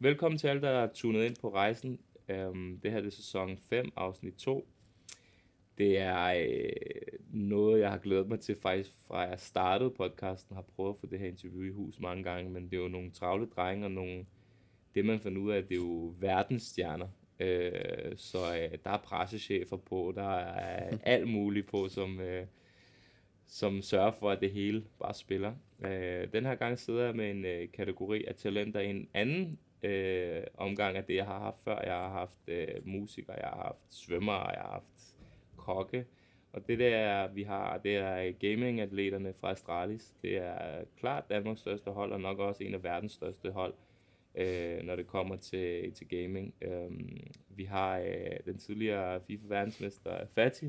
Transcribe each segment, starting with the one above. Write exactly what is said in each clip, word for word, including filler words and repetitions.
Velkommen til alle, der er tunet ind på rejsen. Um, det her det er sæson fem, afsnit to. Det er øh, noget, jeg har glædet mig til faktisk fra jeg startede podcasten. Har prøvet at få det her interview i hus mange gange, men det er jo nogle travle drenge og nogle, det man fandt ud af, det er jo verdensstjerner. Øh, så øh, der er pressechefer på, der er alt muligt på, som, øh, som sørger for, at det hele bare spiller. Øh, den her gang sidder jeg med en øh, kategori af talenter i en anden øh, omgang af det, jeg har haft før. Jeg har haft øh, musikere, jeg har haft svømmere, jeg har haft kokke. Og det der, vi har, det er gaming-atleterne fra Astralis. Det er klart Danmarks største hold, og nok også en af verdens største hold, øh, når det kommer til, til gaming. Um, vi har øh, den tidligere FIFA-verdensmester, Fatih.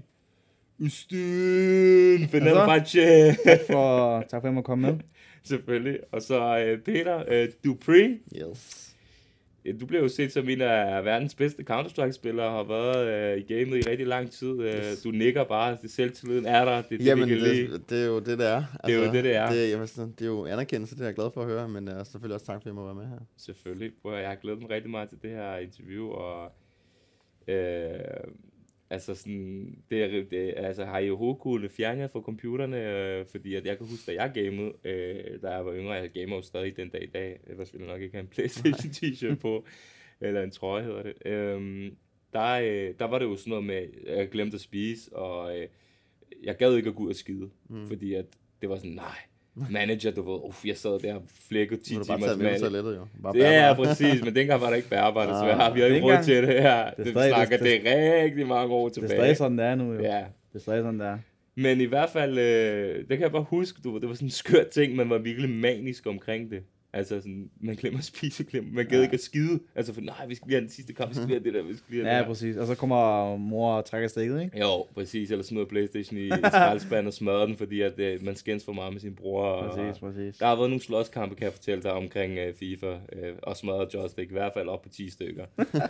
Østen! Fenerbahce! Tak for, tak for at jeg må komme med. Selvfølgelig. Og så øh, Peter øh, Dupree. Yes. Du blev jo set som en af verdens bedste Counter-Strike-spillere, har været øh, i gamet i rigtig lang tid. Yes. Du nikker bare, det selvtilliden er der, det er det, Jamen, vi kan lide. det, det er jo det, det er. Altså, det er jo det, det er. Det, jeg sådan, det er jo anerkendelse, det er jeg glad for at høre, men uh, selvfølgelig også tak, for at jeg må være med her. Selvfølgelig. Jeg har glædet mig rigtig meget til det her interview, og øh, altså sådan, det er, det, altså har I overhovedet kunne fjerne jer fra computerne, øh, fordi at jeg kan huske, da jeg gamede, øh, da jeg var yngre, jeg gamer jo stadig den dag i dag, ellers ville jeg nok ikke have en PlayStation t-shirt på, eller en trøje hedder det. Øh, der, øh, der var det jo sådan noget med, at jeg glemte at spise, og øh, jeg gad ikke at gå ud og skide, mm. fordi at det var sådan, nej, manager, du ved, uff, jeg sad der og flækkede ti timers mand. Du bare taget med jo. Bare ja, præcis, men dengang var der ikke bærbart, desværre. Vi har ikke råd til det her. Det, det stadig, snakker det, det rigtig mange år tilbage. Det er stadig sådan, det er nu, jo. Ja. Det er stadig sådan, det er. Men i hvert fald, øh, det kan jeg bare huske, du, det var sådan en skør ting, man var virkelig manisk omkring det. Altså sådan, man glemmer at spise, glemmer, man gad ja. ikke at skide. Altså for, nej, vi skal lige have den sidste kamp, vi skal lige have det der, vi skal lige have ja, det der. præcis. Og så kommer mor og trækker stikket, ikke? Jo, præcis. Eller sådan noget PlayStation i, i skraldespanden og smadrer den, fordi at, øh, man skændes for meget med sin bror. Og, præcis, præcis. Der har været nogle slåskampe, kan jeg fortælle dig, omkring øh, FIFA øh, og smadret joystick, i hvert fald op på ti stykker.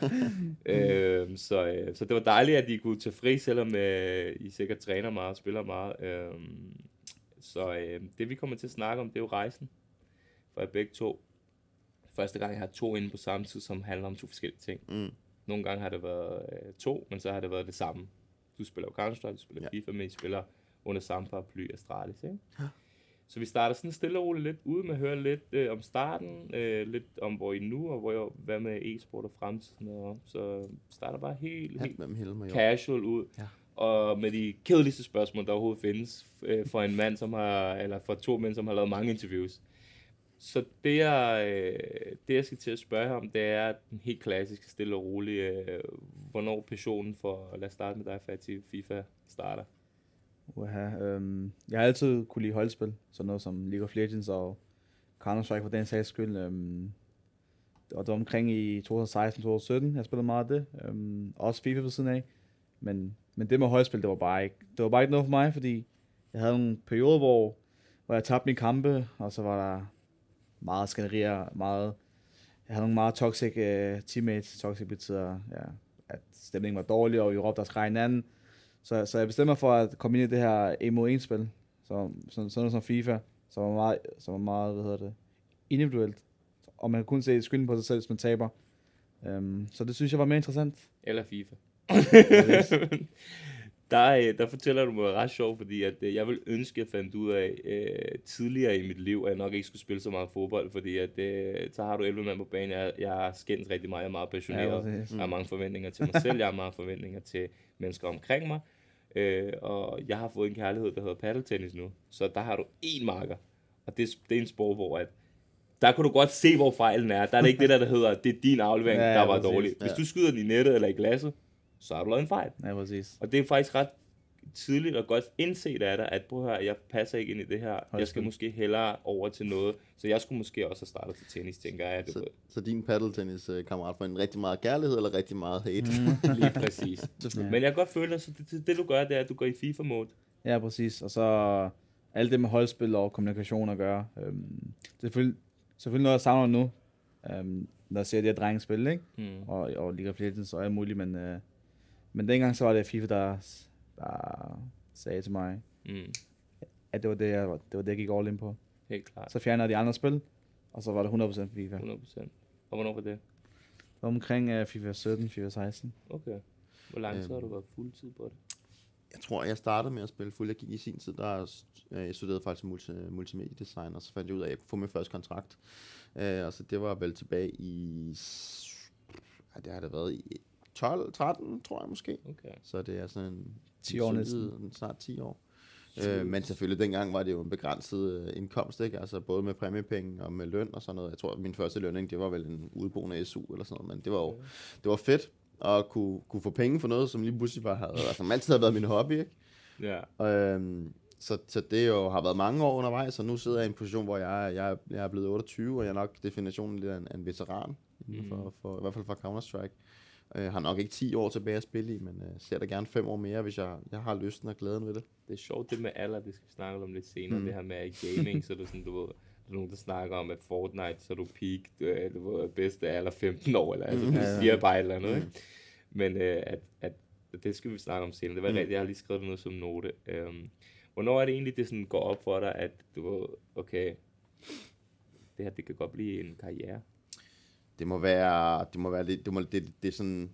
øh, så, øh, så det var dejligt, at I kunne tage fri, selvom øh, I sikkert træner meget og spiller meget. Øh, så øh, det vi kommer til at snakke om, det er jo rejsen for jer begge to. Første gang, jeg har to inde på samme tid, som handler om to forskellige ting. Mm. Nogle gange har det været øh, to, men så har det været det samme. Du spiller jo Counter-Strike, du spiller ja. FIFA, men I spiller under samme paraply Astralis, ikke? Ja. Så vi starter sådan stille og roligt lidt ud med at høre lidt øh, om starten, øh, lidt om hvor I nu, og hvor jeg, hvad med e-sport og fremtiden og så starter bare helt, helt casual ud. Ja. Og med de kedeligste spørgsmål, der overhovedet findes øh, for en mand, som har, eller for to mænd, som har lavet mange interviews. Så det jeg, det, jeg skal til at spørge ham, det er den helt klassiske, stille og rolige, hvornår passionen for, lad os starte med dig, Fatih, FIFA starter. Uha, øhm, jeg har altid kunne lide holdspil, sådan noget som League of Legends og Counter-Strike for den sags skyld. Øhm, og det var omkring i to tusind seksten til to tusind sytten, jeg spillede meget af det. Øhm, også FIFA ved siden af. Men, men det med holdspil, det var bare ikke, det var bare ikke noget for mig, fordi jeg havde en periode, hvor, hvor jeg tabte mine kampe, og så var der meget skænderier, meget, jeg havde nogle meget toxic uh, teammates. Toxic betyder, ja, at stemningen var dårlig, og vi råbte og skreg hinanden. Så, så jeg bestemte mig for at komme ind i det her en mod en spil, så, sådan, sådan noget som FIFA, som var meget, som var meget, hvad hedder det, individuelt. Og man kan kun se skylden på sig selv, hvis man taber. Um, så det synes jeg var mere interessant. Eller FIFA. Der, der fortæller du mig ret sjovt, fordi at, jeg vil ønske, at jeg fandt ud af øh, tidligere i mit liv, at jeg nok ikke skulle spille så meget fodbold, fordi at, øh, så har du elleve mand på banen. Jeg, jeg skændes rigtig meget, jeg er meget passioneret, ja, jeg har mange forventninger til mig selv, jeg har mange forventninger til mennesker omkring mig, øh, og jeg har fået en kærlighed, der hedder paddeltennis nu, så der har du én marker, og det, det er en sport, hvor at, der kan du godt se, hvor fejlen er. Der er det ikke det der, der hedder, det er din aflevering, ja, ja, der var dårlig. Hvis ja. du skyder den i nettet eller i glasset, så har du lavet en fejl. Ja, præcis. Og det er faktisk ret tidligt og godt indset af dig, at prøv at høre, jeg passer ikke ind i det her. Hold jeg skal spil. måske hellere over til noget. Så jeg skulle måske også have startet til tennis, tænker jeg. Så, så din paddeltennis-kammerat får en rigtig meget kærlighed eller rigtig meget hate? Mm. Lige præcis. Ja. Men jeg kan godt føle, at det, det, det du gør, det er, at du går i FIFA-mode. Ja, præcis. Og så alt det med holdspil og kommunikation at gøre. Øhm, det er selvfølgelig, selvfølgelig noget, jeg savner nu, øhm, når jeg ser de her drenge spille, ikke? Mm. Og, og League of Legends og alt muligt, men, øh, men dengang så var det FIFA, der, der sagde til mig, mm. at det var det, jeg, det var det, jeg gik all in på. Helt klart. Så fjernede de andre spil, og så var det hundrede procent FIFA. hundrede procent. Og hvornår var det? Omkring uh, FIFA sytten, FIFA seksten. Okay. Hvor lang tid Øhm. har du været fuldtid på det? Jeg tror, jeg startede med at spille fuld. Jeg gik i sin tid, der øh, jeg studerede faktisk multi, multimediedesign, og så fandt jeg ud af, at jeg kunne få min første kontrakt. Øh, og så det var vel tilbage i, ja, det har det været i tolv tretten, tror jeg måske. Okay. Så det er sådan en, ti år en næsten. solid- snart ti år. Øh, men selvfølgelig, dengang var det jo en begrænset øh, indkomst, ikke? Altså både med præmiepenge og med løn og sådan noget. Jeg tror, at min første lønning, det var vel en udeboende S U eller sådan noget, men det var jo Okay. det var fedt at kunne, kunne få penge for noget, som lige pludselig bare havde, altså, som altid har været min hobby, ikke? Ja. Øhm, så, så det jo har været mange år undervejs, og nu sidder jeg i en position, hvor jeg, er- jeg, er- jeg er blevet otteogtyve, og jeg er nok definitionen lidt af en, af en veteran, mm. for, for, i hvert fald for Counter-Strike. Jeg har nok ikke ti år tilbage at spille i, men uh, ser da gerne fem år mere, hvis jeg, jeg har lysten og glæden ved det. Det er sjovt det med alder, det skal vi snakke om lidt senere, Mm. det her med gaming, så er det sådan, du ved, der er nogen, der snakker om, at Fortnite, så er du peak, du, er- du ved, bedste alder femten år, eller altså, Mm. du Ja, ja. siger bare et eller andet, Mm. ikke? Men øh, at, at, det skal vi snakke om senere, det var Mm. rigtigt, jeg har lige skrevet noget som note. Øhm, hvornår er det egentlig, det sådan går op for dig, at du ved, okay, det her, det kan godt blive en karriere? Det må være, det må være lidt, det, må, det, det er sådan,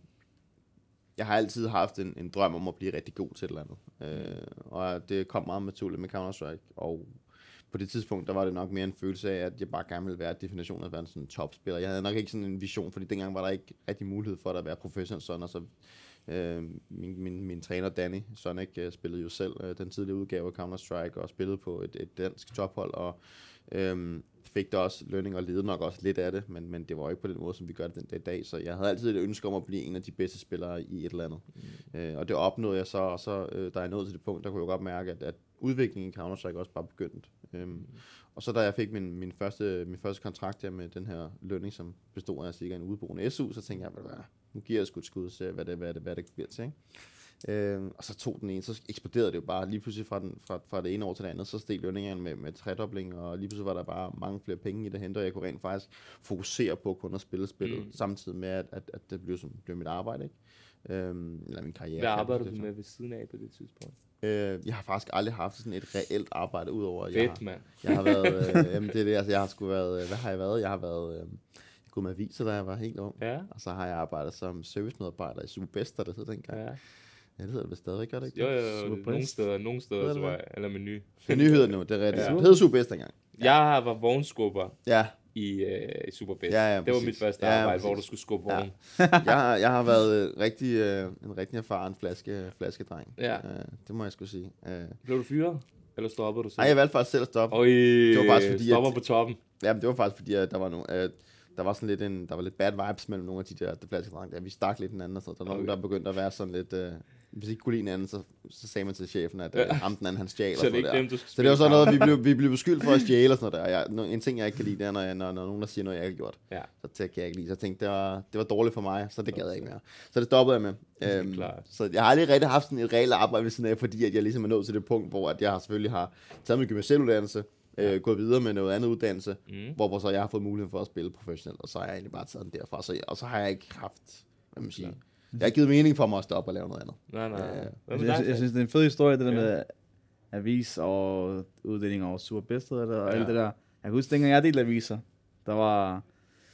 jeg har altid haft en, en drøm om at blive rigtig god til et eller andet. Øh, og det kom meget naturligt med Counter-Strike, og på det tidspunkt, der var det nok mere en følelse af, at jeg bare gerne ville være definitionen af at være en sådan topspiller. Jeg havde nok ikke sådan en vision, fordi dengang var der ikke rigtig mulighed for at være professionel sådan, og så øh, min, min, min træner Danny Sonic øh, spillede jo selv øh, den tidlige udgave af Counter-Strike, og spillede på et, et dansk tophold, og øh, fik der også lønning og lede nok også lidt af det, men, men det var jo ikke på den måde, som vi gør det den dag i dag, så jeg havde altid et ønske om at blive en af de bedste spillere i et eller andet. Mm. Øh, og det opnåede jeg så, og så øh, da jeg nåede til det punkt, der kunne jeg godt mærke, at, at udviklingen i Counter-Strike også bare begyndt. Øhm, mm. Og så da jeg fik min, min, første, min første kontrakt her med den her lønning, som bestod af cirka en udeboende S U, så tænkte jeg, hvad, nu giver jeg sgu et skud og ser, hvad det, hvad det, hvad det bliver til. Ikke? Øhm, og så tog den ene, så eksploderede det jo bare lige pludselig fra, den, fra, fra det ene år til det andet, så steg lønningerne med, med tredobling, og lige pludselig var der bare mange flere penge i det hente, og jeg kunne rent faktisk fokusere på kun at spille spillet, mm. samtidig med, at, at, at det blev, som, blev mit arbejde, ikke? Øhm, eller min karriere. Hvad kan man arbejder sige du det med ved siden af på det tidspunkt? Øh, jeg har faktisk aldrig haft sådan et reelt arbejde, udover at jeg Fedt, har, mand. jeg har været, øh, jamen det er det, altså jeg har sgu været, øh, hvad har jeg været? Jeg har været, øh, jeg gået med aviser, da jeg var helt ung, Ja, og så har jeg arbejdet som servicemedarbejder i Superbest, der det hed dengang. ja. Ja, det hedder det vist stadigvæk, gør det ikke? Jo, jo, jo, Superbest. nogle steder, nogle steder, Hedder det tror jeg, eller menu. Det nye hedder det nu, det er rigtigt. Ja. Ja. Det hed Superbest dengang. Jeg var vognskubber Ja, i, øh, i Superbest. Ja, ja, det var præcis. mit første Ja, arbejde, præcis. hvor du skulle skubbe Ja. vogn. jeg har, jeg har været øh, rigtig, øh, en rigtig erfaren flaske, flaskedreng. Ja. Øh, det må jeg skulle sige. Øh, Blev du fyret? Eller stoppede du selv? ej, jeg valgte faktisk selv at stoppe. Øj, Det var faktisk fordi, stopper at- på toppen. Jamen, det var faktisk fordi, at der var nogle, øh, der var sådan lidt en, der var lidt bad vibes mellem nogle af de der, der flaskedrenge der. Vi stak lidt hinanden, og så der var nogen, Okay. der begyndte at være sådan lidt, øh, hvis ikke kunne lide hinanden, så, så sagde man til chefen, at Ja. øh, ham den anden, han stjal. Så og det er ikke der. dem, du skal Så det var spille sådan noget, kamp. vi blev, vi blev beskyldt for at stjæle og sådan noget der. Og jeg, no- en ting, jeg ikke kan lide, det er, når, jeg, når, når nogen der siger noget, jeg ikke har gjort. Ja. Så det kan jeg ikke lide. Så jeg tænkte, det var, det var dårligt for mig, så det gad jeg ikke mere. Så det stoppede jeg med. er Øhm, klart. så jeg har aldrig rigtig haft sådan et reelt arbejde ved siden af, fordi at jeg ligesom er nået til det punkt, hvor at jeg har selvfølgelig har taget min gymnasieluddannelse, øh, gået videre med noget andet uddannelse, Mm. hvorfor så jeg har fået mulighed for at spille professionelt, og så har jeg egentlig bare taget den derfra. Så, og så har jeg ikke haft, hvad man siger, jeg har givet mening for mig at stoppe og lave noget andet. Nej, nej. Ja, ja. Hvad med Jeg, dig, jeg, jeg synes, det er en fed historie, det der Ja. med avis og uddeling over Superbest og, det, og Ja. alt det der. Jeg kan huske, dengang jeg delte aviser, der var,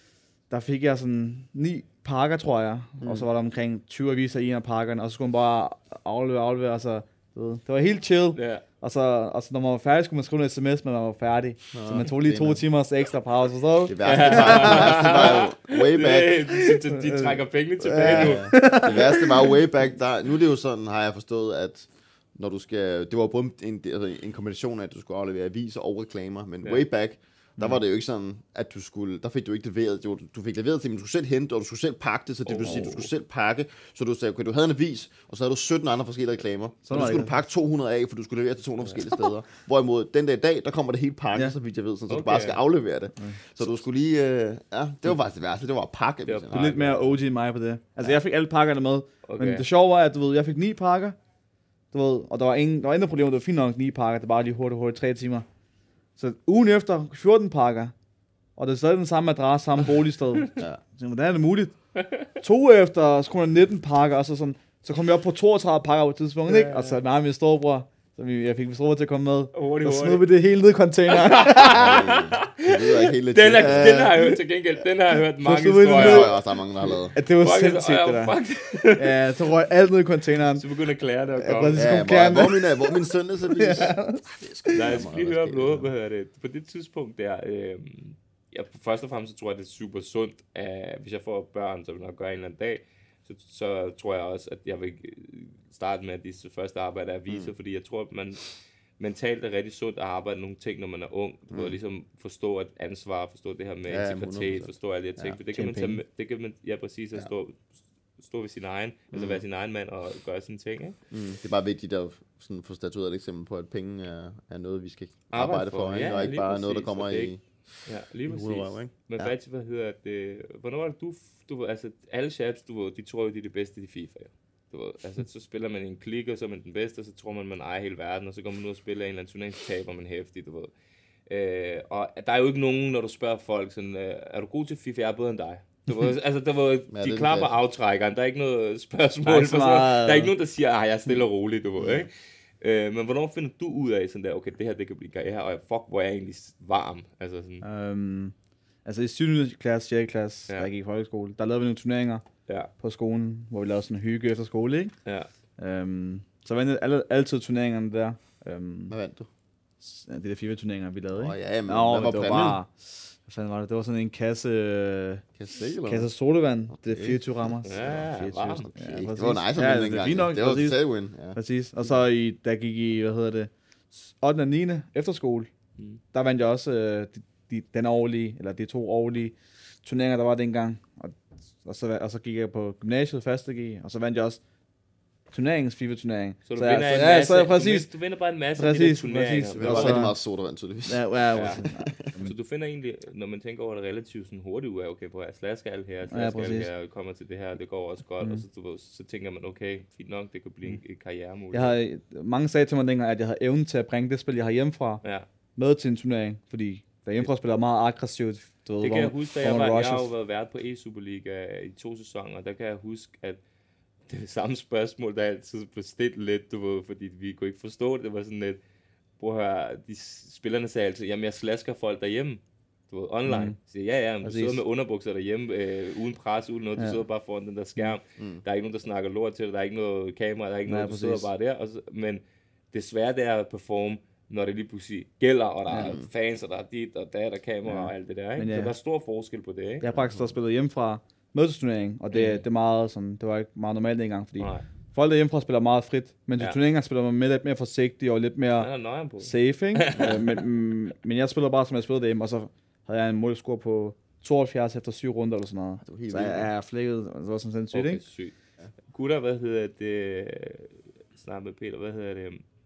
der fik jeg sådan ni pakker, tror jeg, mm. og så var der omkring tyve aviser i en af pakkerne, og så skulle man bare aflevere, aflevere, og så, du ved, det var helt chill. Ja. Og så, og så når man var færdig, skulle man skrive en sms, men man var færdig. Nå, så man tog lige to grineren. timers ekstra pause, og så... Det værste var, det værste var jo way back. Det, de, de, de trækker pengene tilbage nu. Ja, det værste var jo way back. Der, nu er det jo sådan, har jeg forstået, at når du skal, det var både en, altså en kombination af, at du skulle aflevere aviser og reklamer, men Ja. way back, der var det jo ikke sådan, at du skulle, der fik du ikke leveret, du, du fik leveret til, men du skulle selv hente, og du skulle selv pakke det, så det vil sige, du skulle selv pakke, så du sagde, okay, du havde en avis, og så havde du sytten andre forskellige reklamer, så var du det skulle ikke. pakke to hundrede af, for du skulle levere til to hundrede forskellige steder. Hvorimod, den dag i dag, der kommer det helt pakket, Ja. så vidt jeg ved, sådan, så Okay. du bare skal aflevere det. Så du skulle lige, øh, ja, det var faktisk det værste, det var at pakke. Det var Det Du er lidt mere O G end mig på det. Altså, jeg fik alle pakkerne med. Okay. Men det sjove var, at du ved, jeg fik ni pakker. Du ved, og der var ingen, der var ingen problemer, det var fint nok ni pakker, det var bare lige hurtigt, hurtigt, tre timer. Så ugen efter, fjorten pakker. Og det er stadig den samme adresse, samme boligsted. Ja. Jeg tænkte, hvordan er det muligt? To efter, så kom der nitten pakker, og så sådan, så kom jeg op på toogtredive pakker på et tidspunkt, Ja, ikke? ja. Og så mig og min storebror, Så vi, jeg fik vist råd til at komme med. Hurtigt, Så hurtigt. snod vi det hele ned i containeren. Det lyder ikke helt legit. Den, er, den har jeg hørt til gengæld. Den har jeg hørt mange så ved du Det historier. tror det. jeg også, der er mange, der har lavet. At det var Fuck, sindssygt, det ja, der. fuck. Ja, så røg alt ned i containeren. Så begynder klærne at Ja, komme. præcis. Ja, kom hvor, kærne. hvor, er min, hvor er min søndagsavis? Ja. Nej, jeg skal lige høre om noget, hvad hedder det. På det tidspunkt der, øh, ja, først og fremmest så tror jeg, det er super sundt, at hvis jeg får børn, så vil jeg nok gøre en eller anden dag, så, så tror jeg også, at jeg vil starte med, at de første arbejde er at vise, mm. fordi jeg tror, at man mentalt er rigtig sundt at arbejde med nogle ting, når man er ung. Du mm. ligesom forstå et ansvar, forstå det her med Ja, integritet, hundrede procent. forstå alle de her ting, Ja, for det kan man tage med, det kan man, ja præcis, at Ja. stå, stå ved sin egen, mm. altså være sin egen mand og gøre sine ting, ikke? Mm. Det er bare vigtigt at sådan, få statueret et eksempel på, at penge er, er noget, vi skal arbejde, Arbejde for, for, ikke? ja, og ikke lige bare noget, der præcis, kommer og det er i, ikke- Ja, lige i præcis. hovedrøv, ikke? Men Ja. faktisk, hvad hedder det, hvornår var det du, du ved, altså alle chaps, du ved, de tror jo, de er det bedste i FIFA, jo. Du ved, altså så spiller man i en klik, og så er man den bedste, og så tror man, man ejer hele verden, og så går man ud og spiller en eller anden turnering, så taber man hæftigt, du ved. Øh, og der er jo ikke nogen, når du spørger folk, sådan, øh, er du god til FIFA? Jeg er bedre end dig. Du ved, altså, der var, Ja, de det er klapper det. aftrækkeren, der er ikke noget spørgsmål. Der er ikke så for sådan- meget- der er ikke nogen, der siger, at jeg er stille og rolig, du ved, ikke? Øh, men hvornår finder du ud af sådan der, okay, det her, det kan blive karriere, og fuck, hvor er jeg egentlig varm, altså sådan, Um, altså i syvende klasse, sjette klasse, Ja. ja. der gik i folkeskole, der lavede vi nogle turneringer ja, på skolen, hvor vi lavede sådan en hygge efter skole, ikke? ja. Um, så vandt jeg alle, altid turneringerne der. Um, Hvad vandt du? ja, det der FIFA-turneringer, vi lavede, Åh, ikke? ja, men Nå, hvad var men det var præmien? bare... Hvad fanden var det? Det var sådan en kasse... Kan jeg se, eller Kasse hvad? sodavand. Det er Okay. fireogtyve rammer. Ja, fireogtyve. varmt. Okay, Ja, det præcis. var nice, ja, ja, det dengang. er fint nok, Det var præcis. totalt win. Ja. Præcis. Og så i, der gik i, hvad hedder det, ottende og niende efterskole, Mm. der vandt jeg også øh, de, de, den årlige, eller de to årlige turneringer, der var dengang. Og, og, så, og så gik jeg på gymnasiet, første G, og så vandt jeg også turneringens FIFA-turnering. Så du jeg- vinder en ja, masse, så, præcis. Du, vinder, du vinder bare en masse af de Præcis, der turneringer. præcis. Det Men var Og så- rigtig meget sodavand, tydeligvis. Ja, ja, Ja. ja. Så du finder egentlig, når man tænker over det relativt sådan hurtigt ud af, okay, hvor er slaskal her, Ja, slaskal præcis. her, kommer til det her, det går også godt, Mm. og så, du ved, så tænker man, okay, fint nok, det kan blive en, en karrieremulighed. Jeg havde, mange sagde til mig dengang, at jeg havde evnen til at bringe det spil, jeg har hjemmefra, Ja, med til en turnering. Fordi der hjemmefra spiller jeg meget aggressivt. Du ved, det hvor kan jeg man- huske, da hvor jeg, man var, jeg har rushes. jo været vært på E-Superliga i to sæsoner, der kan jeg huske, at det er det samme spørgsmål, der altid blev stillet lidt, du ved, fordi vi kunne ikke forstå det, det var sådan lidt, prøv at høre, de spillerne sagde altid, jamen jeg slasker folk derhjemme, du ved, online. Mm. Så ja, ja, men du Præcis. sidder med underbukser derhjemme, øh, uden pres, uden noget, du Ja. sidder bare foran den der skærm, Mm. der er ikke nogen, der snakker lort til dig, der er ikke noget kamera, der er ikke Nej, noget, du præcis. sidder bare der, og så, men det svære det er at performe, når det lige pludselig gælder, og der Ja. er fans, og der er dit, og der er der kamera, Ja. og alt det der, ikke? Men Så ja. der er stor forskel på det, ikke? Jeg har faktisk også spillet hjemmefra med til turneringen, og det, Mm. det er meget sådan, det var ikke meget normalt dengang, fordi Nej, folk der hjemmefra spiller meget frit, men til Ja. turneringer spiller man med lidt mere forsigtigt og lidt mere han er nøjeren på. safe, ikke? Øh, men, mm, men jeg spiller bare, som jeg spillede derhjemme, og så havde jeg en målscore på tooghalvfjerds efter syv runder eller sådan noget. Det var helt Så vildt. jeg er flækket, og det var sådan sindssygt, Okay, ikke? sygt. Gutter, hvad hedder det? Snak med Peter, hvad hedder det?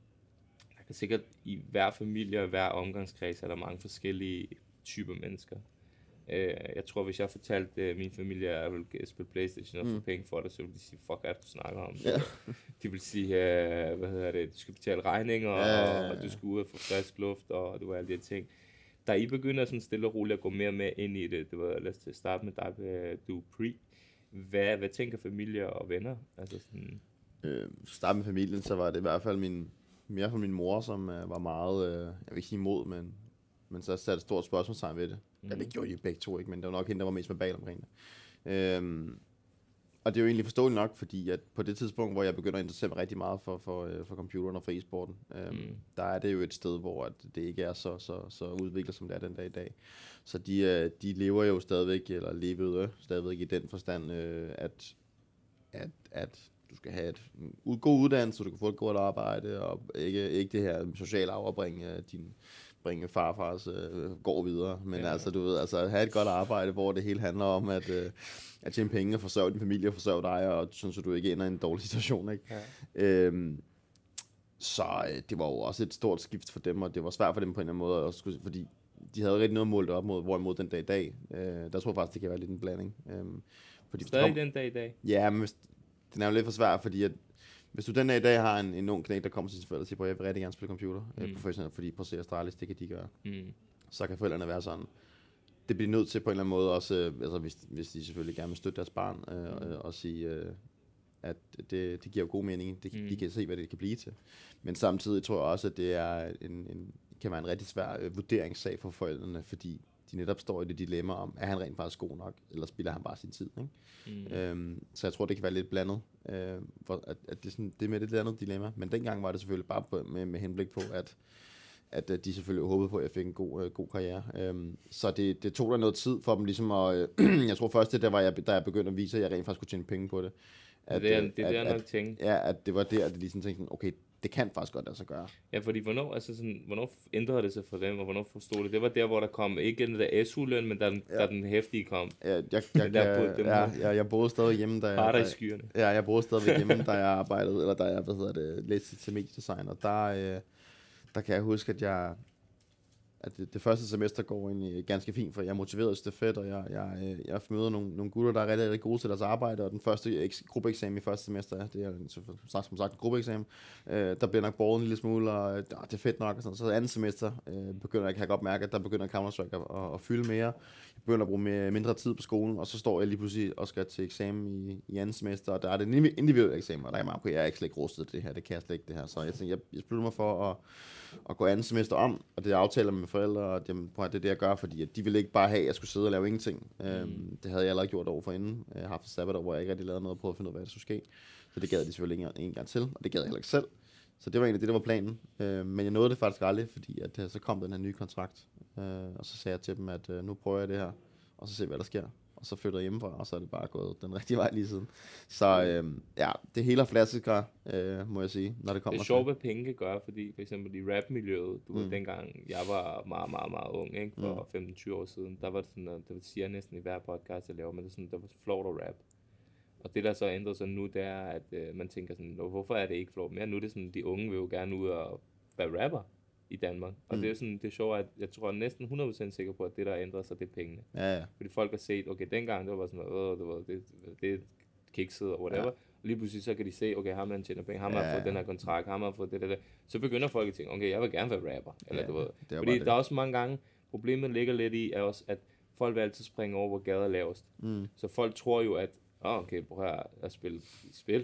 Der kan sikkert i hver familie og hver omgangskreds er der mange forskellige typer mennesker. Øh, jeg tror, hvis jeg fortalte øh, min familie, at jeg vil spille PlayStation og få Mm. penge for det, så ville de sige, fuck, hvad er det, du snakker om? Ja. De vil sige, øh, hvad hedder det, du skal betale regninger, Ja, ja, ja, og, og du skal ud og få frisk luft, og du ved, alle de her ting. Da I begynder sådan stille og roligt at gå mere med ind i det, det var, lad os starte med dig, øh, du er pre. Hvad, hvad tænker familie og venner? Altså sådan, Øh, starte med familien, så var det i hvert fald min, mere for min mor, som øh, var meget, øh, jeg vil ikke sige imod, men, men så satte et stort spørgsmålstegn ved det. Mm. Ja, det gjorde de begge to ikke, men det var nok hende, der var mest verbal omkring det. Øhm, og det er jo egentlig forståeligt nok, fordi at på det tidspunkt, hvor jeg begynder at interessere mig rigtig meget for, for, øh, for computeren og for e-sporten, øhm, Mm. der er det jo et sted, hvor at det ikke er så, så, så udviklet, som det er den dag i dag. Så de, øh, de lever jo stadigvæk, eller levede stadigvæk i den forstand, øh, at, at, at du skal have et ud, god uddannelse, så du kan få et godt arbejde, og ikke, ikke det her sociale arv at bringe din bringe farfars øh, går videre, men Ja. ja. altså, du ved, altså have et godt arbejde, hvor det hele handler om at, øh, at tjene penge og forsørge din familie og forsørge dig, og sådan, så du ikke ender i en dårlig situation, ikke? ja. Øhm, så øh, det var jo også et stort skift for dem, og det var svært for dem på en eller anden måde, at skulle, fordi de havde jo rigtig noget målt op mod, hvorimod den dag i dag, øh, der tror jeg faktisk, det kan være lidt en blanding. Øhm, fordi hvis det Stadig kom- den dag i dag. Ja, men hvis, den er jo lidt for svær, fordi at, hvis du den dag i dag har en, en ung knæk, der kommer til sine forældre og siger, at jeg vil rigtig gerne spille computer mm. øh, professionelt, fordi på Astralis, det kan de gøre, Mm. så kan forældrene være sådan. Det bliver nødt til på en eller anden måde også, øh, altså hvis, hvis de selvfølgelig gerne vil støtte deres barn, øh, øh, og sige, øh, at det, det giver god mening. Det, Mm. De kan se, hvad det kan blive til. Men samtidig tror jeg også, at det er en, en, kan være en rigtig svær øh, vurderingssag for forældrene, fordi de netop står i det dilemma om, er han rent faktisk god nok, eller spiller han bare sin tid, ikke? Mm. Øhm, så jeg tror, det kan være lidt blandet, øh, for at, at det, sådan, det er med det andet dilemma. Men dengang var det selvfølgelig bare på, med, med henblik på, at, at, at de selvfølgelig håbede på, at jeg fik en god, øh, god karriere. Øhm, så det, det tog der noget tid for dem ligesom at, øh, jeg tror først, det der var, jeg, da jeg begyndte at vise, at jeg rent faktisk kunne tjene penge på det. At, det er det, er at, det, jeg at, nok tænkte. Ja, at det var der, at de ligesom tænkte, okay, det kan faktisk godt lade sig gøre. Ja, fordi hvornår, altså sådan, hvornår ændrede det sig for dem, og hvornår forstod det? Det var der, hvor der kom ikke den der S U-løn, men der, ja. der den hæftige kom. Ja, jeg, jeg, jeg, der jeg, ja, jeg, jeg boede stadig hjemme, da jeg... Parter i skyerne. Ja, jeg boede stadig hjemme, da jeg arbejdede, eller da jeg, hvad hedder det, læste til mediedesign, og der, øh, der kan jeg huske, at jeg... at det, det første semester går egentlig ganske fint, for jeg er motiveret, det er fedt, og jeg, jeg, jeg møder nogle, nogle gutter, der er rigtig, rigtig gode til deres arbejde, og den første eks, gruppeeksamen i første semester, det er som sagt en gruppeeksamen, øh, der bliver nok båret en lille smule, og øh, det er fedt nok, og sådan. Så andet semester øh, begynder jeg, kan jeg godt mærke, at der begynder Counter-Strike at, at, at fylde mere, jeg begynder at bruge mere, mindre tid på skolen, og så står jeg lige pludselig og skal til eksamen i, i andet semester, og der er det en individuel eksamen, og der er meget på, jeg er ikke slet ikke rustet til det her, det kan jeg slet ikke det her, så jeg tænker, jeg, jeg beslutter mig for at og gå andet semester om, og det aftaler med mine forældre, og det, prøv at det er det, jeg gør, fordi at de ville ikke bare have, at jeg skulle sidde og lave ingenting. Mm. Øhm, det havde jeg allerede gjort over for inden. Jeg har haft et sabbatår, hvor jeg ikke rigtig lavede noget, og prøvede at finde ud af, hvad der skulle ske. Så det gad de selvfølgelig ikke en gang til, og det gad jeg heller ikke selv. Så det var egentlig det, der var planen. Øhm, men jeg nåede det faktisk aldrig, fordi at, så kom den her nye kontrakt, øh, og så sagde jeg til dem, at øh, nu prøver jeg det her, og så ser hvad der sker. Og så flytter jeg hjemmefra, og så er det bare gået den rigtige vej lige siden. Så øh, ja, det hele er flaskekar, øh, må jeg sige, når det kommer. Det er sjovt, hvad penge kan gøre, fordi for eksempel i rap-miljøet, du mm. ved, dengang jeg var meget, meget, meget ung, ikke, for mm. femten til tyve år siden, der var det sådan, der siger jeg næsten i hver podcast, jeg laver, men det er sådan, der var flot at rap. Og det, der så ændrer sig nu, det er, at øh, man tænker sådan, hvorfor er det ikke flot mere? Nu er det sådan, de unge vil jo gerne ud og være rapper i Danmark. Og mm. det er sådan, det er sjovt, at jeg tror, jeg er næsten hundrede procent sikker på, at det, der ændrer sig, det er pengene. Ja, ja. Fordi folk har set, okay, dengang, det var sådan noget, det var det, det er kikset og whatever. Ja. Og lige pludselig så kan de se, okay, har man tjener penge, har man ja, fået den her kontrakt, har man fået det, det, det. Så begynder folk at tænke, okay, jeg vil gerne være rapper. Eller, ja, du ved. Det fordi det. der er også mange gange, problemet ligger lidt i, er også, at folk vil altid springe over, hvor gader er lavest. Mm. Så folk tror jo, at, oh, okay, prøv at, at spille spil.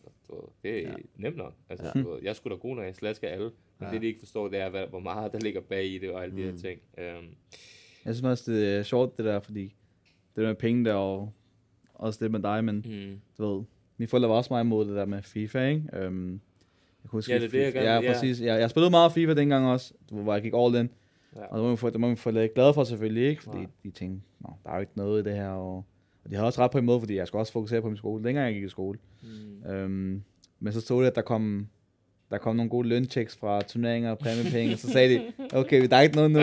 Det er ja. nemt nok. Altså, ja. du ved, jeg skulle da god, når jeg slasker alle. Men ja. det, de ikke forstår, det er, hvad, hvor meget der ligger bag i det, og alle mm. de her ting. Um, jeg synes også, det er sjovt, det der, fordi det med penge der, og også det med dig, men mm. du ved, mine forældre var også meget imod det der med FIFA, ikke? Um, jeg kunne huske, ja, det er det, jeg gerne, ja, præcis. Jeg, jeg spillede meget FIFA dengang også, hvor jeg gik all in. Ja. Og det må man få, det må man få lidt glad for selvfølgelig, ikke? Fordi ja. de tænkte, nå, der er jo ikke noget i det her, og, og de havde også ret på en måde, fordi jeg skulle også fokusere på min skole, dengang jeg gik i skole. Mm. Um, men så stod det, at der kom... Der kom nogle gode lønchecks fra turneringer og præmiepenge, og så sagde de, okay, der er ikke noget nu. Det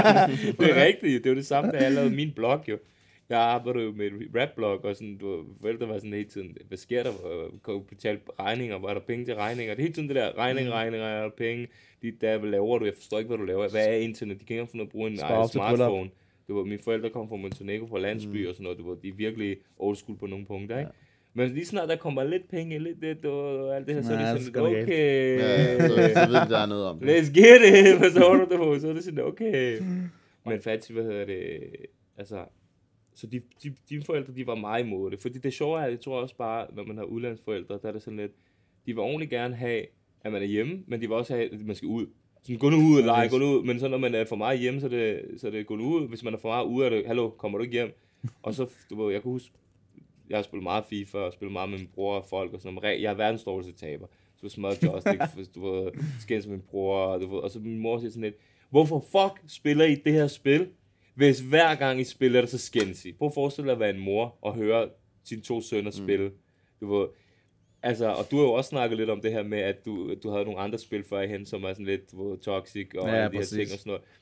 er rigtigt, det var det samme, da jeg lavede min blog jo. Jeg arbejdede jo med et rap-blog, og sådan, du forældre var sådan hele tiden, hvad sker der, kan du betale regninger, var der penge til regninger? Det er hele tiden det der, regning, regninger, er der penge, de der, hvad laver du, jeg forstår ikke, hvad du laver, hvad er internet, de kan ikke finde at bruge en smartphone. Du ved, mine forældre kom fra Montenegro, fra landsby mm. og sådan noget, du ved, de er virkelig old school på nogle punkter, ikke? Ja. Men lige snart der kommer lidt penge, lidt det og alt det her, så er det sådan, okay. Ja, så, så ved de, der er noget om det. Let's get it, hvad så du det på, så er det sådan, okay. Men faktisk, hvad hedder det, altså, så de, de, de forældre, de var meget imod det, fordi det sjove er, jeg tror også bare, når man har udlandsforældre, der er det sådan lidt, de vil ordentligt gerne have, at man er hjemme, men de vil også have, at man skal ud. Sådan, gå nu ud og lege, gå nu ud, men så når man er for meget hjemme, så er det, så er det gå nu ud. Hvis man er for meget ude, er det, hallo, kommer du ikke hjem? Og så, du ved, jeg kan huske, jeg har spillet meget FIFA, og spillet meget med min bror og folk, og sådan noget. Jeg er verdens dårligste taber. Så smadret joystick, du ved, skændes med min bror, og, du ved, og så min mor siger sådan lidt, hvorfor fuck spiller I det her spil, hvis hver gang I spiller det, så skændes I? Prøv at forestille dig at være en mor, og høre sine to sønner spille. Mm. Du ved, altså, og du har jo også snakket lidt om det her med, at du, du havde nogle andre spil førhen, som er sådan lidt, du ved, toxic, og ja, alle de her ting og sådan noget.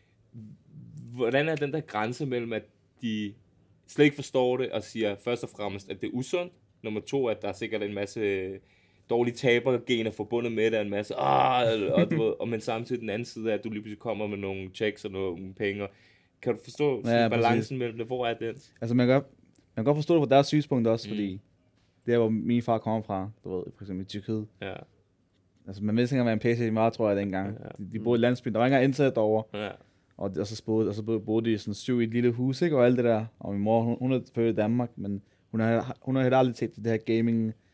Hvordan er den der grænse mellem, at de slet ikke forstår det, og siger først og fremmest, at det er usundt. Nummer to, at der er sikkert en masse dårlige tabergener forbundet med det, en masse, ah, og, du ved, og men samtidig den anden side, at du lige pludselig kommer med nogle checks og nogle penge. Kan du forstå ja, balancen præcis. Mellem det? Hvor er den? Altså, man kan, man kan godt forstå det fra deres synspunkt også, mm. fordi det er, hvor min far kommer fra, du ved, for eksempel i Tyrkiet. Ja. Altså, man vidste ikke, at man en P C meget, tror jeg, dengang. Ja. De, de boede i landsbyen, der var ikke engang internet derovre. Ja. Og, og så boede, og så boede de i sådan syv i et lille hus, ikke, og alt det der. Og min mor, hun, hun er født i Danmark, men hun har, hun har heller aldrig set det her gaming,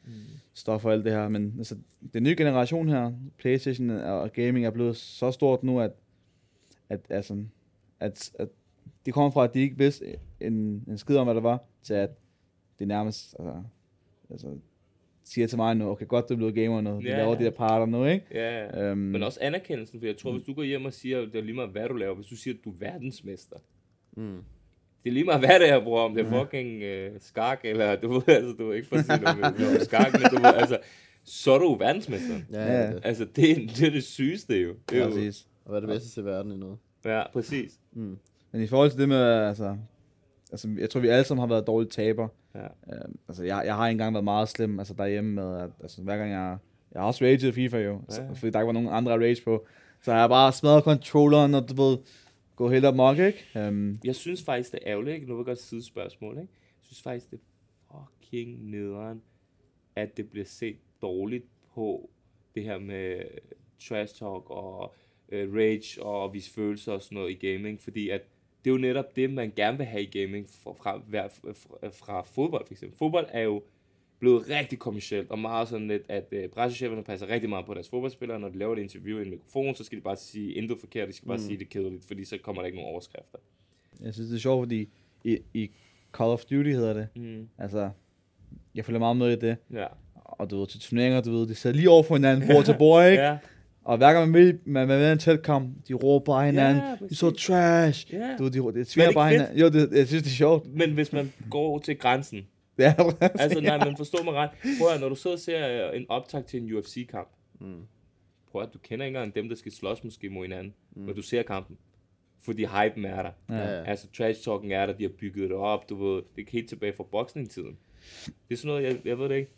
mm. stof og alt det her. Men altså, den nye generation her, PlayStation og gaming, er blevet så stort nu, at, at, altså, at, at de kommer fra, at de ikke vidste en, en skid om, hvad der var, til at det nærmest altså, altså, siger til mig nu, okay, godt, du er blevet gamer nu, du ja, laver ja. de der parter nu, ikke? Ja, øhm, men også anerkendelsen, for jeg tror, mm. hvis du går hjem og siger, det er lige meget, hvad du laver, hvis du siger, at du er verdensmester, mm. det er lige meget, hvad det er, bror, om det er fucking øh, skak, eller du ved, altså, du ved ikke for at sige noget om skak, men du ved, altså, så er du verdensmesteren. Ja, ja. Altså, det er, det er det sygeste jo. Det er ja, jo præcis. Og hvad er det bedste til verden i noget? Ja, præcis. Mm. Men i forhold til det med, altså, altså, jeg tror, vi alle sammen har været dårlige taber. Ja. Øhm, altså, jeg, jeg har ikke engang været meget slem, altså derhjemme med, at, altså, hver gang jeg, jeg har også raget i FIFA jo, ja. så, fordi der ikke var nogen andre rage på, så har jeg bare smadret controlleren, og du ved, gå helt op mok, ikke? Um, jeg synes faktisk, det er ærgerligt, ikke? Nu vil jeg godt sidde spørgsmål, ikke? Jeg synes faktisk, det er fucking nederen, at det bliver set dårligt på det her med trash talk og uh, rage og vise følelser og sådan noget i gaming, fordi at det er jo netop det, man gerne vil have i gaming fra, fra, fra, fra fodbold, for eksempel. Fodbold er jo blevet rigtig kommercielt, og meget sådan lidt, at uh, pressecheferne passer rigtig meget på deres fodboldspillere. Når de laver et interview i en mikrofon, så skal de bare sige intet forkert, de skal bare mm. sige det kedeligt, fordi så kommer der ikke nogen overskrifter. Jeg synes, det er sjovt, fordi i, i Call of Duty hedder det. Mm. Altså, jeg følger meget med i det. Ja. Og du ved, til turneringer, du ved, de sidder lige over for hinanden, bord til bord, ikke? Ja. Og hver gang man vil, man vil med en tæt kamp, de råber bare hinanden, yeah, du så trash, yeah. du, de, de sviner bare hinanden. Jo, det, jeg synes, det er sjovt. Men hvis man går til grænsen, ja, altså nej, man forstår mig ret. Prøv at, når du sidder og ser en optag til en U F C-kamp, mm. prøv at, du kender ikke engang dem, der skal slås måske mod hinanden, mm. når du ser kampen. Fordi hypen er der. Ja. Altså trash-talken er der, de har bygget det op, du ved, det er helt tilbage fra boksning-tiden. Det er sådan noget, jeg, jeg ved det ikke.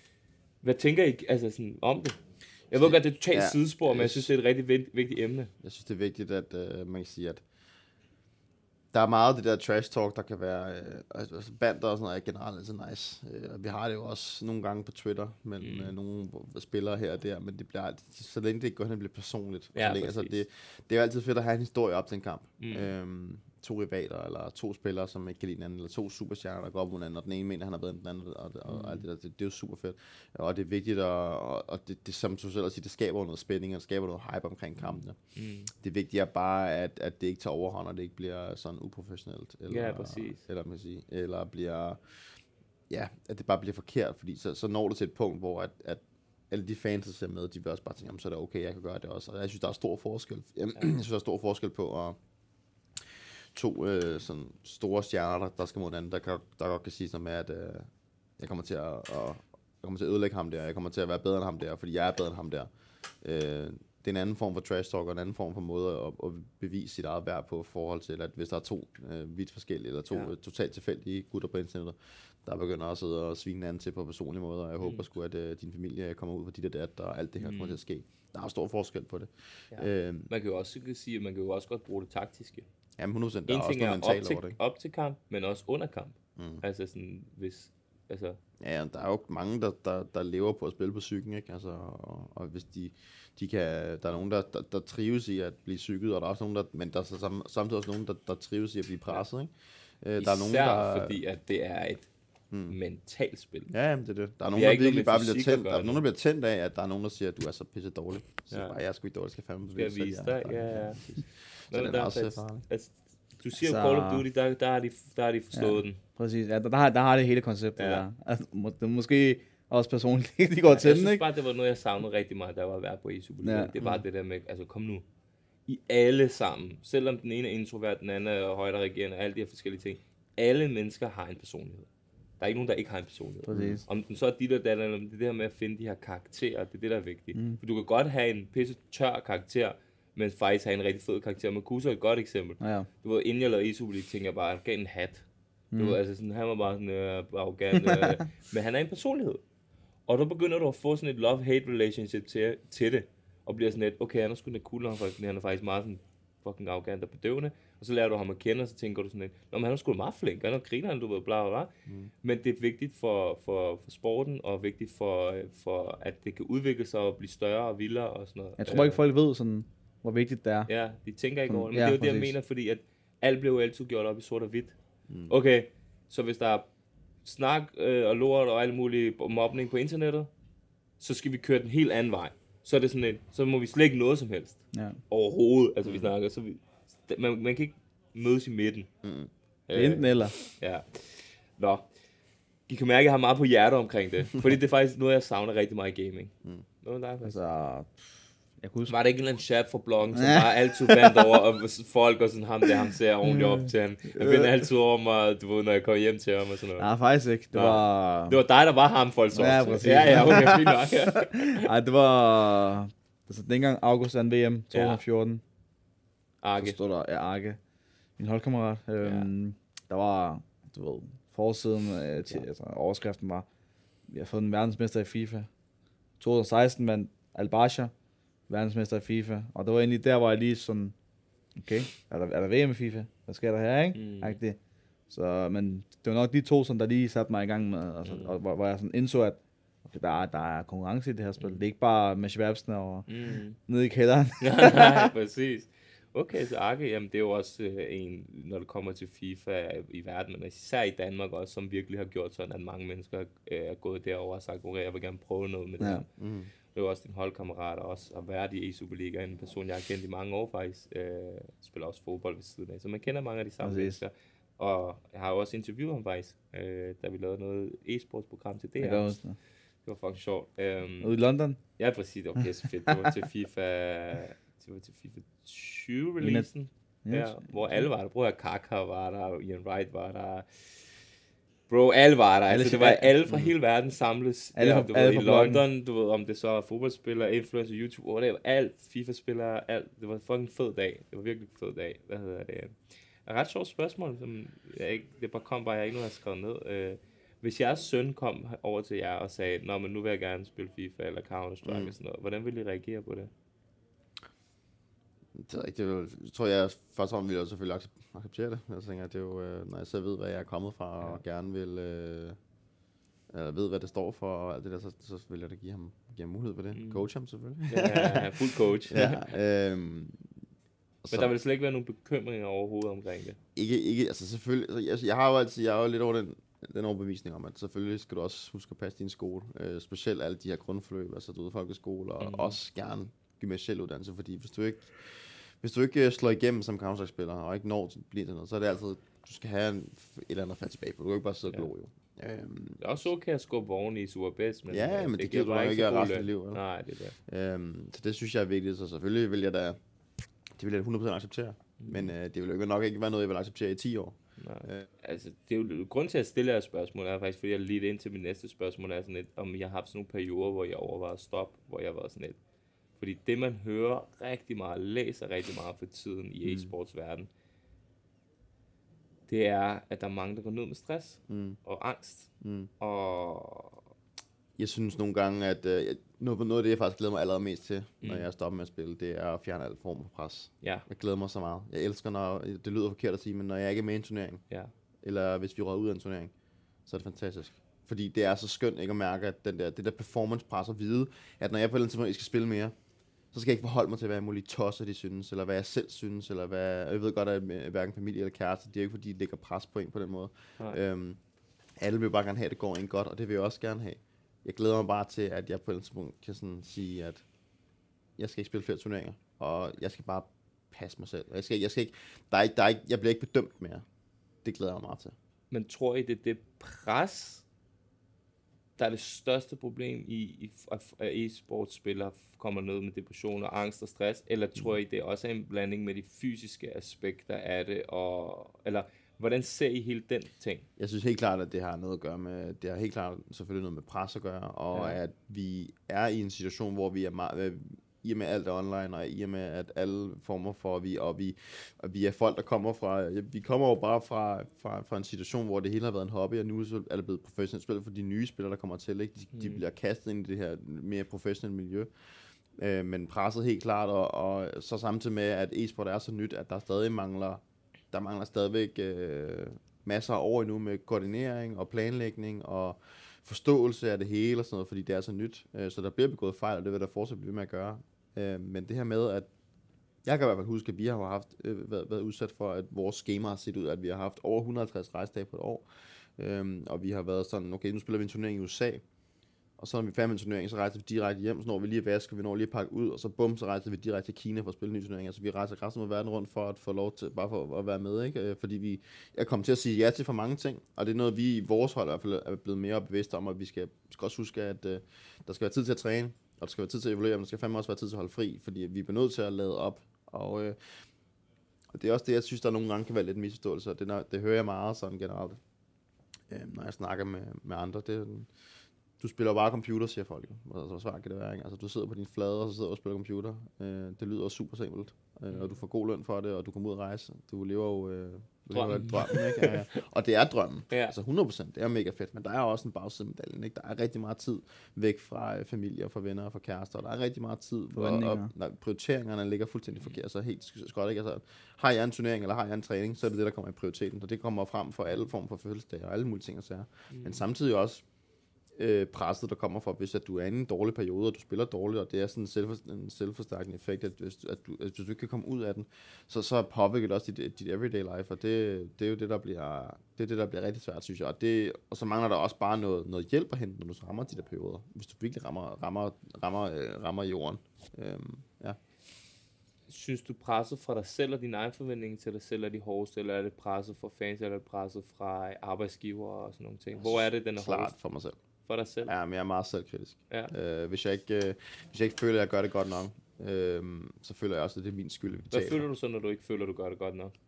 Hvad tænker I altså sådan, om det? Jeg ved godt, det er totalt ja, sidespor, men jeg synes, det er et rigtig vigtigt, vigtigt emne. Jeg synes, det er vigtigt, at uh, man kan sige, at der er meget af det der trash talk, der kan være, uh, altså bander og sådan noget, er generelt så nice. Uh, vi har det jo også nogle gange på Twitter, men mm. uh, nogle spillere her og der, men det bliver altid, så længe det ikke går hen og bliver personligt. Ja, så længe, altså, det, det er jo altid fedt at have en historie op til en kamp. Mm. Um, to rivaler, eller to spillere, som ikke kan lide hinanden, eller to superstjerner, der går op mod hinanden, og den ene mener, han har været den anden, og, og, og alt det der, det, det er jo super fedt. Og det er vigtigt, og, og det, det, som du selv siger, det skaber noget spænding, og det skaber noget hype omkring kampene. Mm. Det vigtige er bare, at, at det ikke tager overhånd, og det ikke bliver sådan uprofessionelt, eller, ja, præcis. eller, man sige, eller bliver, ja, at det bare bliver forkert, fordi så, så når du til et punkt, hvor at, at alle de fans, der ser med, de vil også bare tænke, jamen, så er det okay, jeg kan gøre det også. Og jeg synes, der er stor forskel. Jeg, jeg synes, der er stor forskel på at to øh, sådan store stjerner, der, der skal mod hinanden, der, kan, der godt kan sige sådan med, at øh, jeg kommer til at, at jeg kommer til at ødelægge ham der, jeg kommer til at være bedre end ham der, fordi jeg er bedre end ham der. Øh, det er en anden form for trash talk, og en anden form for måde at, at bevise sit eget værd på, forhold til, at hvis der er to øh, vidt forskellige, eller to ja. totalt tilfældige gutter på internettet, der begynder også at sidde og svine anden til på personlige måder, og jeg mm. håber sgu, at øh, din familie kommer ud for dit og dat, og alt det her mm. kommer til at ske. Der er stor forskel på det. Ja. Øh, man kan jo også sige, at man kan jo også godt bruge det taktiske. Jamen hundrede procent, der en er også noget mentalt til, over det. op til kamp, men også under kamp. Mm. Altså sådan, hvis, altså... Ja, der er jo mange, der, der, der lever på at spille på psyken, ikke? Altså, og, og hvis de, de kan, der er nogen, der, der, der trives i at blive psyket, og der er også nogen, der, men der er så samtidig også nogen, der, der trives i at blive presset, ikke? Øh, der er nogen, der, fordi at det er et hmm. mentalt spil. Ja, jamen, det er det. Der er nogen, der virkelig bare bliver tændt. Der er nogen, der bliver tændt af, at der er nogen, der siger, at du er så pisse dårlig. Så ja. bare, jeg er sgu ikke dårlig, skal fandme bevæge sig. Skal jeg vise dig? Ja, ja. Så den er også farlig. Altså, du siger jo Call of Duty, der, der, har de, der har de forstået ja, den. Præcis, ja, der, der, har, der har det hele konceptet ja. der. Altså, må, det er måske også personligt, de går ja, til den, ikke? Jeg synes bare, det var noget, jeg savnede rigtig meget, da jeg var vært på i Superliga. Ja. Det var mm. det der med, altså kom nu. I alle sammen, selvom den ene er introvert, den anden er højderegerende, og alle de her forskellige ting. Alle mennesker har en personlighed. Der er ikke nogen, der ikke har en personlighed. Præcis. Om den så er dit og dat, eller det der med at finde de her karakterer, det er det, der er vigtigt. Mm. For du kan godt have en pisse tør karakter, men faktisk have en rigtig fed karakter. Makusa er et godt eksempel. Ja, ja. Du ved, inden jeg lavede e-Superliga, tænkte jeg bare, at gav en hat. Mm. Du ved, altså sådan, han var bare sådan, øh, arrogant. Øh, men han er en personlighed. Og så begynder du at få sådan et love-hate relationship til, til det. Og bliver sådan lidt, okay, han er sgu lidt cool, han er faktisk meget sådan fucking arrogant og bedøvende. Og så lærer du ham at kende, og så tænker du sådan lidt, nå, men han er sgu meget flink, han er griner, du ved, bla bla bla. Mm. Men det er vigtigt for, for, for sporten, og vigtigt for, for, at det kan udvikle sig og blive større og vildere og sådan noget. Jeg tror ikke, folk ved sådan, hvor vigtigt det er. Ja, de tænker ikke over det. Men ja, det er jo det, jeg mener, fordi at alt blev jo altid gjort op i sort og hvidt. Mm. Okay, så hvis der er snak øh, og lort og alt muligt mobning på internettet, så skal vi køre den helt anden vej. Så er det sådan en, så må vi slet ikke noget som helst. Ja. Overhovedet, altså vi snakker, så vi, man, man kan ikke mødes i midten. Mm. Det er enten eller. Ja. Nå. I kan mærke, at jeg har meget på hjertet omkring det. Fordi det er faktisk noget, jeg savner rigtig meget i gaming. Mm. Noget der, Altså, jeg kunne huske... var det ikke en eller anden chat for bloggen, som bare altid vandt over, og folk og sådan ham der, ham ser ordentligt op til ham. Jeg vinder altid over mig, du ved, når jeg kommer hjem til ham og sådan noget. Nej, faktisk ikke. Det Nå. var... Det var dig, der var ham, folk så. Ja, præcis. Ja, ja, okay, fint nok. Ja. Ej, det var... Altså, dengang August vandt V M to tusind og fjorten. Arke. Så stod der, ja, Arke. Min holdkammerat. Øhm, ja. Der var, du ved, forsiden øh, til, ja. altså, overskriften var, vi har fået en verdensmester i FIFA. to tusind og seksten vandt Al-Basha, verdensmester i FIFA. Og det var egentlig der, hvor jeg lige sådan, okay, er der, er der V M i FIFA? Hvad sker der her, ikke? Mm. Det. Så, men det var nok de to, som der lige satte mig i gang med, altså, mm. og, hvor, hvor jeg sådan indså, at okay, der, er, der er konkurrence i det her spil. Mm. Det er ikke bare med Schwabsen og mm. nede i kælderen. Nej, præcis. Okay, så Arke, jamen det er jo også øh, en, når det kommer til FIFA i verden, men især i Danmark også, som virkelig har gjort sådan, at mange mennesker øh, er gået derover og sagt, okay, jeg vil gerne prøve noget med det ja. her. Mm. Det er jo også din holdkammerat også, og været i E-Superliga, en person, jeg har kendt i mange år faktisk, øh, spiller også fodbold ved siden af, så man kender mange af de samme mennesker. Og jeg har jo også interviewet ham faktisk, øh, da vi lavede noget e-sportsprogram til det her. Det var fucking sjovt. Um, Ude i London? Ja, præcis, det var pisse fedt. Det var til FIFA... Det var til FIFA tyve-releasen, ja, ja, hvor alle var der. Bror, Kaka var der, Ian Wright var der. Bro, alle var der. Altså, det var alle fra hele verden samles. Alle der, fra, du alle ved, i fra London, du ved, om det så er fodboldspillere, influencer, YouTube, og det var alt, FIFA-spillere, alt. Det var en fucking fed dag. Det var virkelig en fed dag. Hvad hedder det? Et ret sjovt spørgsmål, som jeg ikke, det bare kom bare, jeg ikke noget har skrevet ned. Hvis jeres søn kom over til jer og sagde, nå, men nu vil jeg gerne spille FIFA eller Counter-Strike mm. og sådan noget, hvordan ville I reagere på det? Det er ikke, det jeg tror jeg først og vil jeg selvfølgelig acceptere det. Jeg tænker, at det er jo, når jeg selv ved, hvad jeg er kommet fra, ja. og gerne vil, øh, eller ved, hvad det står for, og alt det der, så, så vil jeg da give ham, give ham mulighed for det. Mm. Coach ham selvfølgelig. Ja, fuld coach. ja, øhm, Men så, der vil slet ikke være nogen bekymringer overhovedet omkring det? Ikke, ikke altså selvfølgelig, altså, jeg har jo altid, jeg er jo lidt over den, den overbevisning om, at selvfølgelig skal du også huske at passe din skole, øh, specielt alle de her grundforløb, altså du ved, folkeskole, og mm. også gerne gymnasiel uddannelse, fordi hvis du ikke hvis du ikke slår igennem som Counter-Strike-spiller, og ikke når til blive til noget, så er det altid, du skal have en, et eller andet fat tilbage på. Du kan ikke bare sidde og glo, jo. Um, det er også okay at skubbe oven i Super Best, men, ja, men det, det giver du ikke af resten af livet. Eller? Nej, det er det. Um, så det synes jeg er vigtigt, så selvfølgelig vil jeg da, det vil jeg hundrede procent acceptere, mm. men uh, det vil jo nok ikke være noget, jeg vil acceptere i ti år. Nej. Uh, altså, det er jo grund til at stille jer spørgsmål, er faktisk, fordi jeg lige ind til mit næste spørgsmål, er sådan et, om jeg har haft sådan nogle perioder, hvor jeg overvejede at stoppe, hvor jeg var sådan et. Fordi det, man hører rigtig meget, læser rigtig meget for tiden i e-sportsverdenen, det er, at der er mange, der går ned med stress mm. og angst. Mm. Og jeg synes nogle gange, at øh, noget, noget af det, jeg faktisk glæder mig allermest til, mm. når jeg stopper med at spille, det er at fjerne al form for pres. Ja. Jeg glæder mig så meget. Jeg elsker, når det lyder forkert at sige, men når jeg ikke er med i en turnering, ja. eller hvis vi rører ud af en turnering, så er det fantastisk. Fordi det er så skønt ikke at mærke, at den der, det der performance-pres at vide, at når jeg på et eller andet tidspunkt skal spille mere, så skal jeg ikke forholde mig til, hvad jeg muligt tosser de synes, eller hvad jeg selv synes, eller hvad... Jeg ved godt, at hverken familie eller kæreste, det er ikke fordi, de lægger pres på en på den måde. Øhm, alle vil bare gerne have, at det går en godt, og det vil jeg også gerne have. Jeg glæder mig bare til, at jeg på et eller andet tidspunkt kan sådan sige, at jeg skal ikke spille flere turneringer, og jeg skal bare passe mig selv. Jeg skal, jeg skal ikke... Der er ikke, der er ikke... Jeg bliver ikke bedømt mere. Det glæder jeg mig meget til. Men tror I, det er det pres, der er det største problem i, i at e-sportspillere kommer ned med depression og angst og stress, eller tror I, det er også en blanding med de fysiske aspekter af det, og, eller hvordan ser I hele den ting? Jeg synes helt klart, at det har noget at gøre med, det har helt klart selvfølgelig noget med pres at gøre, og ja. At vi er i en situation, hvor vi er meget, i og med alt er online, og i og med at alle former for, vi, og vi, og vi er folk, der kommer fra, vi kommer jo bare fra, fra, fra en situation, hvor det hele har været en hobby, og nu er det blevet professionelt spil for de nye spillere, der kommer til, ikke? De, mm. de bliver kastet ind i det her mere professionelle miljø, øh, men presset helt klart, og, og så samtidig med, at e-sport er så nyt, at der stadig mangler, der mangler stadigvæk øh, masser af år endnu med koordinering og planlægning, og forståelse af det hele og sådan noget, fordi det er så nyt, øh, så der bliver begået fejl, og det vil der fortsat blive ved med at gøre. Øh, men det her med, at jeg kan i hvert fald huske, at vi har haft, øh, været, været udsat for, at vores schema har set ud, at vi har haft over et hundrede og halvtreds rejsedage på et år. Øhm, og vi har været sådan, okay, nu spiller vi en turnering i U S A, og så når vi er færdige med en turnering, så rejser vi direkte hjem, så når vi lige vasker, vi når lige at pakke ud, og så bum, så rejser vi direkte til Kina for at spille en ny turnering. Altså vi rejser resten af verden rundt for at få lov til, bare for at være med, ikke? Fordi vi er kommet til at sige ja til for mange ting, og det er noget, vi i vores hold i hvert fald er blevet mere bevidste om, at vi skal, vi skal også huske, at uh, der skal være tid til at træne, og der skal være tid til at evaluere, men der skal fandme også være tid til at holde fri, fordi vi er nødt til at lade op, og, uh, og det er også det, jeg synes, der nogle gange kan være lidt misforståelse, og det, det hører jeg meget sådan generelt, uh, når jeg snakker med, med andre. Det er du spiller jo bare computer, siger folk. Altså, hvor svært kan det være, ikke? Altså, du sidder på din flade, og så sidder du og spiller computer. Øh, det lyder super simpelt. Øh, og du får god løn for det, og du kommer ud og rejse. Du lever jo øh, du lever drømmen, ikke? Ja, ja. Og det er drømmen. Ja. Altså hundrede procent, det er mega fedt. Men der er også en bagside af medaljen, ikke? Der er rigtig meget tid væk fra øh, familie, og fra venner og fra kærester. Og der er rigtig meget tid, hvor og, når prioriteringerne ligger fuldstændig forkert. Så helt skot, ikke? Altså, har jeg en turnering, eller har jeg en træning, så er det det, der kommer i prioriteten. Og det kommer frem for alle former for fødselsdage og alle mulige ting og sager. Mm. Men samtidig også Øh, presset, der kommer fra, hvis at du er i en dårlig periode, og du spiller dårligt, og det er sådan en, selvfor, en selvforstærkende effekt, at hvis, at, du, at hvis du ikke kan komme ud af den, så, så påvirker det også dit, dit everyday life, og det, det er jo det, der bliver, det er det, der bliver rigtig svært, synes jeg. Og, det, og så mangler der også bare noget, noget hjælp at hente, når du så rammer de der perioder, hvis du virkelig rammer, rammer, rammer, øh, rammer jorden. Øhm, ja. Synes du presset fra dig selv og dine egne forventninger til dig selv er de hårdeste, eller er det presset fra fans, eller er det presset fra arbejdsgiver og sådan nogle ting? Hvor er det, den er Klart hårdest? for mig selv. For dig selv? Ja, men jeg er meget selvkritisk. Ja. Øh, hvis, jeg ikke, øh, hvis jeg ikke føler, at jeg gør det godt nok, øh, så føler jeg også, at det er min skyld. Hvad føler du så, når du ikke føler, at du gør det godt nok?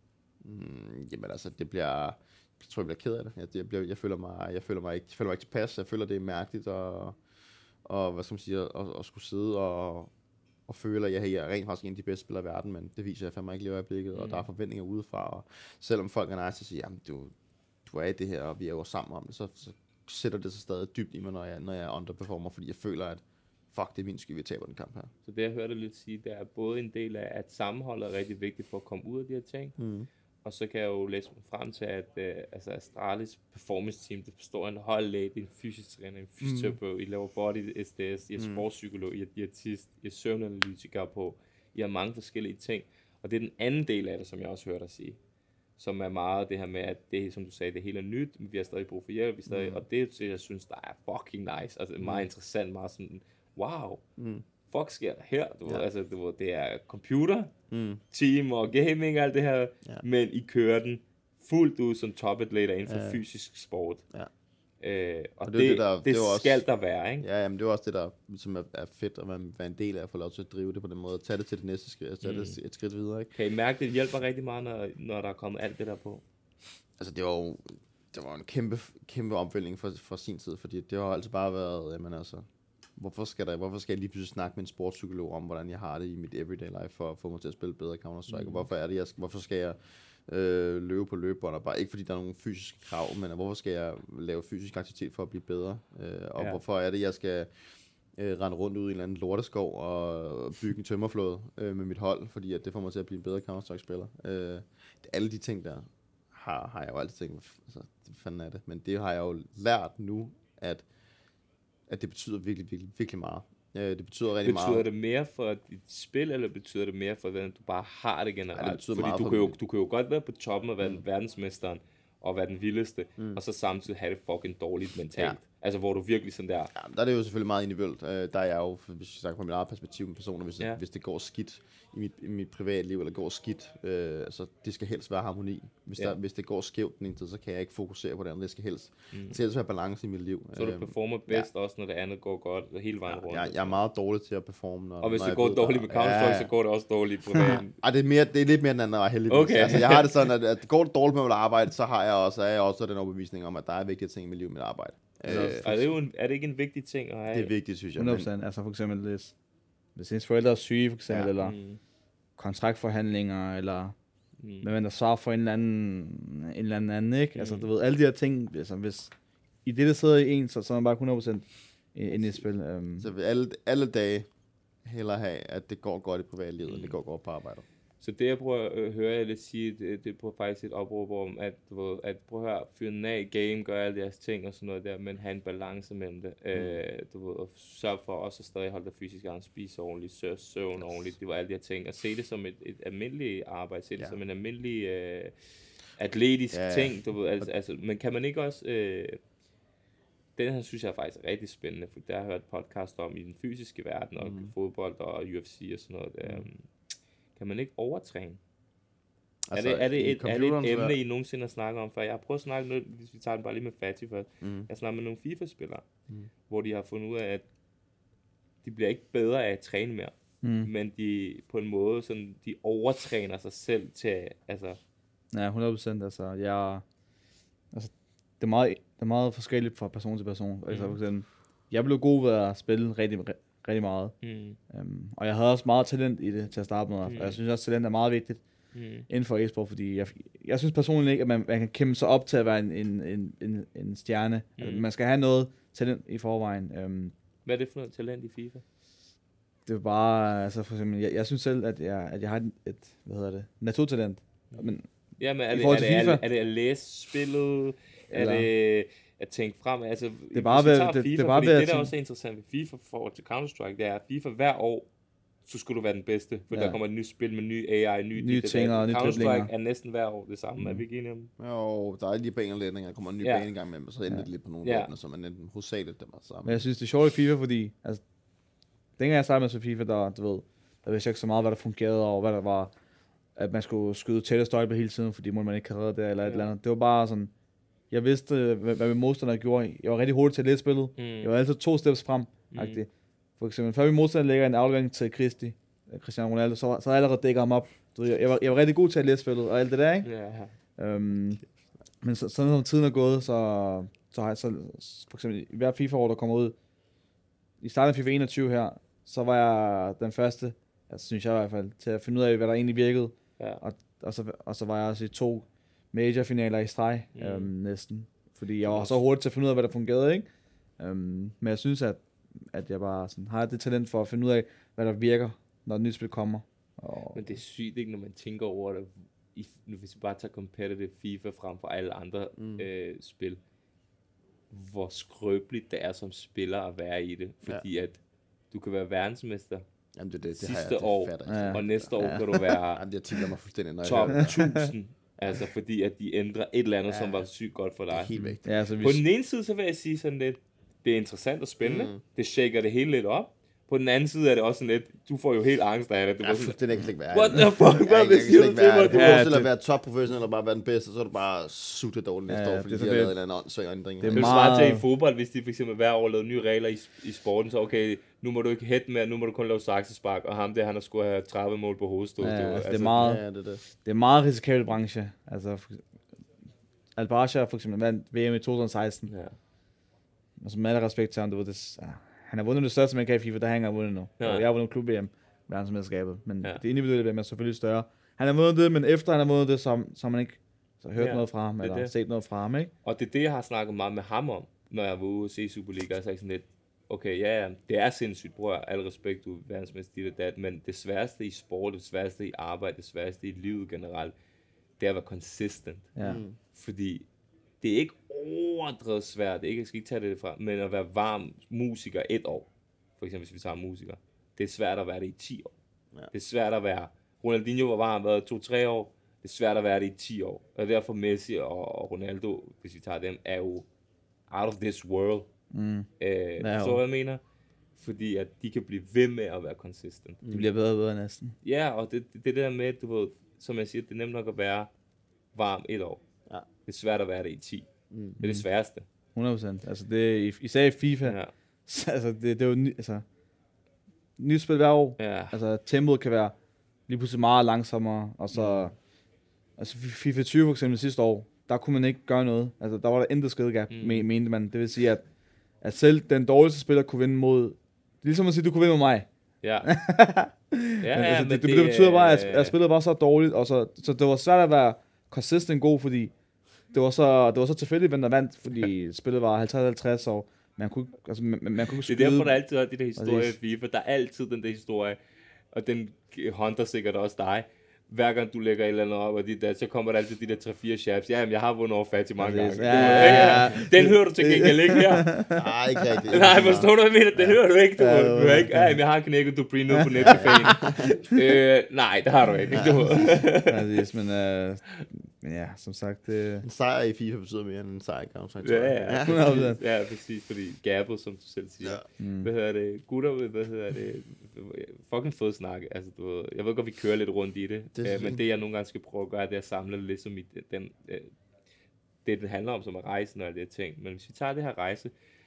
Mm, jamen altså, det bliver... Jeg tror, jeg bliver ked af det. Jeg, jeg, bliver, jeg, føler, mig, jeg, føler, mig ikke, jeg føler mig ikke tilpas. Jeg føler, det er mærkeligt og, og hvad skal man sige, at, at skulle sidde og, og føle, at jeg, jeg er rent faktisk en af de bedste spillere i verden, men det viser jeg fandme ikke lige i øjeblikket, mm. og der er forventninger udefra. Og selvom folk er nice til at sige, jamen du, du er i det her, og vi er jo sammen om det, så, så sætter det sig stadig dybt i mig, når jeg, når jeg underperformer, fordi jeg føler, at fuck, det er min skyld, vi taber den kamp her. Så det, jeg hørte lidt sige, det er både en del af, at sammenholdet er rigtig vigtigt for at komme ud af de her ting, mm. og så kan jeg jo læse mig frem til, at uh, altså Astralis performance team, det består af en holdlæge, en fysisk træner, en fysioterapeut, mm. I laver body S D S, I har mm. sportspsykolog, I har diætist, I har søvnanalytikere på, I har mange forskellige ting, og det er den anden del af det, som jeg også hørte dig sige, som er meget det her med, at det, som du sagde, det hele er nyt, men vi har stadig brug for hjælp, vi stadig, mm. og det er det, jeg synes, der er fucking nice, altså meget mm. interessant, meget sådan, wow, mm. fuck sker der her, du ja. ved, altså, du ved, det er computer, mm. team og gaming og alt det her, ja. Men I kører den fuldt ud som top-atleter inden for ja. fysisk sport. Ja. Øh, og, og det, det, det, der, det, det skal også, der være, ikke? Ja, jamen, det er også det, der som er, er fedt at være, være en del af, at få lov til at drive det på den måde, tage det til det næste skridt, tage mm. det et skridt videre, ikke? Kan I mærke, det hjælper rigtig meget, når, når der er kommet alt det der på? Altså, det var jo det var en kæmpe, kæmpe omvæltning for, for sin tid, fordi det har altid bare været, jamen altså, hvorfor skal, der, hvorfor skal jeg lige pludselig snakke med en sportspsykolog om, hvordan jeg har det i mit everyday life, for at få mig til at spille bedre Counter-Strike, mm. og hvorfor er det, jeg, hvorfor skal jeg øh, løbe på løbebånd, og bare ikke fordi der er nogle fysiske krav, men hvorfor skal jeg lave fysisk aktivitet for at blive bedre, øh, og ja. hvorfor er det, jeg skal øh, rende rundt ud i en eller anden lorteskov og bygge en tømmerflåde øh, med mit hold, fordi at det får mig til at blive en bedre Counter-Strike-spiller. Øh, alle de ting der har, har jeg jo altid tænkt, altså, det fanden er det, men det har jeg jo lært nu, at at det betyder virkelig, virkelig, virkelig meget. Ja, det betyder rigtig betyder meget. Betyder det mere for dit spil, eller betyder det mere for, hvordan du bare har det generelt? Ja, det betyder Fordi meget du, kan jo, du kan jo godt være på toppen og være mm. verdensmesteren, og være den vildeste, mm. og så samtidig have det fucking dårligt mentalt. Ja. Altså, hvor du virkelig sådan der... Ja, der er det jo selvfølgelig meget individuelt. Uh, der er jeg jo, hvis jeg snakker fra mit eget perspektiv med personer, hvis, ja. hvis det går skidt i mit, i mit privatliv, eller går skidt, uh, altså, det skal helst være harmoni. Hvis, ja. der, hvis det går skævt den ene tid, så kan jeg ikke fokusere på det andet. Det skal helst, mm. det skal helst være balance i mit liv. Så du performer bedst ja. også, når det andet går godt, hele vejen rundt? Ja, jeg, jeg er meget dårlig til at performe, når, og hvis når det går dårligt med Counter-Strike, ja. så går det også dårligt på dagen? Ej, det er, mere, det er lidt mere den anden vej, heldigvis. Okay. Altså, jeg har det sådan, at, at går det dårligt med at arbejde, så har jeg også, er jeg også den overbevisning om, at der er vigtige ting i mit liv med arbejde. Øh, er, det jo en, er det ikke en vigtig ting at have? Det er vigtigt, synes jeg. hundrede procent. Altså for eksempel, hvis, hvis ens forældre er syge, for eksempel, ja. eller mm. kontraktforhandlinger, eller mm. men der svarer for en eller anden, en eller anden, ikke? Mm. Altså, du ved, alle de her ting, altså, hvis i det, der sidder i en, så, så er man bare hundrede procent inde i spil. Um. Så vil alle, alle dage hellere have, at det går godt i privatlivet, mm. og det går godt på arbejde. Så det, jeg prøver at høre jer lidt sige, det, det er faktisk et opråb om, at, du ved, at prøv at høre, fyre den af, game, gør alle deres ting og sådan noget der, men have en balance mellem det. Mm. Øh, du ved, og sørg for også at stadig holde dig fysisk an, spise ordentligt, sø, søvn ordentligt, det var alle de her ting. Og se det som et, et almindeligt arbejde, se det ja. som en almindelig... Øh, atletisk Ja. ting, du ved, altså, altså, men kan man ikke også, øh, den her synes jeg faktisk er rigtig spændende, for der har jeg hørt podcast om i den fysiske verden, og Mm. fodbold og U F C og sådan noget, Mm. øh, kan man ikke overtræne? Altså, er, det, er, det i et, er det computeren, et så emne, der- I nogensinde har snakket om før? Jeg har prøvet at snakke noget, hvis vi tager den bare lige med Fatty først. Mm. Jeg snakker med nogle FIFA-spillere, Mm. hvor de har fundet ud af, at de bliver ikke bedre af at træne mere, Mm. men de på en måde, sådan, de overtræner sig selv til, altså, Ja, hundrede procent. Altså, jeg, altså, det er meget, det er meget forskelligt fra person til person. Mm. Altså, for eksempel, jeg blev god ved at spille rigtig, rigtig meget. mm, Um, og jeg havde også meget talent i det til at starte med. Mm. Og jeg synes også, at talent er meget vigtigt mm, inden for e-sport, fordi jeg, jeg synes personligt ikke, at man, man kan kæmpe sig op til at være en, en, en, en, en stjerne. Mm. Altså, man skal have noget talent i forvejen. Um, hvad er det for noget talent i FIFA? det er bare, altså for eksempel, jeg, jeg synes selv, at jeg, at jeg har et, et hvad hedder det, naturtalent. Men Jamen, er I det, er, forhold det, til er, FIFA? det, er det at læse spillet? Er Eller- det at tænke frem? Altså, Det er bare ved- det- det er bare fordi ved at det, der tænke- også er interessant ved FIFA for til Counter-Strike, det er, at FIFA hver år, så skulle du være den bedste, for Ja. der kommer et nyt spil med ny A I, ny, Nye dit, ting og nye Counter-Strike driblinger. er næsten hver år det samme, Mm. er vi ikke enige om? Jo, der er lige banelændinge, der kommer en ny Ja. bane i gang med, og så ender Ja. det lidt på nogle Ja. våbne, så man enten hovedsageligt dem er sammen. Men jeg synes, det er sjovt i FIFA, fordi altså, dengang jeg startede med at spille FIFA, der, du ved, der vidste jeg ikke så meget, hvad der fungerede, og hvad der var, at man skulle skyde tætte stolpe hele tiden, fordi må man ikke kan redde det, eller et Ja. eller andet. Det var bare sådan, jeg vidste, hvad, hvad min modstander gjorde. Jeg var rigtig hurtig til at læse spillet. Mm. Jeg var altid to steps frem. Mm. Mm. For eksempel, før min modstander lægger en aflevering til Christi, Cristiano Ronaldo, så, så havde jeg allerede dækket ham op. Du ved, Jeg, jeg, var, jeg var rigtig god til at læse spillet, og alt det der, ikke? Ja. Øhm, men så, sådan som tiden er gået, så, så har jeg så, for eksempel i hver FIFA-år, der kommer ud, i starten af FIFA enogtyve her, så var jeg den første, altså synes jeg i hvert fald, til at finde ud af, hvad der egentlig virkede. Ja. Og, og, så, og så var jeg også i to major-finaler i streg, Mm. mm. øhm, næsten. Fordi jeg var så hurtig til at finde ud af, hvad der fungerede, ikke? Øhm, men jeg synes, at, at jeg bare sådan, har det talent for at finde ud af, hvad der virker, når et nyt spil kommer. Og, Men det er sygt, ikke, når man tænker over det, i, nu hvis vi bare tager competitive FIFA frem for alle andre Mm. mm. øh, spil, hvor skrøbeligt det er som spiller at være i det, fordi ja. at du kan være verdensmester, Jamen, det, det, det sidste har jeg, det år, fatter jeg Ja. ikke. og næste år Ja. kan du være Jamen, jeg tænker mig fuldstændig, når jeg top hører det. tusind, altså fordi at de ændrer et eller andet, Ja. som var sygt godt for Det er dig. helt væk. ja, altså, vi, På den ene side, så vil jeg sige sådan lidt, det er interessant og spændende, Mm. mm. det shaker det hele lidt op. På den anden side er det også sådan lidt, du får jo helt angst af det. Du Ja, var sådan, fuldstændig, jeg kan slet ikke være what ærlig. the fuck, Jeg hvad kan vil slet siger du ikke til være mig? ærlig. Du Du Ja, forestiller det- at være topprofessionel og bare være den bedste, så er du bare sutte dårligt næste Ja, år, fordi det er de så har fedt. lavet en eller anden åndssvag ændring. Det er Det er meget- svaret til i fodbold, hvis de for eksempel hver år lavede nye regler i, i sporten, så okay, nu må du ikke hætte mere, nu må du kun lave saksespark, og ham der, han har skulle have tredive mål på hovedstået. Ja, det, var, altså, det er meget- Ja, det er det. det er en meget risikabel branche. Altså, for, Al-Basha for eksempel vandt V M i to tusind og seksten. Ja. Altså med al respekt til ham, du ved, det, ja, han har vundet det største, man kan i FIFA, der hænger vundet nu. Ja. Ja. Jeg har vundet klub-V M, verdensmesterskabet, men Ja. ja. det individuelle V M er selvfølgelig større. Han har vundet det, men efter han har vundet det, så, så har man ikke så hørt Ja, ja, noget fra ham, det er eller det. set noget fra ham, ikke? Og det er det, jeg har snakket meget med ham om, når jeg var ude og se Superliga, og sagde sådan lidt, okay, ja, ja, det er sindssygt, bror, al respekt, du er verdensmester, dit og dat, men det sværeste i sport, det sværeste i arbejde, det sværeste i livet generelt, det er at være consistent. Ja. Mm. Fordi det er ikke overdrevet svært, det er ikke, jeg skal ikke tage det fra, men at være varm musiker et år, for eksempel hvis vi tager musiker, det er svært at være det i ti år. Ja. Det er svært at være, Ronaldinho var varm, været to-tre år, det er svært at være det i ti år. Og derfor Messi og, og Ronaldo, hvis vi tager dem, er jo out of this world. Mm. Øh, Ja, forstår du, hvad jeg mener? Fordi at de kan blive ved med at være consistent. Det bliver bedre og bedre næsten. Ja, og det, det, det der med, du ved, som jeg siger, det er nemt nok at være varm et år. Ja. Det er svært at være det i ti. Mm. Det er det sværeste. hundrede procent. Altså det, er- især i FIFA, Ja. så, altså det, det er jo ny, altså, nyt spil hver år. Ja. Altså tempoet kan være lige pludselig meget langsommere, og så, mm. altså FIFA tyve for eksempel sidste år, der kunne man ikke gøre noget. Altså der var der intet skadegab, Mm. mm. mente man. Det vil sige, at, at selv den dårligste spiller kunne vinde mod, det er ligesom at sige, du kunne vinde mod mig. Ja. Ja, ja, altså, men det, det, det, betyder bare, at, øh, at spillet var så dårligt, og så, så det var svært at være consistent god, fordi det var så, det var så tilfældigt, hvem der vandt, fordi spillet var halvtreds halvtreds, og man kunne, ikke- altså, man, man kunne ikke Det skyde. er derfor, der altid er de der historier i Præcis. FIFA. Der er altid den der historie, og den hunter sikkert også dig. Hver gang du lægger et eller andet op, og de der, så kommer der altid de der tre fire shabs. Ja, men jeg har vundet over Fatty mange Præcis. gange. Ja, Du ved, ja, ikke? ja. Den hører du til gengæld ikke her. Nej, ikke rigtigt. Nej, forstår du, hvad jeg mener? Den hører du ikke. Du, Ja, ja, du ja, er ikke. Ja, men jeg har knækket Dupree nu på Neptufane. øh, nej, det har du ikke. Du. Præcis, men øh, Men ja, som sagt... Øh... En sejr i FIFA betyder mere end en sejr i Counter-Strike. Ja, ja, hundrede ja, ja, præcis, fordi gabet, som du selv siger. Ja. Mm. Hvad hedder det? Gutter, hvad hedder det? Fucking fed snak. Altså, du ved, jeg ved godt, vi kører lidt rundt i det, det øh, men det, jeg nogle gange skal prøve at gøre, det er at samle det ligesom i den, øh, det, det handler om, som er rejsen og det ting. Men hvis vi tager det her rejse,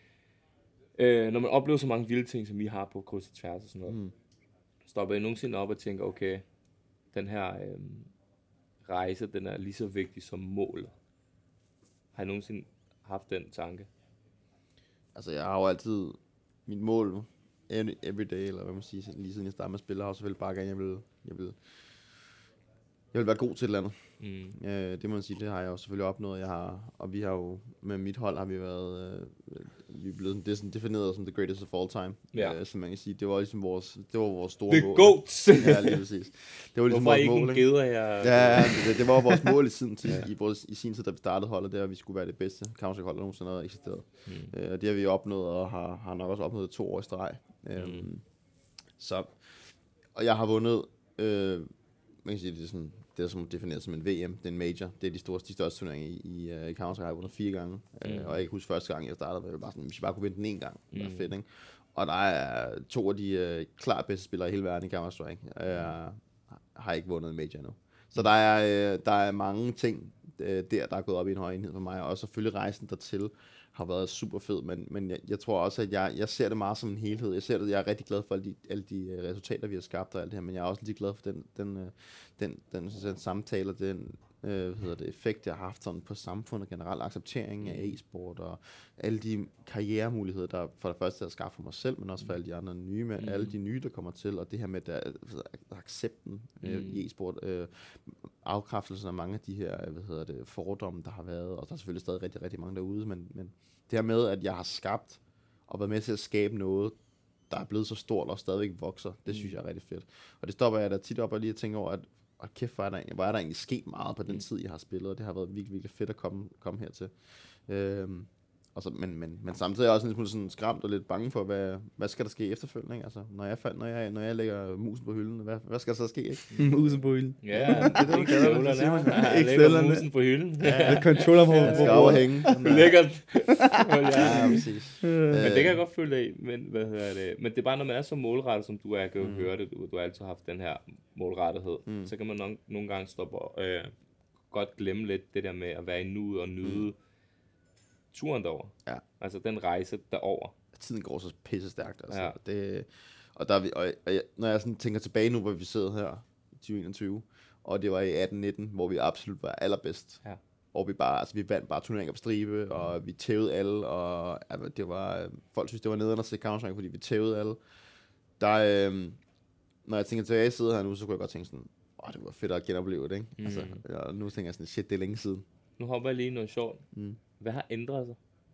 øh, når man oplever så mange vilde ting, som vi har på kryds og tværs og sådan noget, mm. stopper jeg nogensinde op og tænker, okay, den her øh, rejse, den er lige så vigtig som målet. Har jeg nogensinde haft den tanke? Altså, jeg har jo altid mit mål every, every day, eller hvad man siger, lige siden jeg startede med at spille, har jeg selvfølgelig bare gerne, jeg vil, jeg vil, jeg vil være god til et eller andet. Mm. Øh, det må man sige, det har jeg jo selvfølgelig opnået. Jeg har, og vi har jo, med mit hold har vi været, øh, vi er blevet det, defineret som the greatest of all time. Ja. Øh, som man kan sige, det var ligesom vores, det var vores store the mål. The GOATs! Ja, lige præcis. Det var ligesom Hvorfor vores mål, ikke en geder her? Ja, det, det var vores mål i sin tid, ja. i, vores, i sin tid, da vi startede holdet, det var, at vi skulle være det bedste Counter-Strike-hold, der nogensinde havde eksisteret. Mm. Øh, og det har vi opnået, og har, har nok også opnået to år i streg. Mm. Øhm, så, og jeg har vundet, øh, man kan sige, det er sådan, det er som defineret som en V M, det er en major, det er de, store, de største turneringer i, i, uh, i Counter-Strike, jeg har vundet fire gange, mm. øh, og jeg kan huske første gang, jeg startede, var jeg bare sådan, hvis jeg bare kunne vinde den en gang, det var mm. fedt, ikke? Og der er to af de uh, klart bedste spillere i hele verden i Counter-Strike, og jeg har ikke vundet en major endnu. Så der er, uh, der er mange ting uh, der, der er gået op i en høj enhed for mig, og selvfølgelig rejsen dertil har været super fed, men, men jeg, jeg tror også, at jeg, jeg ser det meget som en helhed. Jeg ser det, jeg er rigtig glad for alle de, alle de resultater, vi har skabt og alt det her, men jeg er også lidt glad for den, den, den, den, den, den samtale og den øh, hvad hedder det, effekt, jeg har haft sådan på samfundet generelt, acceptering af e-sport og alle de karrieremuligheder, der for det første er skabt for mig selv, men også for alle de andre nye, med mm. alle de nye, der kommer til, og det her med der, accepten øh, mm. i e-sport, øh, afkræftelsen af mange af de her, hvad hedder det, fordomme, der har været, og der er selvfølgelig stadig rigtig, rigtig mange derude, men, men det her med, at jeg har skabt og været med til at skabe noget, der er blevet så stort og stadigvæk vokser, det synes jeg er rigtig fedt. Og det stopper jeg da tit op og lige at tænke over, at og kæft, hvor er, der egentlig, hvor er der egentlig sket meget på den tid, jeg har spillet, og det har været virkelig, virkelig fedt at komme, komme hertil. Øhm, og så, men, men, men samtidig er jeg også en lille sådan skræmt og lidt bange for, hvad, hvad skal der ske efterfølgende, ikke? Altså, når jeg, når, jeg, når jeg lægger musen på hylden, hvad, hvad skal der så ske, ikke? Musen på hylden. Ja, det er det, man kalder det. Jeg lægger musen på hylden. Ja, controller på. Jeg skal overhænge. Lækkert. Ja, præcis. Men det kan jeg godt følge af, men, hvad hedder det? Men det er bare, når man er så målrettet, som du er, jeg kan jo mm. høre det, du, du har altid haft den her målrettighed, mm. så kan man nogle, nogle gange stoppe øh, godt glemme lidt det der med at være i nuet og nyde mm. turen derover. Ja. Altså den rejse derover. Tiden går så pisse stærkt, altså. Ja. Det, og, der er vi, og, og jeg, når jeg sådan tænker tilbage nu, hvor vi sidder her i tyve enogtyve, og det var i atten nitten, hvor vi absolut var allerbedst. Ja. Og vi bare, altså vi vandt bare turneringer på stribe, og vi tævede alle, og altså, det var, folk synes, det var nederen at se Counter-Strike, fordi vi tævede alle. Der, øhm, når jeg tænker tilbage, jeg sidder her nu, så kunne jeg godt tænke sådan, åh, det var fedt at genopleve det, ikke? Mm. Altså, og nu tænker jeg sådan, shit, det er længe siden. Nu hopper jeg lige noget sjovt. Mm. Hvad har ændret sig?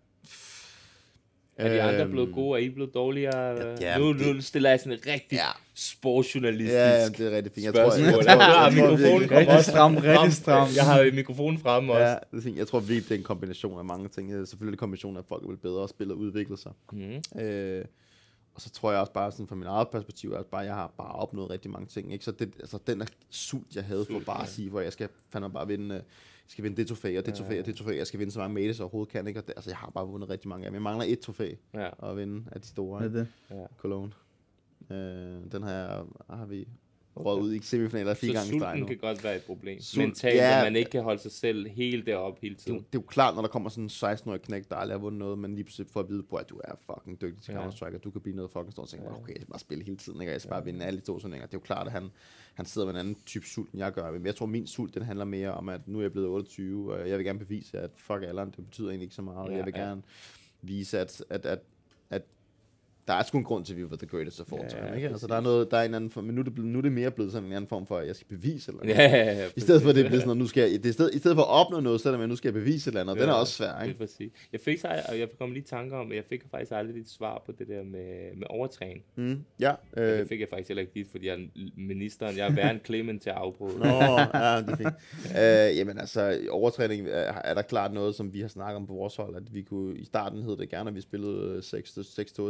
Er de andre blevet gode? Er I blevet dårligere? Ja, ja, nu, nu stiller jeg sådan et rigtig ja. sportsjournalistisk ja, ja, det er rigtig fint. Jeg spørgsmål. Tror, jeg, jeg, jeg, jeg, jeg, mikrofonen kommer rigtig stram, rigtig stram. Jeg har mikrofonen fremme også. Ja, det er fint. Jeg tror virkelig, det er en kombination af mange ting. Selvfølgelig er det en kombination af, at folk er blevet bedre og spiller og udvikle sig. Mm. Øh, og så tror jeg også bare, sådan fra min eget perspektiv, at bare, jeg har bare opnået rigtig mange ting. Ikke? Så det, altså, den der sult, jeg havde for bare ja. at sige, hvor jeg skal fandme bare vinde... Jeg skal vinde det trofæ, og det trofæ, og det trofæ. Jeg skal vinde så mange mates, jeg overhovedet kan. Ikke? Og det, altså, jeg har bare vundet rigtig mange af dem. Jeg mangler et trofæ ja. at vinde af de store. Det det. Ja. Cologne. Øh, den her har vi røget ud i semifinaler fire gange i streg nu. Så kan godt være et problem. Sult, mentalt, ja, at man ikke kan holde sig selv helt deroppe hele tiden. Det, det er jo klart, når der kommer sådan en seksten-årig knæk, der aldrig har vundet noget, men lige pludselig får at vide på, at du er fucking dygtig til Counter-Strike, og du kan blive noget fucking stort, og tænker, okay, jeg skal bare spille hele tiden, ikke? Jeg skal bare vinde alle de to turneringer. Det er jo klart, at han, han sidder med en anden type sult, end jeg gør. Men jeg tror, min sult, den handler mere om, at nu er jeg blevet otteogtyve, og jeg vil gerne bevise, at fuck alderen, det betyder egentlig ikke så meget. Ja, jeg vil ja. gerne vise, at, at, at, at der er sgu en grund til, at vi var the greatest of all time, ja, ikke? Altså, der er noget, der er en anden form, men nu er, det, nu er det mere blevet sådan en anden form for, at jeg skal bevise eller noget. Ja, ja, ja, I stedet for, at det bliver sådan noget, nu skal jeg, det er sted, i stedet for at opnå noget, så er det med, nu skal jeg bevise et eller andet, og ja, den er også svær, ikke? Det er jeg fik så, og jeg kom lige i tanker om, at jeg fik faktisk aldrig et svar på det der med, med overtræning. Mm, ja. Øh, det fik jeg faktisk heller ikke dit, fordi jeg er ministeren, jeg er værre end Clement til at afbryde. Nå, ja, det er fint. øh, jamen altså, overtræning er, er der klart noget, som vi har snakket om på vores hold, at vi kunne, i starten hed det gerne, at vi spillede seks til otte timer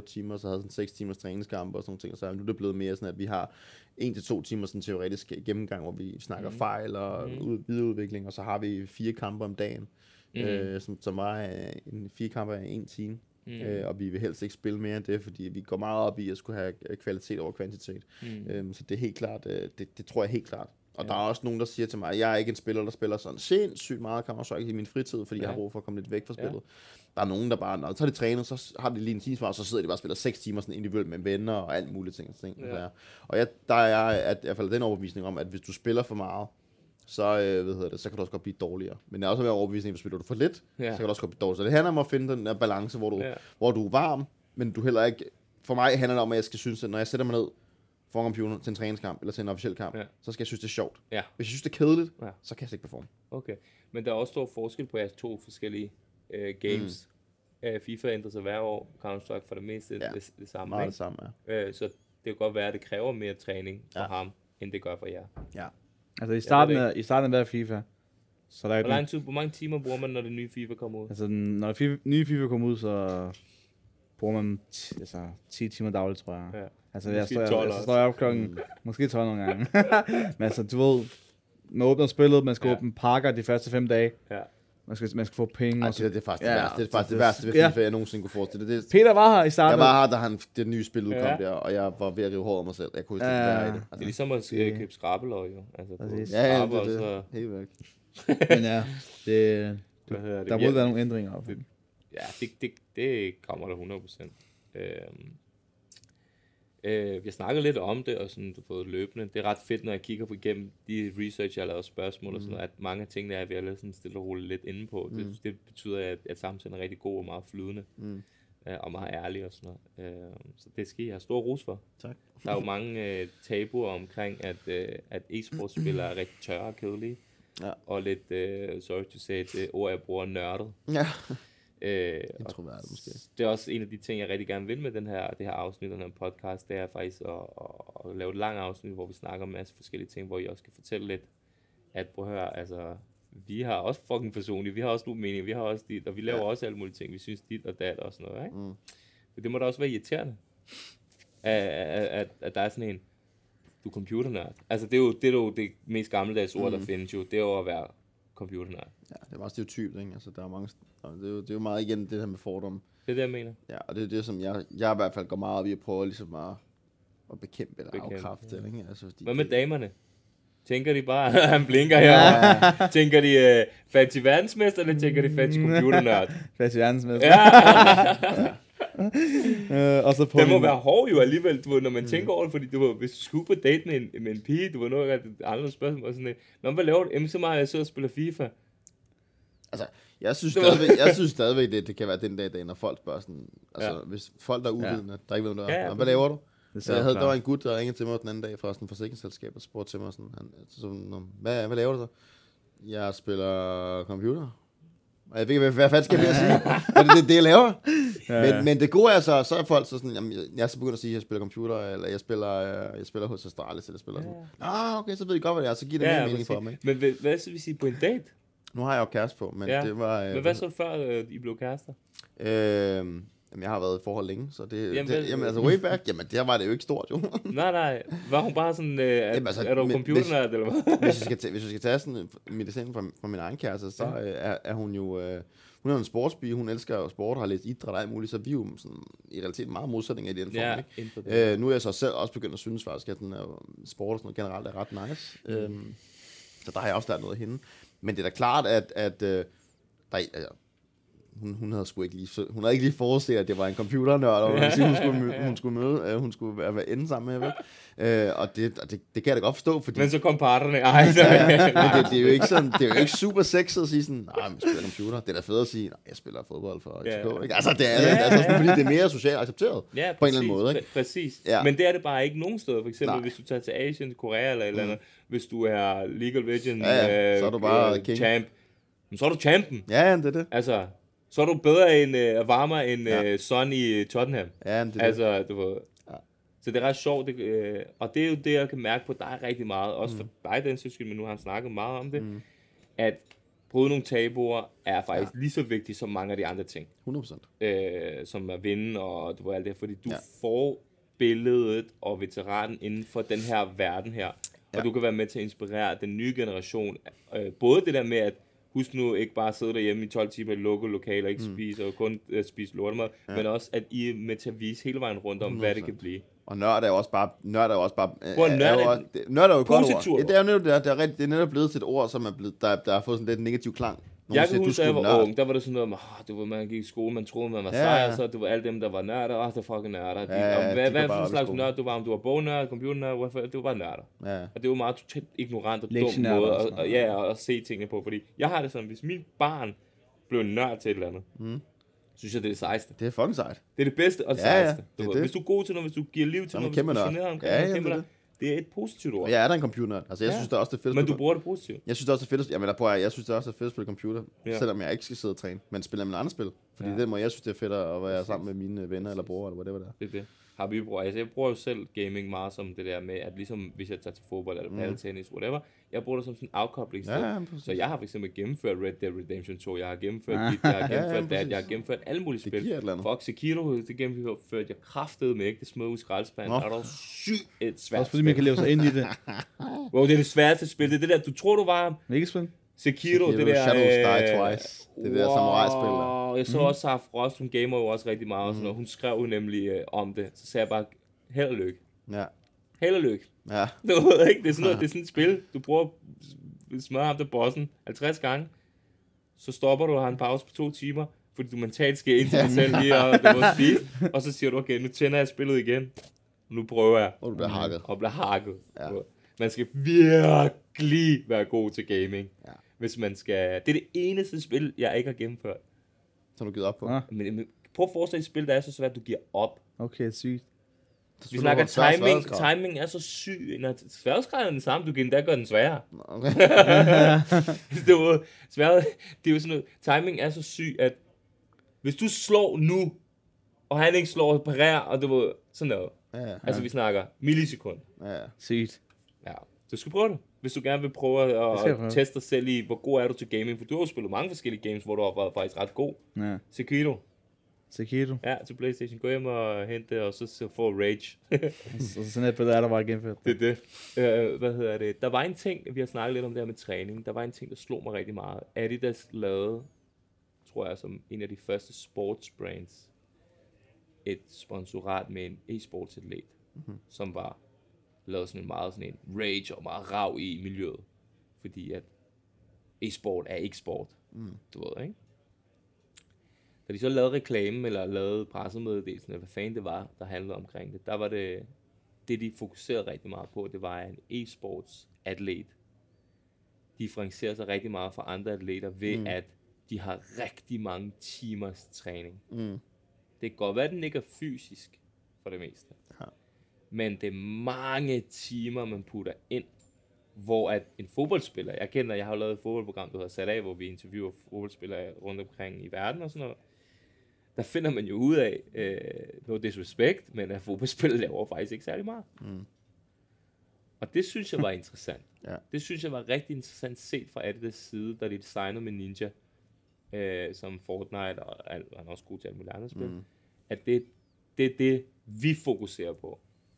så havde sådan seks timers træningskampe og sådan nogle ting. Og så nu er det blevet mere sådan, at vi har en til to timer sådan teoretisk gennemgang, hvor vi snakker mm. fejl og mm. ud, videreudvikling, og så har vi fire kampe om dagen, mm. øh, som, som var en fire kampe af en time. Mm. Øh, og vi vil helst ikke spille mere end det, fordi vi går meget op i at skulle have kvalitet over kvantitet. Mm. Øhm, så det er helt klart, øh, det, det tror jeg helt klart. Og ja. Der er også nogen, der siger til mig, at jeg er ikke en spiller, der spiller sådan sindssygt meget Counter-Strike i min fritid, fordi ja. jeg har brug for at komme lidt væk fra spillet. Ja. Der er nogen, der bare, når så er de træner, så har de lige en times, og så sidder de bare og spiller seks timer sådan individuelt med venner og alt muligt ting. Og, ting. Ja. Og jeg, der er jeg at, i hvert fald den overbevisning om, at hvis du spiller for meget, så, øh, ved det, så kan du også godt blive dårligere. Men jeg er også mere overbevisning, at hvis spiller du for lidt, ja. så kan du også godt blive dårligere. Så det handler om at finde den der balance, hvor du, ja. hvor du er varm, men du heller ikke... For mig handler det om, at jeg skal synes, at når jeg sætter mig ned foran computer til en træningskamp, eller til en officiel kamp, ja. så skal jeg synes, det er sjovt. Ja. Hvis jeg synes, det er kedeligt, ja. så kan jeg ikke performe. Okay, men der er også stor forskel på jeres to forskellige øh, games. Mm. Uh, FIFA ændrer sig hver år, Counter-Strike for det meste ja. det, det samme. Meget det samme, ja. Uh, så det kan godt være, at det kræver mere træning for ja. ham, end det gør for jer. Ja. Altså i starten, af, i starten af hver FIFA, så der er hvor, lang tid, hvor mange timer bruger man, når det nye FIFA kommer ud? Altså når det FIFA, nye FIFA kommer ud, så bruger man t- altså, ti timer dagligt, tror jeg. Ja. Altså jeg står, jeg, jeg, så står jeg op klokken, mm. måske tolv nogle gange. Men altså du ved, man åbner spillet, man skal ja. åbne pakker de første fem dage. Ja. Man skal, man skal få penge. Ej, det, det er faktisk ja, det værste, det er faktisk det, det værste ved FIFA, ja. jeg nogensinde kunne forestille. Det, det, Peter var her i starten. Jeg var her, da han, det nye spil udkom ja. der, og jeg var ved at rive håret af mig selv. Jeg kunne ikke ja. være i det. Altså. Det er ligesom at det... købe skrabeløg, jo. Altså, ja, ja, det er det. Så... Helt væk. Men ja, det, det, det der burde være nogle ændringer op. Ja, det, det, det kommer der hundrede procent. Øhm, øh, jeg snakker lidt om det, og sådan, du har fået løbende. Det er ret fedt, når jeg kigger på igennem de research, jeg har lavet spørgsmål mm. og sådan noget, at mange af tingene er ved at lade sådan stille og roligt lidt inde på. Mm. Det, det betyder, at, at samtalen er rigtig god og meget flydende. Mm. Øh, og meget ærlig og sådan noget. Øh, så det skal I have stor ros for. Tak. Der er jo mange øh, tabuer omkring, at, øh, at e-sportspillere er rigtig tørre og kedelige. Ja. Og lidt, øh, sorry to say, det ord, jeg bruger, nørdet. Ja. Øh, Introvert, måske. Det er også en af de ting, jeg rigtig gerne vil med den her, det her afsnit, den her podcast, det er faktisk at, at, at lave et langt afsnit, hvor vi snakker om en masse forskellige ting, hvor I også kan fortælle lidt, at prøv at høre, altså, vi har også fucking personligt, vi har også nogle meninger, vi har også dit, og vi laver ja. også alle mulige ting, vi synes dit og dat og sådan noget, ikke? Mm. Men det må da også være irriterende, at, at, at, at der er sådan en, du er computernørd. Altså, det er jo det, er jo det mest gammeldags ord, mm. der findes jo, det er jo at være computernørd. Ja, det er meget stereotypt, ikke? Altså, der er mange, det er, jo, det er jo meget igen det her med fordomme. Det er det, jeg mener. Ja, og det er det, som jeg, jeg i hvert fald går meget op i at prøve ligesom at, at bekæmpe eller bekæmpe, afkræfte. Ja. Ikke? Altså, hvad med damerne? Tænker de bare, han blinker her. Ja. Tænker de uh, fancy verdensmester, eller tænker de fancy computernørd? Fancy verdensmester. Ja. uh, og så det må være hård jo alligevel, du ved, når man mm. tænker over det, fordi du ved, hvis du skulle på date med en, med en pige, du var noget af det andre spørgsmål, og sådan noget. Nå, hvad laver du? Jamen, så meget jeg sidder og spiller FIFA. Altså, jeg synes stadigvæk, jeg synes stadigvæk det, det kan være den dag, dag, når folk spørger sådan, altså, ja. hvis folk der er uvidende, ja. der ikke ved, hvad du er, ja, ja, hvad laver du? Så jeg havde, der var en gut, der ringede til mig den anden dag fra sådan et forsikringsselskab og spurgte til mig sådan, han, sådan hvad, hvad laver du så? Jeg spiller computer. Og jeg ved ikke, hvad fanden skal jeg sige? Men det er det, jeg laver. Ja. Men, men det gode er så, så er folk så sådan, jamen, jeg er så begyndt at sige, at jeg spiller computer, eller jeg spiller, jeg spiller hos Astralis, eller jeg spiller sådan. Ah, okay, så ved I godt, hvad det er, så giver det ja, mere mening for mig. Men hvad, hvad så vil sige på en date? Nu har jeg jo kæreste på, men ja. det var... Men hvad så før øh, I blev kærester? Øh, Jamen, jeg har været i forhold længe, så det... Jamen, det, jamen altså, way back, jamen, der var det jo ikke stort, jo. nej, nej. Var hun bare sådan, øh, er, jamen, altså, er du computernørd, eller hvad? hvis, jeg skal tage, hvis jeg skal tage sådan medicin fra, fra min egen kæreste, så ja. øh, er, er hun jo... Øh, hun er en sportsby, hun elsker sport, har læst idræt og alt muligt, så vi er jo sådan, i realiteten meget modsætninger i den form, ja, ikke? Øh, nu er jeg så selv også begyndt at synes faktisk, at den er, sport og sådan noget generelt er ret nice. Mm. Øhm, så der har jeg også lært noget af hende. Men det er da klart, at... at øh, der, altså, Hun, hun havde sgu ikke lige, hun havde ikke lige forudset, at det var en computernørd, og hun, sige, hun skulle møde, hun skulle møde, øh, hun skulle være, være inde sammen med, øh, og det, og det, det kan jeg da godt forstå, fordi... Men så kom parterne, ej, så... ja, men det, det, er jo ikke sådan, det er jo ikke super sexet at sige sådan, nej, jeg spiller computer, det er da fedt at sige, nej, jeg spiller fodbold for F C K, ikke? Altså, det er, ja. altså sådan, fordi det er mere socialt accepteret, ja, på en eller anden måde, ikke? Præ- præcis, ja. Men det er det bare ikke nogen steder, for eksempel, nej. Hvis du tager til Asien, Korea eller et eller andet, mm. hvis du er League of Legends, ja, ja. Så er du bare uh, champ, så er du champion. Ja, det er det. Altså... Så er du bedre end uh, varmere end ja. uh, Son i Tottenham. Ja, det er altså, det. Du ved. Ja. Så det er ret sjovt, det, øh, og det er jo det, jeg kan mærke på dig rigtig meget, også mm. for dig den synes men nu har han snakket meget om det, mm. at bryde nogle tabuer er faktisk ja. lige så vigtigt som mange af de andre ting. hundrede procent. Øh, som at vinde og du ved alt det, fordi du Ja. får billedet og veteranen inden for den her verden her, og Ja. du kan være med til at inspirere den nye generation. Øh, både det der med at husk nu ikke bare sidde derhjemme i tolv timer i lukkede lokaler og ikke mm. spise og kun uh, spise lortemad, ja. men også at I er med til at vise hele vejen rundt om, hundrede procent hvad det kan blive. Og nørd er jo også bare... Nørd er jo også bare... Hvor er, nørd er, jo, er- også- det- nørd er jo et godt ord. Positivt. Ja, det er jo netop, det er, det er, rigtig, det er netop blevet til et ord, som er blevet, der, der har fået sådan lidt negativ klang. Nogen Jeg siger, kan du huske, da jeg skulle var nørd. ung, der var det sådan noget med, oh, du ved, man gik i skole, man troede, man var Ja, sej, ja. og så du var alle dem, der var nørder, åh, oh, det er fucking nørder. De, Ja, ja, og de hvad, går hvad bare for op en i slags skole. nørd du var, om du var bognørd, computernørd, hvorfor, det var bare nørder. Ja. Og det var meget totalt ignorant og dum Lektionærder måde og at, sådan og, noget. ja, at se tingene på, fordi jeg har det sådan, hvis mit barn blev en nørd til et eller andet, Mm. synes jeg, det er det sejeste. Det er fucking sejt. Det er det bedste og det Ja, ja, sejeste. det er Du ved. det. Hvis du er god til noget, hvis du giver liv til Så er man noget, hvis du kæmpe er nørd. passioneret omkring Ja, noget, ja, kæmpe det er nørd, det er et positivt ord. Jeg er da en computernørd. Altså, jeg Ja. synes det er også det er fedt at Men du spille- bruger det positivt. Jeg synes også, det er fedt at, jamen, der prøver jeg, jeg synes det også er fedt at spille computer, Ja. selvom jeg ikke skal sidde og træne, men spiller med andre spil. Fordi Ja. den måde, jeg synes, det er fedt at være Præcis. sammen med mine venner eller bror, eller whatever det er. Det er det. Har vi brugt. Altså, jeg bruger jo selv gaming meget som det der med, at ligesom hvis jeg tager til fodbold eller paddeltennis, whatever, jeg bruger det som sådan en afkoblingssted. Ja, ja, præcis. Så jeg har for eksempel gennemført Red Dead Redemption to, jeg har gennemført dit, jeg har Ja, ja, gennemført that, præcis. jeg har gennemført alle mulige Det spil. giver et eller andet. Fuck, Sekiro, det gennemførte jeg kraftede med, ikke? Det smed ud i skraldespanden. Nå. Er der sygt et svært Også fordi man kan spil. leve sig ind i det. Wow, det er det sværeste spil. Det er det der, du tror, du var Ikke spil? Sekiro, det der... Shadows Die øh, Twice. Det er det der samurai-spil der. Wow, jeg så også Sara Frost, hun gamer jo også rigtig meget, og sådan noget. Hun skrev jo nemlig øh, om det. Så sagde jeg bare, held og lykke. Ja. Held og lykke. Ja. Du ved ikke, det er sådan noget, det er sådan et spil, du bruger smør ham til bossen halvtreds gange, så stopper du og har en pause på to timer, fordi du mentalt skal ind til dig selv lige, og du må spise, og så siger du, okay, nu tænder jeg spillet igen, nu prøver jeg. Og du bliver hakket. Og bliver hakket. Ja. Man skal virkelig være god til gaming, Ja. hvis man skal... Det er det eneste spil, jeg ikke har gennemført. Så har du givet op på. Ah, Men, men prøv at forestille dig et spil, der er så svært, at du giver op. okay, sygt. Vi snakker timing, timing er så syg. Når sværhedsgraden er den samme, du kan endda gøre den sværere. Okay. det, var, svære, det er jo sådan noget, timing er så syg, at hvis du slår nu, og han ikke slår og parerer, og det var sådan noget. Ja, ja. Altså vi snakker millisekund. Ja, ja. Sygt. Ja, du skal prøve det. Hvis du gerne vil prøve Det at, skal jeg at prøve. teste dig selv i, hvor god er du til gaming, for du har jo spillet mange forskellige games, hvor du har været faktisk ret god. Ja. Sekiro, Sekiro. ja, til PlayStation. Gå hjem og hente det, og så, så få Rage. Så sådan et billede er der bare gennemført. Det er det. Øh, hvad hedder det? Der var en ting, vi har snakket lidt om det her med træning. Der var en ting, der slog mig rigtig meget. Adidas lavede, tror jeg, som en af de første sports brands, et sponsorat med en e-sports atlet, mm-hmm. som var lavet sådan en meget sådan en rage og meget rav i miljøet. Fordi at e-sport er ikke sport. Mm. Du ved, ikke? Da de så lavede reklame, eller lavede pressemeddelelsen, hvad fanden det var, der handlede omkring det, der var det, det de fokuserede rigtig meget på, det var en e-sports atlet differentierer sig rigtig meget fra andre atleter ved, mm. at de har rigtig mange timers træning. Mm. Det kan godt være, at den ikke er fysisk for det meste. Ja. Men det er mange timer, man putter ind, hvor at en fodboldspiller, jeg kender, jeg har jo lavet et fodboldprogram, der hedder Sat af, hvor vi interviewer fodboldspillere rundt omkring i verden og sådan noget. Der finder man jo ud af, øh, no disrespect, men at fodboldspillere laver faktisk ikke særlig meget. Mm. Og det synes jeg var interessant. Ja. Det synes jeg var rigtig interessant set fra Adidas side, da de designede med Ninja, øh, som Fortnite og alt, han er også god til alle mulige andre spil, mm. at det, det er det, vi fokuserer på.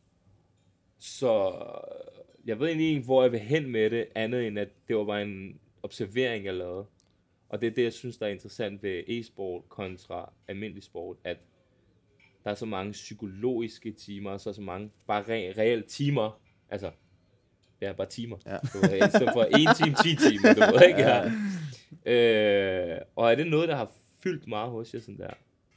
Så jeg ved egentlig ikke, hvor jeg vil hen med det, andet end at det var bare en observering, jeg lavede. Og det er det, jeg synes, der er interessant ved e-sport kontra almindelig sport, at der er så mange psykologiske timer, og så er så mange bare re- reelle timer, altså, ja, bare timer, Ja. du ved, så for en time, ti timer, du ved ikke, ja. øh, og er det noget, der har fyldt meget hos jer, sådan der?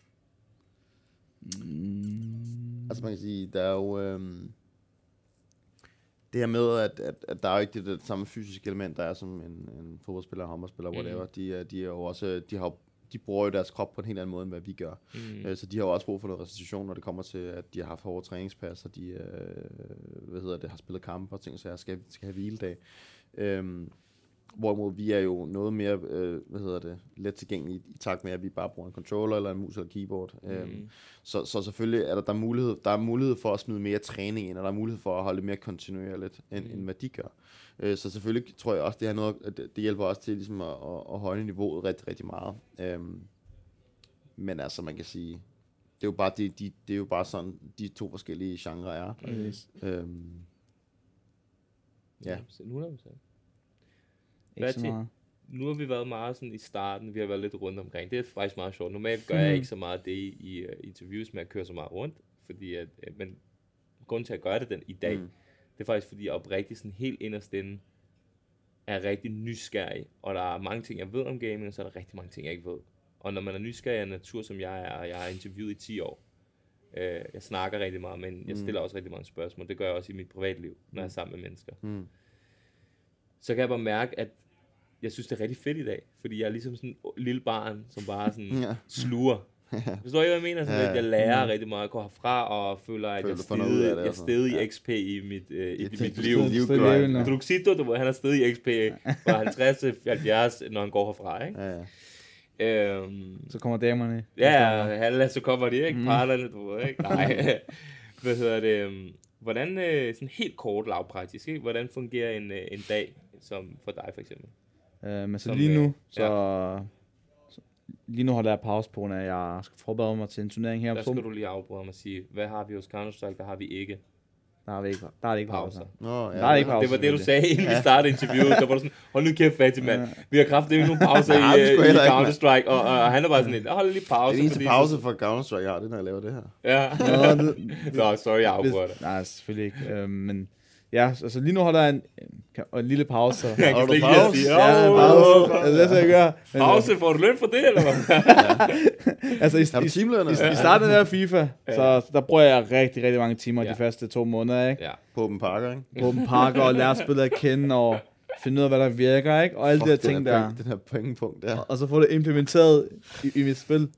Mm. Altså man kan sige, der er jo øhm, det her med, at, at, at der er jo ikke det, det samme fysiske element, der er som en, en fodboldspiller, håndboldspiller, whatever. Mm. De, er- de er jo også, de har de bruger jo deres krop på en helt anden måde, end hvad vi gør. Mm. Øh, Så de har jo også brug for noget restitution, når det kommer til, at de har haft hårde træningspas, og de øh, hvad hedder det, har spillet kampe og ting, så jeg skal, skal have hviledag. Øhm, Hvorimod vi er jo noget mere, øh, hvad hedder det, let tilgængelige i takt med, at vi bare bruger en controller eller en mus eller keyboard. Mm. Øhm, så, så selvfølgelig er der, der, er mulighed, der er mulighed for at smide mere træning ind, og der er mulighed for at holde det mere kontinuerligt, end, mm. end hvad de gør. Øh, så selvfølgelig tror jeg også, det, her noget, det, det hjælper også til ligesom at, at, at højne niveauet rigtig, rigtig meget. Øhm, men altså, man kan sige, det er jo bare, de, de, det er jo bare sådan, de to forskellige genrer er. Mm. Øhm, ja. hundrede procent. Hvad til? Nu har vi været meget sådan i starten, vi har været lidt rundt omkring. Det er faktisk meget sjovt. Normalt gør jeg ikke så meget det i, i uh, interviews med at køre så meget rundt, fordi at, men grunden til at gøre det den i dag, mm. det er faktisk fordi jeg oprigtigt sådan helt inderst inde er rigtig nysgerrig, og der er mange ting jeg ved om gaming, og så er der rigtig mange ting jeg ikke ved. Og når man er nysgerrig af natur som jeg er, og jeg har interviewet i ti år, øh, jeg snakker rigtig meget, men jeg stiller mm. også rigtig mange spørgsmål. Det gør jeg også i mit privatliv, når jeg er sammen med mennesker. Mm. Så kan jeg bare mærke, at jeg synes, det er rigtig fedt i dag, fordi jeg er ligesom sådan en lille barn, som bare sådan ja. sluger. Forstår I, hvad jeg mener? Sådan, ja. At jeg lærer mm. rigtig meget at gå herfra, og føler, at føler, jeg stede, jeg stede ja. i X P i mit, øh, i mit liv. Druxito, du ved, han er stede i X P fra halvtreds til halvfjerds, når han går herfra, ikke? Ja, ja. Øhm, så kommer damerne. Ja, så kommer de, ikke? Mm. Parterne, du ved, ikke? Nej. Hvad hedder det? Hvordan, sådan helt kort lavpraktisk, ikke? Hvordan fungerer en, en dag som for dig, for eksempel? Uh, men så som, lige nu, så, ja. så lige nu holder jeg pause på, når jeg skal forberede mig til en turnering her. Der skal du lige afbryde mig og sige, hvad har vi hos Counter-Strike, der har vi ikke? Der har vi ikke, der er det ikke pauser. Nå, ja, der er ikke pauser. Det var det, du sagde, inden ja. vi startede interviewet. Der var du sådan, hold nu kæft, Fatih, mand. Vi har kraftigt ikke nogen pauser i, i Counter-Strike, og, og, og han er bare sådan lidt, hold lige pause. Det er eneste pause for Counter-Strike, jeg har, det når jeg laver det her. Ja. Nå, sorry, jeg afbryder dig. Nej, selvfølgelig ikke. Um, men ja, altså lige nu holder jeg en, en, en lille pause. Jeg kan slet ikke lide at sige, ja, pause. Altså, det, jeg gør. Pause, får du løn for det, eller hvad? altså, i, i, i, i starten af FIFA, så der bruger jeg rigtig, rigtig mange timer ja. de første to måneder, ikke? Ja. På Open Parker, ikke? På Open Parker, og lære spillet at kende, og finde ud af, hvad der virker, ikke? Og alle de der ting der. Den her pointpunkt der. Og, og så få det implementeret i, i mit spil.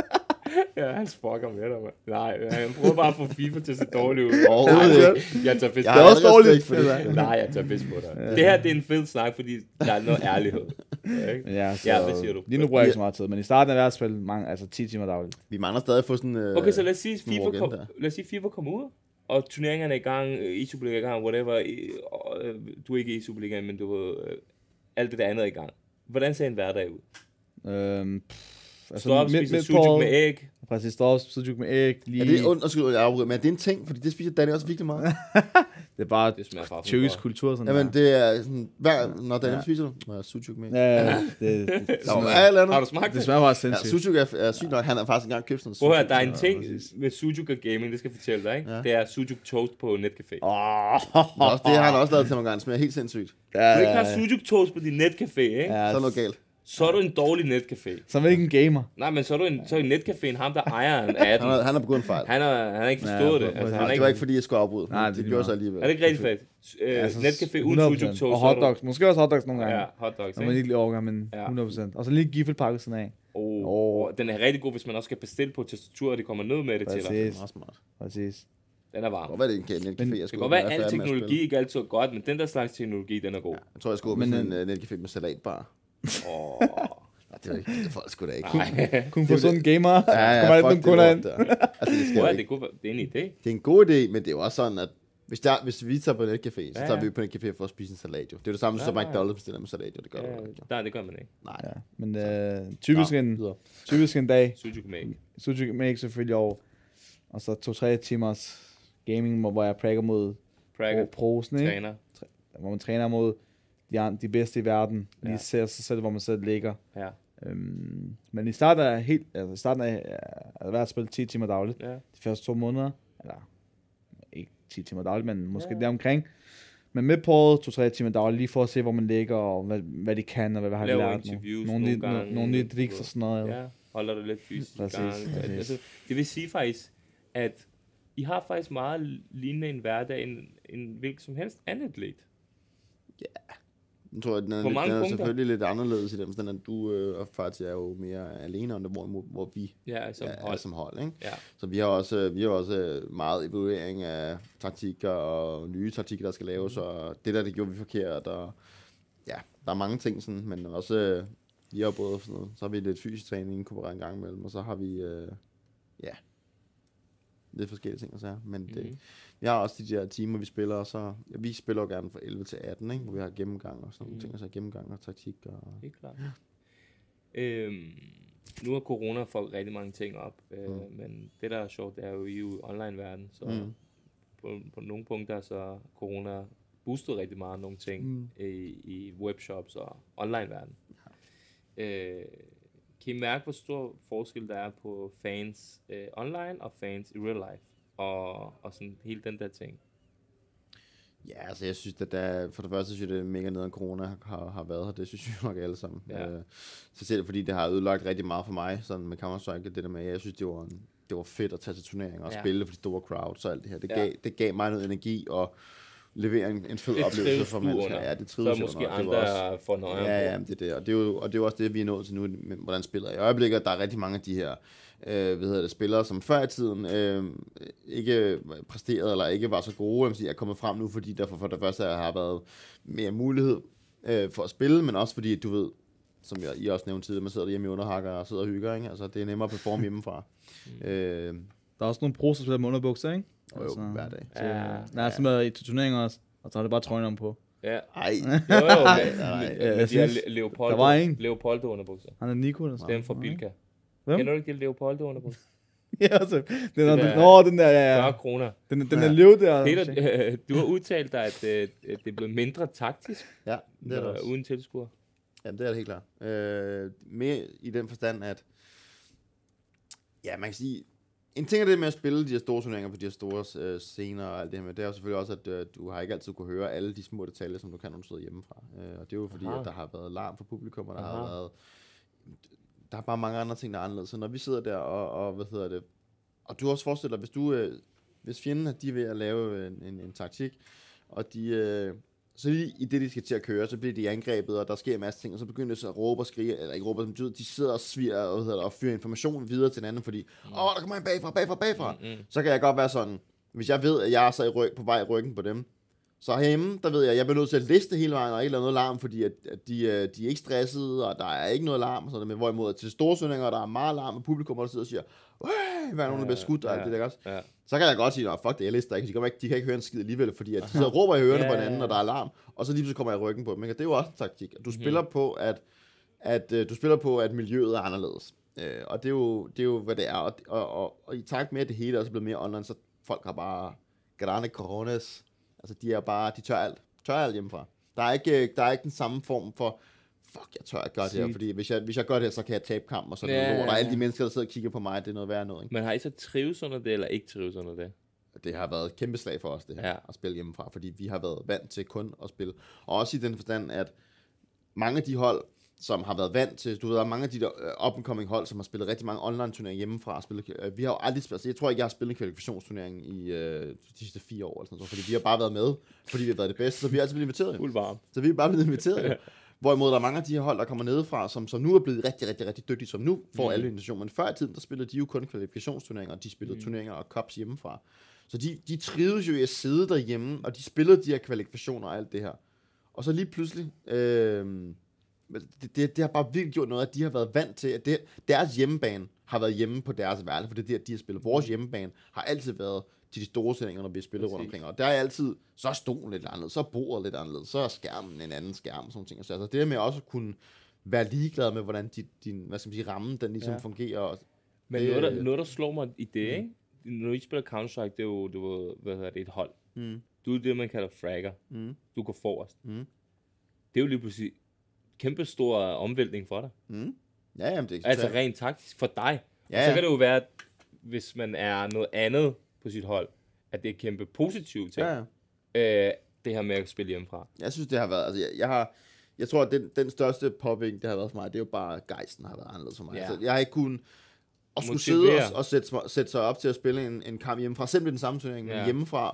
Ja, han spokker med dig, man. Nej, han prøver bare at få FIFA til at se dårligt ud. Overhovedet ikke. Jeg tager fisk på dig. Det er også dårligt. For det. Nej, jeg tager fisk på dig. Ja. Det her, det er en fed snak, fordi der er noget ærlighed. Okay? Ja, så ja, hvad siger du? Lige nu bruger jeg ikke så meget tid, men i starten af hvert spil, mange, altså ti timer dagligt. Vi mangler stadig at få sådan uh, okay, så lad os sige, FIFA kom, lad os sige, FIFA kommer ud, og turneringerne er i gang, e-Superliga er i gang, whatever. Og, du er ikke i e-Superligaen, men du ved, alt det der andet er i gang. Hvordan ser en hverdag ud? Øhm... Altså, stå op og spise sujuk med æg. Præcis, stå op og spise sujuk med æg. Lige... Er det, undskyld, jeg afbryder, men er det en ting? Fordi det spiser Danny også virkelig meget. Det er bare, bare tyrkisk kultur. Sådan Jamen, det er sådan, hver, når Danny ja. spiser du, må jeg sujuk med æg. Ja, ja, det, det, det smager, har du smagt det? Det smager bare sindssygt. Ja, sujuk er, er sygt nok, han har faktisk engang købt sådan en sujuk. Prøv at der er en ting med sujuk og gaming, det skal jeg fortælle dig, ikke? Ja. Det er sujuk toast på netcafé. Oh. Det har han også lavet til nogle gange, det smager helt sindssygt. Ja, du ikke har sujuk toast på din netcafé, ikke? Ja, så er noget galt. Så er du en dårlig netcafé. Så er ikke en gamer. Nej, men så er du en, så er en netcaféen ham, der ejer en af den. Han har, han har begået en fejl. Han har, han har ikke forstået ja, det. Altså, han det ikke... var ikke, fordi jeg skulle afbryde. Nej, det, det gjorde så alligevel. Er det ikke rigtig fedt? Uh, altså, netcafé uden sujuk toast. Og hotdogs. Måske også hotdogs nogle gange. Ja, hotdogs. Når man ikke lige overgår, men hundrede procent. Og så lige giffelpakke sådan af. Oh, oh. Den er rigtig god, hvis man også skal bestille på tastatur, og de kommer ned med det til dig. Det er smart. Præcis. Den er varm. Det kan være, det er en netcafé, jeg skulle. Det kan godt være, at al teknologi ikke altid er godt, men den der slags teknologi, den er god. Jeg tror, jeg skulle åbne sådan en netcafé med salatbar. Åh. Det er ikke det, folk sgu da ikke. Kun få sådan en gamer. Ja, ja, ja, fuck det lort der. Altså, det, skal det, det er en idé. Det er en god idé, men det er jo også sådan, at hvis, der, hvis vi tager på en netcafé, så tager ja, ja. vi på en netcafé for at spise en salat, jo. Det er jo det samme, ja, som ja. McDonald's bestiller med salat, jo. Det gør ja, du ikke. Nej, det gør man ikke. Nej. Ja, men øh, typisk, en, typisk en dag. Sujuk med æg. Sujuk med æg selvfølgelig over. Og så to-tre timers gaming, hvor jeg prækker mod prosen, ikke? Træner. Hvor man træner mod de, de bedste i verden. Ja. Lige ser sig selv, hvor man selv ligger. Ja. Øhm, men i starten af helt, altså i starten af, af hvert spil ti timer dagligt. Ja. De første to måneder, eller ikke ti timer dagligt, men måske ja. deromkring. Men med på året, to-tre timer dagligt, lige for at se, hvor man ligger, og hvad, hvad de kan, og hvad, hvad har de lært. Nogle, nogle, gange, nogle nye tricks og sådan noget. Ja, holder det lidt fysisk præcis, i gang. Præcis. Altså, det vil sige faktisk, at I har faktisk meget lignende en hverdag, end, end hvilken som helst anden atlet. Ja. Jeg tror, den er, lidt, den er selvfølgelig lidt anderledes i den, sådan at du øh, og faktisk er jo mere alene om det, hvor, hvor vi ja, som, er, hold. er som hold. Ikke? Ja. Så vi har, også, vi har også meget evaluering af taktikker og nye taktikker, der skal laves, mm. og det der, det gjorde vi forkert, og ja, der er mange ting sådan, men også øh, vi har både sådan noget, så har vi lidt fysisk træning inkorporeret en gang imellem, og så har vi, øh, ja, lidt forskellige ting at sige, men det, mm-hmm. vi har også de der timer, vi spiller, og så, ja, vi spiller jo gerne fra elleve til atten, ikke, hvor vi har gennemgang og sådan nogle mm. ting, og så gennemgang og taktik. Og, helt klart. Øhm, nu har corona fået rigtig mange ting op, øh, mm. men det der er sjovt, det er jo i online-verden, så mm. på, på nogle punkter så corona boostet rigtig meget nogle ting mm. i, i webshops og online-verden. Ja. Øh, kan I mærke, hvor stor forskel der er på fans øh, online og fans i real life? Og, og sådan hele den der ting. Ja, altså jeg synes, at der, for det første synes jeg, det er mega nederen corona har, har været her. Det synes jeg nok alle sammen. Ja. Øh, så selv fordi det har ødelagt rigtig meget for mig, sådan med Counter-Strike, det der med, jeg synes, det var, en, det var fedt at tage til turneringer og ja. spille for de store crowds og alt det her. Det, ja. gav, det gav mig noget energi og levere en, en fed det oplevelse for mennesker. Ja, det trives så måske andre også, får noget. Ja, ja, det er det. Og det er jo, og det er jo også det, vi er nået til nu, med, hvordan spiller i øjeblikket. Der er rigtig mange af de her øh, hvad hedder det, spillere, som før i tiden øh, ikke præsterede, eller ikke var så gode, jeg sige, er kommet frem nu, fordi der for det første har været mere mulighed øh, for at spille, men også fordi, du ved, som jeg, I også nævnte tidligere, man sidder hjemme i underhakker og sidder og hygger, ikke? Altså, det er nemmere at performe hjemmefra. mm. øh, der er også nogle pros, der spiller med underbukser, ikke? Jo, altså, hver dag. Så, ja, nej, som er i turneringer også, og så er det bare trøjen om på. Ja. Ej. Jo, jo, okay. Nej, nej. Men de har Leopoldo, der var en. Leopoldo underbukser. Han er Nico, eller sådan. Dem fra Bilka. Hvem? Kender du ikke de Leopoldo underbukser? Ja, altså. Den er, den, nå, den der, ja, ja. fyrre kroner. Den, den ja. er løv der. Peter, øh, du har udtalt dig, at øh, det er blevet mindre taktisk. Ja, det er det også. Uden tilskuer. Jamen, det er det helt klart. Øh, mere i den forstand, at ja, man kan sige, en ting er det med at spille de her store turneringer på de her store øh, scener og alt det her med, det er jo selvfølgelig også, at øh, du har ikke altid kunne høre alle de små detaljer, som du kan, når du sidder hjemmefra. Øh, og det er jo fordi, Aha. at der har været larm for publikum, og der Aha. har været, der er bare mange andre ting, der er anderledes. Så når vi sidder der og, og hvad hedder det, og du også forestiller dig, hvis du, øh, hvis fjenden de er ved at lave en, en, en taktik, og de, øh, så lige i det, de skal til at køre, så bliver de angrebet, og der sker en masse ting, og så begynder de så at råbe og skrige, eller ikke råbe, som betyder, de sidder og sviger og, hvad hedder det, og fyrer information videre til den anden, fordi, åh, mm. oh, der kommer en bagfra, bagfra, bagfra. Mm, mm. Så kan jeg godt være sådan, hvis jeg ved, at jeg er så i ryg, på vej i ryggen på dem, så hjemme, der ved jeg, at jeg bliver nødt til at liste hele vejen, og ikke lave noget larm, fordi at, at de, de er ikke stressede, og der er ikke noget larm, sådan med hvorimod til store sønninger, der er meget larm, og publikum, der sidder og siger, hvad er nogen, der bliver skudt, og alt det der også. Ja. Så kan jeg godt sige, fuck det, jeg lister ikke, de kan ikke, de kan ikke høre en skid alligevel, fordi at de sidder og råber i ørerne ja, på hinanden, og der er larm, og så lige så kommer jeg i ryggen på dem, ikke? Det er jo også en taktik. Du spiller mm. på, at, at, uh, du spiller på, at miljøet er anderledes, uh, og det er, jo, det er jo, hvad det er, og, og, og, og i takt med, at det hele er også blevet mere online, så folk har bare grande coronas. Altså, de er bare, de tør alt. Tør alt hjemmefra. Der er ikke, der er ikke den samme form for, fuck, jeg tør ikke gøre det her, fordi hvis jeg, hvis jeg gør det her, så kan jeg tabe kampen, og sådan ja, noget. Og der er alle de mennesker, der sidder og kigger på mig, det er noget værd noget, ikke? Men har I så trives under det, eller ikke trives under det? Det har været et kæmpe slag for os, det her, ja. at spille hjemmefra, fordi vi har været vant til kun at spille. Og også i den forstand, at mange af de hold, som har været vant til, du ved, der er mange af de der uh, up-and-coming hold, som har spillet rigtig mange online-turneringer hjemmefra. Spillet, uh, vi har jo aldrig spillet, jeg tror ikke, jeg har spillet en kvalifikationsturnering i uh, de sidste fire år, eller sådan noget, fordi vi har bare været med, fordi vi har været det bedste, så vi har altid blevet inviteret. Fuld varm. Så vi er bare blevet inviteret. Hvorimod der er mange af de her hold, der kommer nedefra, som, som nu er blevet rigtig, rigtig, rigtig dygtige, som nu får mm. alle invitationer. Men før i tiden, der spillede de jo kun kvalifiktionsturneringer, og de spillede mm. turneringer og cups hjemmefra. Så de, de trives jo i at sidde derhjemme, og de spillede de her kvalifikationer og alt det her. Og så lige pludselig, øh, det, det, det har bare virkelig gjort noget, at de har været vant til, at det, deres hjemmebane har været hjemme på deres verden, for det er det, de har spillet. Vores hjemmebane har altid været til de store sendinger, når vi har spillet rundt omkring. Og der er altid, så er stolen lidt anderledes, så er bordet lidt anderledes, så er skærmen en anden skærm, sådan ting. Så altså, det med også at kunne være ligeglad med, hvordan din, din hvad skal man sige, ramme, den ligesom ja. fungerer. Og men det, noget, der, noget, der slår mig i det, ikke? Når I spiller Counter-Strike, det er jo, det er, hvad hedder det, et hold. Mm. Du er det, man kalder fragger. Mm. Du går forrest. Mm. Det er jo lige pludselig kæmpe stor omvæltning for dig. Mm. Ja, jamen det er altså rent taktisk for dig. Ja, ja. Så kan det jo være, at hvis man er noget andet på sit hold, at det er kæmpe positivt ting. Ja, ja. Øh, det her med at spille hjemmefra. Jeg synes, det har været, altså jeg, jeg har, jeg tror, at den, den største popping, det har været for mig, det er jo bare, gejsten har været anderledes for mig. Ja. Altså, jeg har ikke kunnet, og skulle sidde og, og sætte, sætte sig op til at spille en, en kamp hjemmefra, simpelthen den samme turnering, ja. hjemmefra,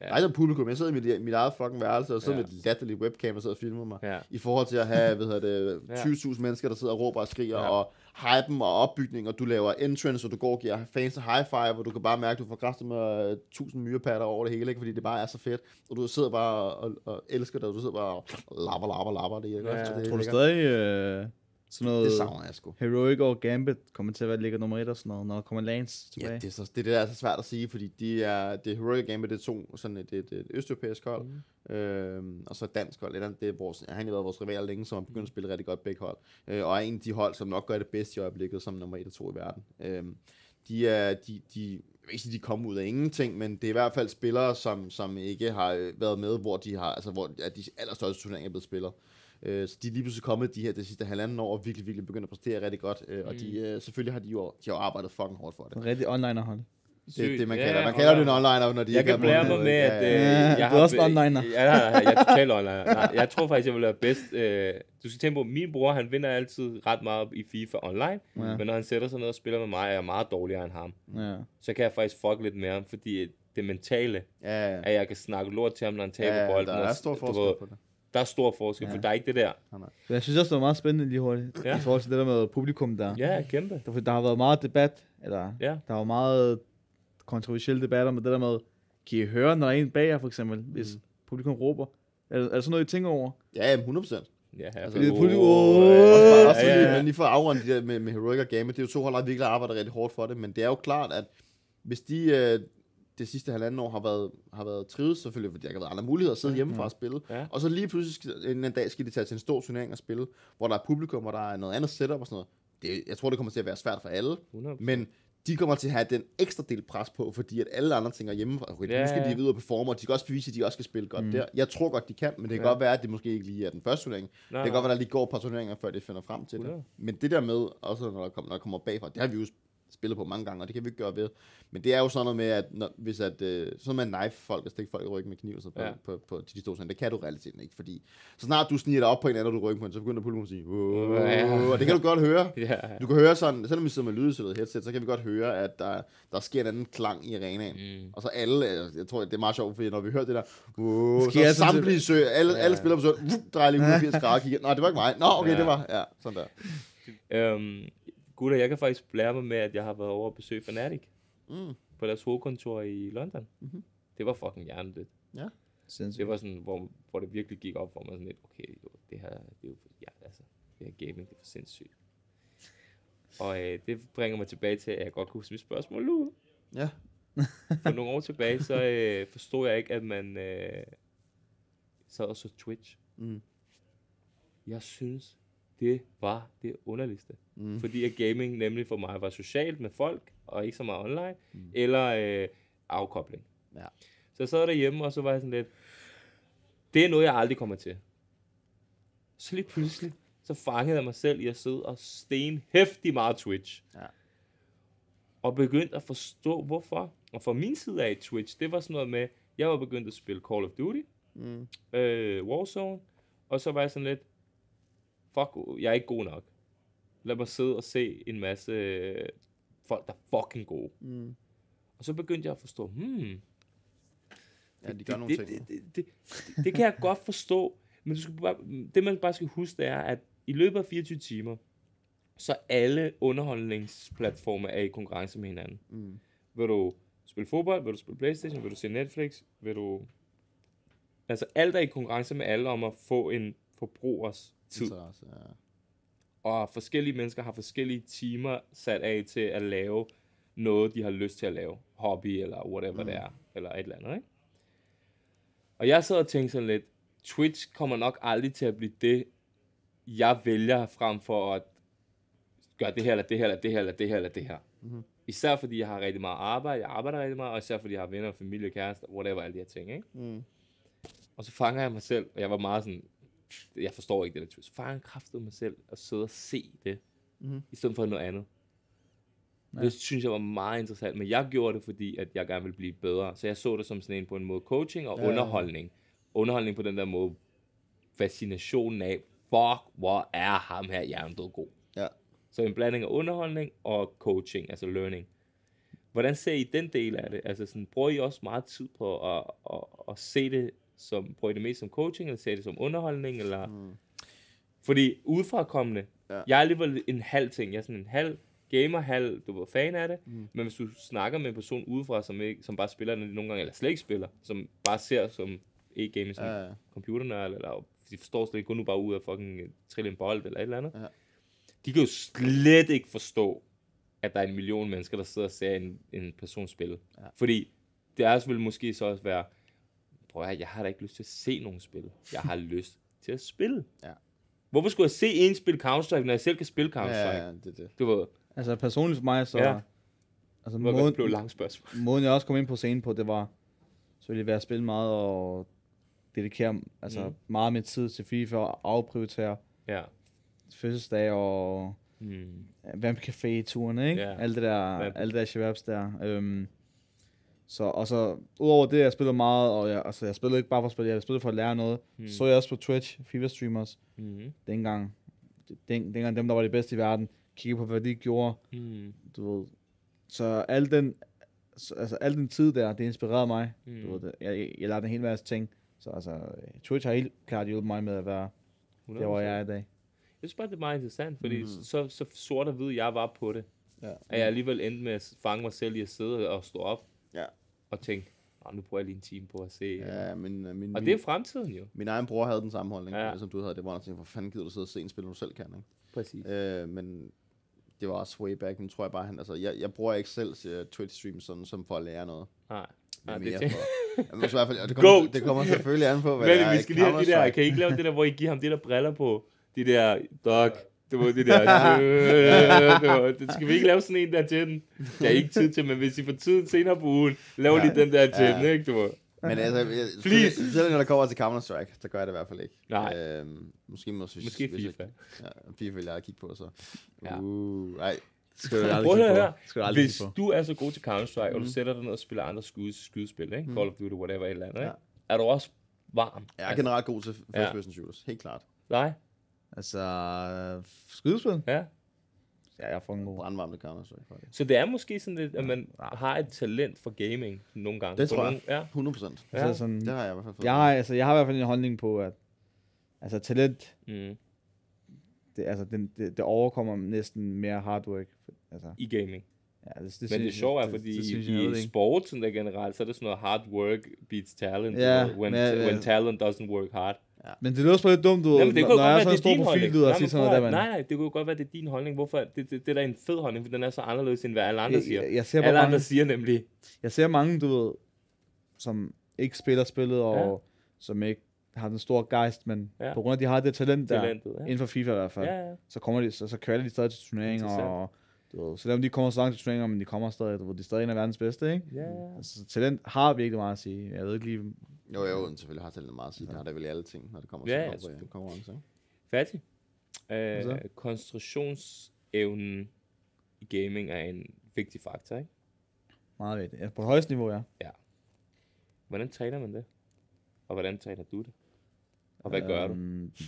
Ja. Der er ikke publikum. Jeg sidder i mit, mit eget fucking værelse, og sidder ja. med et latterligt webcam, og sidder og filmer mig. Ja. I forhold til at have, hvad hedder det, tyve tusind mennesker, der sidder og råber og skriger, ja. og hypen og opbygning, og du laver entrance, og du går og giver fans high five, og du kan bare mærke, at du får kræftet med tusind myrepatter over det hele, ikke? Fordi det bare er så fedt. Og du sidder bare og, og elsker det, og du sidder bare og lapper, lapper, lapper. Det, ikke? Ja. Det tror du stadig... Øh... Sådan noget det savner jeg sgu. Heroic og Gambit kommer til at være ligger nummer et og sådan noget, når der kommer Lance tilbage. Ja, det er, så, det, det er så svært at sige, fordi de er, det Heroic og Gambit, det er to, sådan et, et, et østeuropæisk hold, mm. øhm, og så et dansk hold. Det er vores, jeg har egentlig været vores rivaler længe, som har begyndt at spille rigtig godt begge hold, øh, og er en af de hold, som nok gør det bedste i øjeblikket, som nummer et og to i verden. Øhm, de er, de, de, jeg vil ikke sige, de kommer ud af ingenting, men det er i hvert fald spillere, som, som ikke har været med, hvor de har, altså hvor at de allerstørste turneringer er blevet spillet. Så de er lige pludselig kommet de her det sidste halvanden år og virkelig, virkelig begyndt at præstere rigtig godt. Mm. Og de, selvfølgelig har de jo de har arbejdet fucking hårdt for det. En rigtig online-hold. Det er det, man kalder. Man kalder det en online, når de jeg ikke kan blære mig med, at... Øh, ja, jeg du er også en online. Ja, jeg er totalt online. Nej, jeg tror faktisk, jeg vil være bedst. Øh, du skal tænke på, min bror, han vinder altid ret meget i FIFA online. Ja. Men når han sætter sig ned og spiller med mig, er jeg meget dårligere end ham. Ja. Så kan jeg faktisk fuck lidt med ham, fordi det mentale, ja, ja. at jeg kan snakke lort til ham, når han taber ja, bolden. Der er stor forskel på det. Der er stor forskel, ja. for der er ikke det der. Jeg synes også, det var meget spændende lige hurtigt, ja. i forhold til det der med publikum der. Ja, kæmpe. Der, der har været meget debat, eller ja. der var meget kontroversielle debatter med det der med, kan I høre, når der er en bag jer, for eksempel, mm. hvis publikum råber? Er, er der sådan noget, I tænker over? Ja, hundrede procent. Ja, altså, det er publikum. Også bare, også fordi, men lige for at afrunde de der med, med Heroic og Game, det er jo to hold, der virkelig arbejder rigtig hårdt for det, men det er jo klart, at hvis de... Øh, det sidste halvanden år har været, har været trivet, selvfølgelig, fordi der kan være andre muligheder at sidde hjemme fra at spille. Ja. Og så lige pludselig en, en dag skal de tage til en stor turnering og spille, hvor der er publikum, hvor der er noget andet setup og sådan noget. Det, jeg tror, det kommer til at være svært for alle, hundrede procent. Men de kommer til at have den ekstra del pres på, fordi at alle andre tænker hjemmefra. Okay, ja, nu skal de videre og performe, og de kan også bevise, at de også skal spille godt mm. der. Jeg tror godt, de kan, men det kan ja. godt være, at det måske ikke lige er den første turnering. Nej, det kan nej. godt være, at der lige går et par turneringer, før de finder frem til hundrede. Det. Men det der med, også når der kommer, når der kommer bagfra, det har vi jo spillet på mange gange, og det kan vi ikke gøre ved. Men det er jo sådan noget med, at når, hvis at, øh, sådan med knife folk, at stikke folk i ryggen med kniv, så på, ja. på, på, på de store, det kan du realiteten ikke, fordi så snart du sniger dig op på en anden, og du rykker på en, så begynder publikum at sige, ja. Og det kan du godt høre. Ja. Du kan høre sådan, selvom vi sidder med lydsættet headset, så kan vi godt høre, at der, der sker en anden klang i arenaen. Mm. Og så alle, jeg tror, det er meget sjovt, fordi når vi hører det der, uh, så samtlige søger, alle, ja. alle spiller på så, uh, drejer lige hundrede og firs grader og kigger, nej, det var ikke mig. Nå, okay, ja. det var, ja, sådan der. Um, Gutter, jeg kan faktisk blære mig med, at jeg har været over at besøge Fnatic mm. på deres hovedkontor i London. Mm-hmm. Det var fucking hjernedødt. Ja. Det var sådan, hvor, hvor det virkelig gik op for mig sådan lidt, okay, jo, det her, det er jo, ja, altså, det her gaming, det er for sindssygt. Og øh, det bringer mig tilbage til, at jeg godt kunne huske mit spørgsmål nu. Ja. For nogle år tilbage, så øh, forstod jeg ikke, at man øh, sad og så Twitch. Mm. Jeg synes, det var det underligste. Mm. Fordi at gaming nemlig for mig var socialt med folk, og ikke så meget online, mm. eller øh, afkobling. Ja. Så jeg sad derhjemme, og så var jeg sådan lidt, det er noget, jeg aldrig kommer til. Så lige pludselig, så fangede jeg mig selv i at sidde og sten hæftig meget Twitch. Ja. Og begyndte at forstå, hvorfor. Og fra min side af Twitch, det var sådan noget med, jeg var begyndt at spille Call of Duty, mm. øh, Warzone, og så var jeg sådan lidt, fuck, jeg er ikke god nok. Lad mig sidde og se en masse øh, folk, der er fucking gode. Mm. Og så begyndte jeg at forstå, hmm, ja, de gør det, nogle det, ting. Det, det, det, det, det kan jeg godt forstå, men du skal bare, det man bare skal huske, det er, at i løbet af fireogtyve timer, så alle underholdningsplatformer er i konkurrence med hinanden. Mm. Vil du spille fodbold, vil du spille PlayStation, vil du se Netflix, vil du... Altså alt er i konkurrence med alle om at få en forbrugers tid. Ja. Og forskellige mennesker har forskellige timer sat af til at lave noget, de har lyst til at lave. Hobby eller whatever mm. det er. Eller et eller andet, ikke? Og jeg sad og tænkte sådan lidt, Twitch kommer nok aldrig til at blive det, jeg vælger frem for at gøre det her, eller det her, eller det her, eller det her, eller det her. Mm-hmm. Især fordi jeg har rigtig meget arbejde, jeg arbejder rigtig meget, og især fordi jeg har venner, familie, kærester, whatever, alle de her ting, ikke? Mm. Og så fanger jeg mig selv, og jeg var meget sådan, jeg forstår ikke det der Twitch. Så fanger jeg kraftet mig selv og sidde og se det, mm-hmm. i stedet for noget andet. Ja. Det synes jeg var meget interessant, men jeg gjorde det, fordi at jeg gerne ville blive bedre. Så jeg så det som sådan en på en måde coaching og ja. underholdning. Underholdning på den der måde, fascinationen af, fuck, hvor er ham her hjernedød god. Ja. Så en blanding af underholdning og coaching, altså learning. hvordan ser I den del af det? Altså sådan, bruger I også meget tid på at, at, at se det som, bruger I det mest som coaching, eller ser I det som underholdning, eller... Mm. Fordi udefrakommende, ja. jeg er alligevel en halv ting, jeg er sådan en halv gamer, halv, du var fan af det, mm. men hvis du snakker med en person udefra, som, ikke, som bare spiller det nogle gange, eller slet ikke spiller, som bare ser som e-gaming, som ja, ja. computernørd, eller de forstår slet ikke, gå nu bare ud af fucking trille en bold, eller et eller andet. Ja. De kan jo slet ikke forstå, at der er en million mennesker, der sidder og ser en, en person spille. Ja. Fordi det er selvfølgelig måske så også være, prøv at jeg har da ikke lyst til at se nogen spille. Jeg har lyst til at spille. Ja. Hvorfor skulle jeg se en spille Counter-Strike, når jeg selv kan spille Counter-Strike? Ja, ja, det, det. Du ved. Altså personligt for mig, så... Ja. Altså, det måden, blev langt spørgsmål. Måden jeg også kom ind på scenen på, det var selvfølgelig ved at spille meget og dedikere altså, mm. meget med tid til FIFA og afprioritere ja. fødselsdag og mm. Vamp Café-turene, ikke? Ja. Alt det der, alt det der shababs der. Øhm, så, og så, udover det, jeg spillede meget, og jeg, altså, jeg spillede ikke bare for at spille, jeg spillede for at lære noget. Mm. Så jeg også på Twitch, FIFA-streamers, mm. dengang, den, dengang dem, der var de bedste i verden, kiggede på, hvad de gjorde. Mm. Du ved. Så al den, altså, al den tid der, det inspirerede mig. Mm. Du ved, jeg, jeg, jeg lærte en hel masse ting. Så altså, Twitch har helt klart hjulpet mig med at være der, hvor jeg er i dag. Jeg synes bare, det er meget interessant, fordi mm. så, så sort og hvid jeg var på det. Ja. At jeg alligevel endte med at fange mig selv i at sidde og stå op. Ja. Og tænke, nu bruger jeg lige en time på at se. Ja, min, min, og det er fremtiden jo. Min egen bror havde den samme holdning, ja. som du havde. Det var noget, hvor fanden gider du sidde og se en spil, du selv kan, ikke? Præcis. Øh, men det var også way back, nu tror jeg bare, han, altså, jeg, jeg bruger ikke selv uh, Twitch-stream sådan, som for at lære noget. Nej. Nej, det, det, for, i hvert fald, det, kommer, det kommer selvfølgelig an på, hvad men, det er. Vi skal lige have de der, kan I ikke lave det der, hvor I giver ham de der briller på? De der, dog, det var de der, det, var, det skal vi ikke lave sådan en der til den? Der er ikke tid til, men hvis I får tid senere på ugen, lav lige den der til den, ikke? Du var. Men altså, selv når der kommer til Counter-Strike, så gør jeg det i hvert fald ikke. Nej. Øhm, måske måske, måske hvis, FIFA. Hvis jeg, ja, FIFA vil jeg kigge på, så. Ja. Uh, nej. Skal du aldrig kigge på. Skal du hvis på. Du er så god til Counter-Strike, mm. og du sætter dig ned og spiller andre skyde, skydespil, ikke? Mm. Call of Duty, whatever, et eller andet, ikke? Ja. Er du også varm? Jeg er altså, generelt god til first person shooters, helt klart. Nej. Altså, skydespil? Ja. Ja, jeg får en god brandvarm til Counter-Strike, faktisk. Så det er måske sådan lidt, at man ja. har et talent for gaming nogle gange. Det tror jeg. Nogle, ja. hundrede procent. Ja. Altså sådan, det har jeg i hvert fald fået. Jeg har, altså, jeg har i hvert fald en holdning på, at altså, talent, mm. det, altså, det, det, det overkommer næsten mere hard work. Altså. I gaming. Ja, det, det men det sjove er, fordi det, det, i, i sport sådan der generelt, så er det sådan noget hard work beats talent. Ja, when, men, when talent doesn't work hard. Ja. Men det lyder også lidt dumt, du, Jamen, det når jeg er sådan en stor profil, du har sige sådan noget der, man. Nej, nej, det kunne godt være, det er din holdning. Hvorfor? Det, det, det er da en fed holdning, for den er så anderledes, end hvad alle andre jeg, siger. Jeg, jeg ser alle mange, andre siger nemlig. Jeg ser mange, du ved, som ikke spiller spillet, og ja. som ikke har den store gejst, men ja. på grund af, at de har det talent der, ja. inden for FIFA i hvert fald, ja, ja. så kommer de, så, så kvalder de stadig til turneringer, og du ved, selvom de kommer så langt til turneringer, men de kommer stadig, du ved, de er stadig en af verdens bedste, ikke? Ja. Altså, talent har virkelig meget at sige. Jeg ved ikke lige... Jo, jo, selvfølgelig har talent meget at sige. Det har der vel i alle ting, når det kommer ja, til ja, konkurrence. Færdig. Øh, koncentrationsevnen i gaming er en vigtig faktor, ikke? Meget vigtigt. Ja, på det højeste niveau, ja. Ja. Hvordan træner man det? Og hvordan træner du det? Og hvad um, gør du?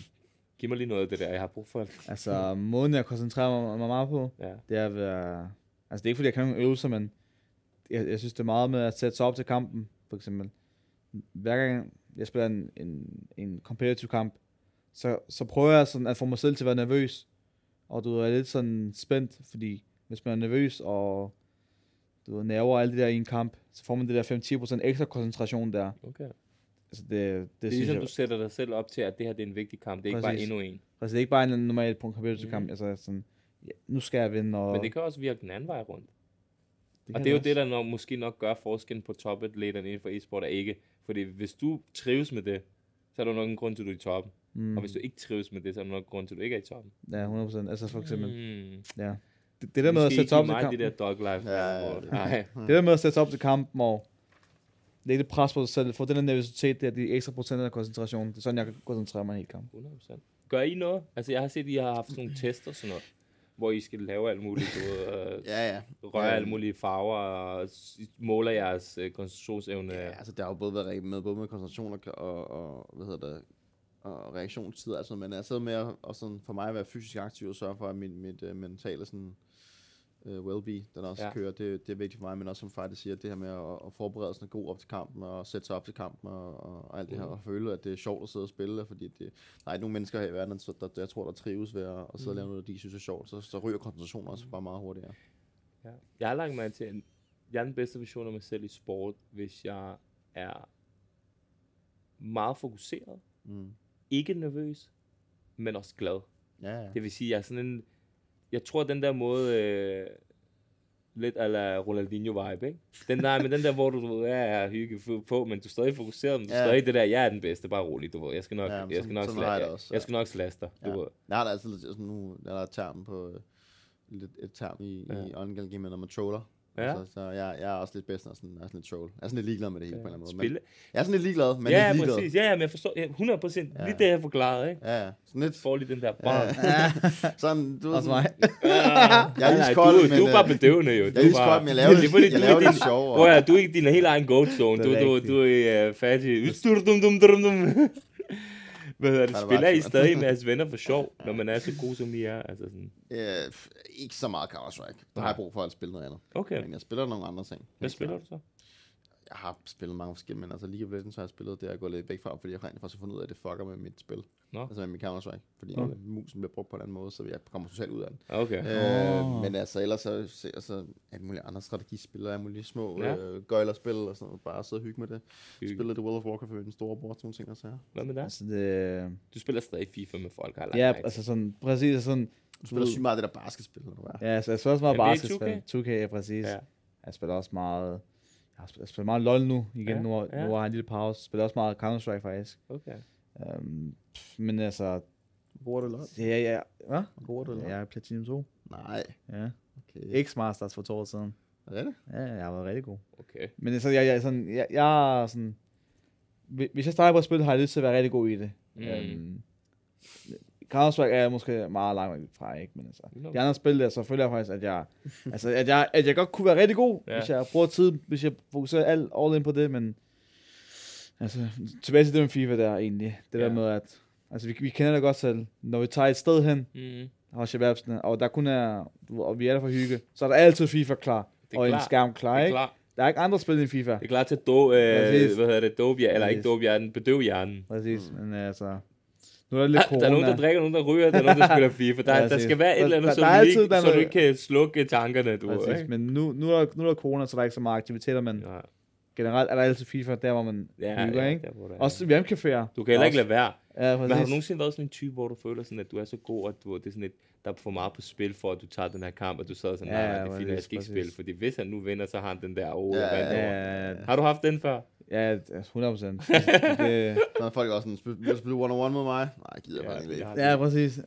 Giv mig lige noget af det der, jeg har brug for. Altså, måden jeg koncentrerer mig, mig meget på, ja. det er at være... Altså, det er ikke fordi, jeg kan nogle øvelser, men jeg, jeg synes, det er meget med at sætte sig op til kampen, for eksempel. Hver gang jeg spiller en, en, en competitive kamp, så, så prøver jeg sådan at få mig selv til at være nervøs. Og du er lidt sådan spændt, fordi hvis man er nervøs og du nerver alt det der i en kamp, så får man det der fem til ti procent ekstra koncentration der. Okay. Altså det, det, det er ligesom, jeg, du sætter dig selv op til, at det her det er en vigtig kamp. Det er præcis. Ikke bare endnu en. Præcis, det er ikke bare en normal competitive kamp. Mm. Altså sådan, ja, nu skal jeg vinde. Og... Men det kan også virke den anden vej rundt. Det og det er jo også. Det, der nok, måske nok gør forskellen på top-atleterne inden for e-sport, er ikke. Fordi hvis du trives med det, så er der nok en grund til, at du er i toppen. Mm. Og hvis du ikke trives med det, så er der nok en grund til, at du ikke er i toppen. Ja, hundrede procent. Altså for eksempel. Mm. Ja. Det, det der med at sætte op til kampen. Det der dog life. Ja, ja, ja. Nej. Det der med at sætte op til kampen og lægge det pres på sig selv, få den der nervøsitet der, de ekstra procenter af koncentrationen. Det er sådan, jeg kan koncentrere mig en hel kamp. hundrede procent. Gør I noget? Altså jeg har set, at I har haft sådan nogle tester og sådan noget, hvor I skal lave alt muligt, du ved, ja, ja. røre alle mulige farver og måler jeres øh, koncentrationsevne. Ja, altså der har jo både været med, både med koncentration og, og, og hvad hedder det, og reaktionstid, altså, men jeg sidder med at og sådan, for mig at være fysisk aktiv og sørge for, at min, mit uh, mentale sådan, uh, Welby, den også Ja. ja. kører, det, det er vigtigt for mig, men også som faktisk siger, det her med at, at forberede sig god op til kampen, og sætte sig op til kampen, og, og, og alt det her, og føle, at det er sjovt at sidde og spille, fordi det, der er ikke nogen mennesker her i verden, der, der, der jeg tror, der trives ved at, at sidde og lave noget, de synes er sjovt, så, så ryger koncentrationen også bare meget hurtigere. Ja. Jeg har lagt mig til, en, jeg er den bedste version af mig selv i sport, hvis jeg er meget fokuseret, Mm. ikke nervøs, men også glad. Ja, ja. Det vil sige, jeg er sådan en, jeg tror den der måde, øh, lidt a la Ronaldinho-vibe, ikke? Den der, men den der, hvor du, du ved, ja, ja, hygge på, men du er stadig fokuseret, men du er Ja. stadig det der, jeg er den bedste, bare rolig, du ved, jeg skal nok, Ja, ja, men jeg skal sådan- nok, sådan sla- har jeg det jeg, også, jeg skal nok slaste dig, du Ja. ved. Jeg har da altid lidt sådan nu, der er term på, øh, lidt, et term i, Ja. ja. i Unreal Game, når man troller. Ja. Altså, så jeg, jeg er også lidt bedst, når jeg sådan, er sådan lidt troll. Jeg er sådan lidt ligeglad med det hele, på en eller anden måde. Spille. Men, jeg er sådan lidt ligeglad, men Ja, lidt ligeglad. præcis, ja, ja, men jeg forstår, ja, hundrede procent, Ja. lige det, jeg forklarede, ikke? Ja, ja. Sådan lidt. Får lige den der barn. Ja. Sådan, du ved Også sådan, mig. Jeg er Nej, iskold, du, men, du er bare øh, bedøvende, jo. jeg Du er iskold, bare- men jeg laver det, Det er fordi, jeg du laver er det din- sjov. og- Prøv at, du er ikke din helt egen goat zone. Du, Det er du, rigtigt. du er uh, fattig. Dum, dum, dum, dum, dum. Hvad hedder det? Så er det Spiller bare I sådan. stadig med jeres venner for sjov, når man er så god, som I er? Altså sådan. Øh, f- ikke så meget Counter-Strike. Der har jeg brug for at spille noget andet. Okay, Men jeg spiller nogle andre ting. hvad Helt spiller klart. du så? Jeg har spillet mange forskellige, men altså League of Legends har jeg spillet, det er jeg gået lidt væk fra, fordi jeg rent faktisk har fundet ud af, at det fucker med mit spil. Nå. Altså med mit Counter-Strike. Fordi Okay. okay. musen bliver brugt på en anden måde, så jeg kommer totalt ud af den. Okay. Øh, Åh. men altså ellers så ser jeg så alle mulige andre strategispil, og alle mulige små Ja. ja. øh, gøjlerspil og sådan noget. Bare sidde og hygge med det. Hygge. Spillede det World of Warcraft med min store bror, sådan nogle ting og så her. Hvad med dig? Altså det, Du spiller stadig FIFA med folk, har jeg lagt ja, mærke til. altså sådan, præcis sådan, Du spiller sygt meget af det der basketspil, når du er. ja, så jeg spiller også meget N B A basketspil. to K, ja, præcis. Ja. Jeg spiller også meget, jeg har spillet, jeg spiller meget LoL nu, igen, Ja, ja, nu, hvor- ja. nu har jeg en lille pause. Spiller også meget Counter-Strike faktisk. Okay. Um, men altså, Bruger du LoL? ja, ja, hvad? Bruger du LoL? Ja, jeg er Platinum to. Nej, Ja. okay. X-Masters for to år siden. Er det? Ja, jeg har været rigtig god. Okay. Men det er sådan, jeg, jeg, er sådan, jeg, jeg er sådan, hvi- hvis jeg starter på at spille, har jeg lyst til at være rigtig god i det. Mm. Um, Counter-Strike er jeg måske meget langt fra, ikke? Men altså, Nå. de andre spil der, så føler jeg faktisk, at jeg, altså, at jeg, at jeg godt kunne være rigtig god, Ja. ja. hvis jeg bruger tid, hvis jeg fokuserer alt all in på det, men altså, tilbage til det med FIFA der egentlig. Det Ja. der med, at altså, vi, vi kender det godt selv, når vi tager et sted hen, Mm. og Shababsene, og der kun er, du ved, og vi er der for hygge, så er der altid FIFA klar, Det er og klar. en skærm klar, Det er ikke? klar. Der er ikke andre spil end FIFA. Det er klar til at do, øh, Præcis. hvad hedder det, dope hjernen, eller ikke Præcis. dope hjernen, bedøv hjernen. Præcis, men altså, nu er der lidt Der corona. er nogen, der drikker, nogen, der ryger, der er nogen, der spiller FIFA. Der, Ja, der præcis. skal være et eller andet, Der- så, der er du, altid ikke, der så du noget- ikke kan slukke tankerne, du ved, Præcis, ikke? men nu, nu, er der, nu er der corona, så der er ikke så meget aktiviteter, men Ja, generelt er der altid FIFA, der hvor man ja, hygger, ja, ikke? der, hvor der er. Også hjemcaféer. Du kan heller ikke lade være. Ja, præcis. Men har du nogensinde været sådan en type, hvor du føler sådan, at du er så god, at du, det er sådan et, der er for meget på spil, for at du tager den her kamp, og du sad sådan, Ja, nej, nej, det er fint, jeg præcis, skal ikke præcis. spille, fordi hvis han nu vinder, så har han den der, oh, Ja, jeg vandt ja, over. Ja, Har du haft den før? ja, hundrede procent. det, Så er folk også sådan, "Spil- vil du spille one-on-one mod mig? Nej, jeg gider Ja, bare ikke. jeg har- ja, præcis.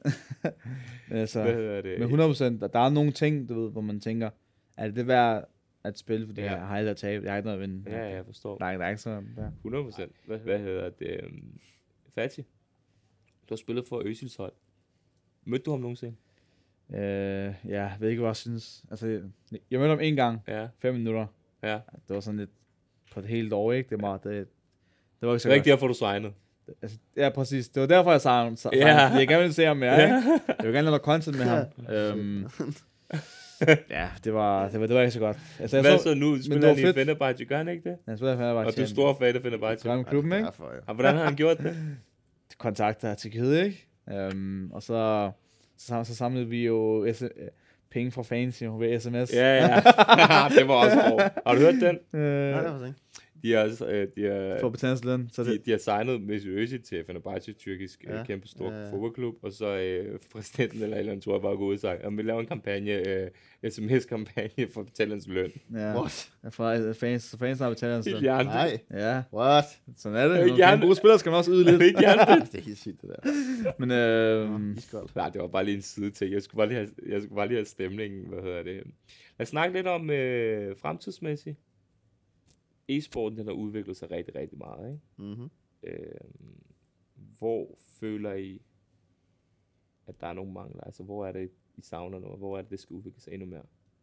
Men altså, Hvad hedder det? men hundrede procent, der er nogle ting, du ved, hvor man tænker, er det det værd at spille, fordi Ja. jeg har aldrig at tabe, jeg har ikke noget at vinde. Ja, jeg forstår. Der er, der er ikke sådan der. hundrede procent. Hvad, hvad hedder det? Um, Fatih, du har spillet for Øsils hold. Mødte du ham nogensinde? Øh, ja, jeg ved ikke, hvad jeg synes. Altså, jeg, jeg mødte ham en gang, Ja, fem minutter. ja. Det var sådan lidt på et helt år, ikke? Det var, det, det var ikke så Det var godt. ikke derfor, du signede. Altså, ja, præcis. Det var derfor, jeg sagde ham. Så, Ja. yeah. Jeg gerne ville se ham mere, ikke? Jeg vil gerne lave noget content med ham. øhm, ja, det var, det var, det var ikke så godt. Altså, jeg Hvad så, så nu? det Spiller var han i fedt. Fenerbahce, gør han ikke det? jeg spiller bare Og du er stor fan af Fenerbahce. Drømme klubben, ikke? Derfor, ja. Og hvordan har han gjort det? Kontakter til Kede, ikke? Øhm, og så, så, så samlede vi jo S- øh, penge fra fans jo ved sms. Ja, ja. Det var også sjovt. Har du hørt den? Øh, Nej, det var sådan. De har, øh, de har, for betalingsløn. Så de, det, de har signet Mesut Özil til Fenerbahce, tyrkisk ja. Ja, kæmpe stor ja, ja. fodboldklub, og så øh, præsidenten eller et eller andet, tror jeg bare, går ud og sagt, at vi laver en kampagne, øh, sms-kampagne for betalingsløn. ja, What? fra fans, så fans har Helt betalingsløn. hjernet. Nej, Ja, what? sådan er det. Det er Når ikke man er en hjernet. god spiller skal man også yde lidt. Ikke hjernet. Det er helt sygt, det der. Men øh, Iskoldt. Nej, det var bare lige en side til. Jeg skulle bare lige have, jeg skulle bare lige have stemningen. Hvad hedder det? Lad os snakke lidt om øh, fremtidsmæssigt. E-sporten, den har udviklet sig rigtig, rigtig meget. Ikke? Mhm. Øh, hvor føler I, at der er nogle mangler? Altså, hvor er det, I savner noget? Hvor er det, det skal udvikle sig endnu mere?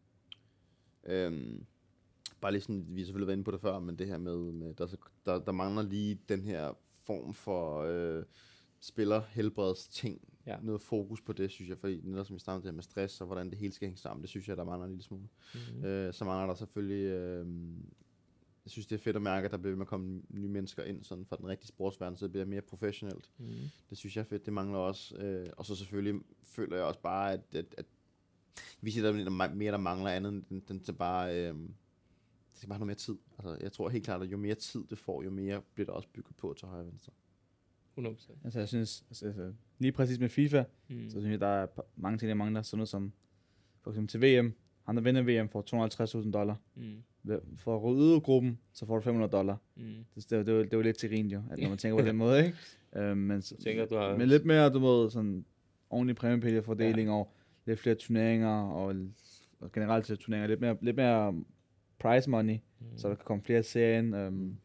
Øhm, bare lige sådan, vi har selvfølgelig været inde på det før, men det her med, med der, så- der, der mangler lige den her form for øh, spiller helbreds ting, Ja. noget fokus på det, synes jeg, fordi noget, som vi snakkede med stress, og hvordan det hele skal hænge sammen, det synes jeg, der mangler en lille smule. Mm-hmm. Øh, så mangler der selvfølgelig, øh, jeg synes, det er fedt at mærke, at der bliver ved med at komme nye mennesker ind, sådan fra den rigtige sportsverden, så det bliver mere professionelt. Mm-hmm. Det synes jeg er fedt, det mangler også. Øh, og så selvfølgelig føler jeg også bare, at, at, at vi siger, der er mere, der mangler andet, end den til bare, øh, det skal bare noget mere tid. Altså, jeg tror helt klart, at jo mere tid det får, jo mere bliver der også bygget på til højre og venstre. hundrede procent. Altså, jeg synes, altså, altså, lige præcis med FIFA, mm. så synes jeg, der er mange ting, der mangler. Sådan noget som, for eksempel til V M, han der vinder V M for to hundrede og halvtreds tusind dollar. Mm. For at rydde ud af gruppen, så får du fem hundrede dollar. Mm. Det, det, det, var, det var lidt til rin, jo, at når man tænker på den måde, ikke? Uh, men, tænker, du har... men lidt mere, du må sådan ordentlig præmiepælgefordeling, ja. Og lidt flere turneringer, og, og generelt til turneringer, lidt mere, lidt mere prize money, mm. så der kan komme flere serien. Um, mm.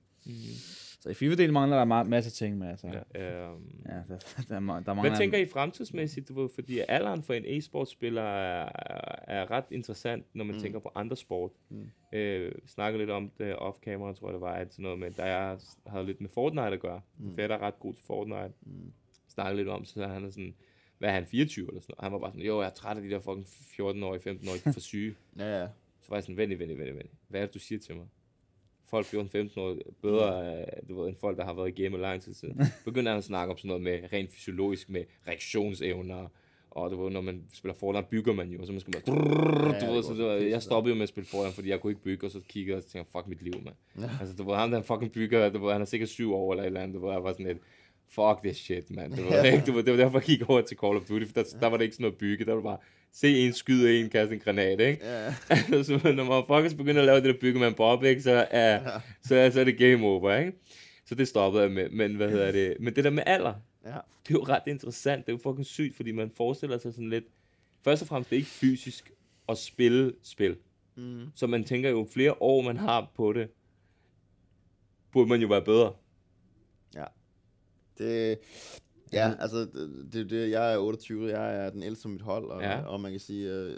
Så i FIFA-delen mangler der meget, masse ting med, altså. Ja, um, ja der, der, der, der mangler... Hvad tænker I fremtidsmæssigt, du ved, fordi alderen for en e-sportspiller er, er ret interessant, når man mm. tænker på andre sport. Mm. Øh, snakker lidt om det off-camera, tror jeg det var, at sådan noget med, der jeg havde lidt med Fortnite at gøre. Mm. Fætter er ret god til Fortnite. Mm. Snakker lidt om, så han er sådan, hvad er han, fireogtyve eller sådan noget? Han var bare sådan, jo, jeg er træt af de der fucking fjorten-årige, femten-årige, for syge. Ja, ja. Så var jeg sådan, venlig, venlig, venlig, venlig. Hvad er det, du siger til mig? Folk fjorten femten år bedre, du ved, end folk, der har været i game lang tid siden. Begynder han at snakke om sådan noget med rent fysiologisk, med reaktionsevner, og du ved, når man spiller Fortnite, bygger man jo, så man skal bare, ja, du ved, så var, jeg stoppede jo med at spille Fortnite, fordi jeg kunne ikke bygge, og så kiggede jeg og tænkte, fuck mit liv, mand. Ja. Altså, du ved, han der fucking bygger, du ved, han er sikkert syv år eller et eller andet, du ved, jeg var sådan lidt, fuck this shit, man. Du ved, ikke? Du ved, det var derfor, jeg gik over til Call of Duty, for der, der var det ikke sådan noget bygge, der var bare, se en skyde en, kaste en granat, ikke? Ja. Så når man faktisk begynder at lave det der bygge man på, ikke? Så er, ja. så, så er det game over, ikke? Så det stoppede jeg med, men hvad hedder det? Men det der med alder, ja. Det er jo ret interessant, det er jo fucking sygt, fordi man forestiller sig sådan lidt, først og fremmest det er ikke fysisk at spille spil. Mm. Så man tænker jo, flere år man har på det, burde man jo være bedre. Ja. Det... Ja, altså, det, det, det, jeg er otteogtyve, jeg er den ældste på mit hold, og, ja. og man kan sige, øh,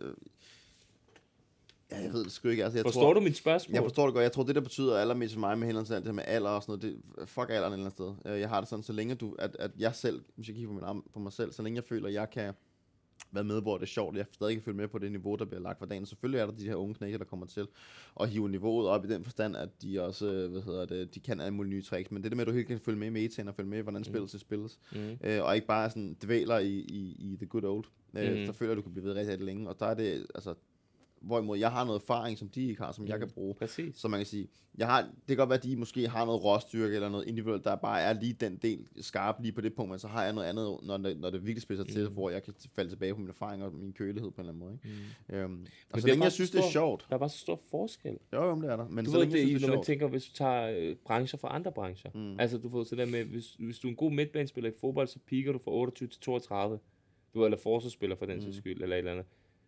ja, jeg ved det sgu ikke. Altså, jeg forstår tror, du mit spørgsmål? Jeg forstår det godt. Jeg tror, det der betyder allermest for mig med hensyn til alt det her med alder og sådan noget, det, fuck alderen et eller andet sted. Jeg har det sådan, så længe du, at, at jeg selv, hvis jeg kigger på, min arm, på mig selv, så længe jeg føler, at jeg kan være med, hvor det er sjovt, jeg stadig kan følge med på det niveau, der bliver lagt for dagen. Selvfølgelig er der de her unge knækker, der kommer til at hive niveauet op i den forstand, at de også, hvad hedder det, de kan alle mulige nye tricks, men det der med, at du helt kan følge med i metaen og følge med, hvordan spillet skal spilles, mm. øh, og ikke bare sådan dvæler i, i, i the good old, øh, mm. så føler jeg, at du kan blive ved rigtig, rigtig længe, og der er det, altså, hvorimod jeg har noget erfaring, som de ikke har, som mm. jeg kan bruge. Præcis. Så man kan sige, jeg har, det kan godt være, at de måske har noget råstyrke eller noget individuelt, der bare er lige den del skarp lige på det punkt, men så har jeg noget andet, når det, når det virkelig spidser mm. til, hvor jeg kan falde tilbage på mine erfaringer og min kølighed på en eller anden måde. Ikke? Mm. Øhm, og så længe jeg synes, stor, det er sjovt. Der er bare så stor forskel. Jo, jo, det er der. Men du så ved, længe det, jeg synes, det er når sjovt. man tænker, hvis du tager øh, brancher fra andre brancher. Mm. Altså, du får så der med, hvis, hvis du er en god midtbanespiller i fodbold, så piker du fra otteogtyve til toogtredive. Du er eller forsvarsspiller for den mm. skyld, eller et eller andet.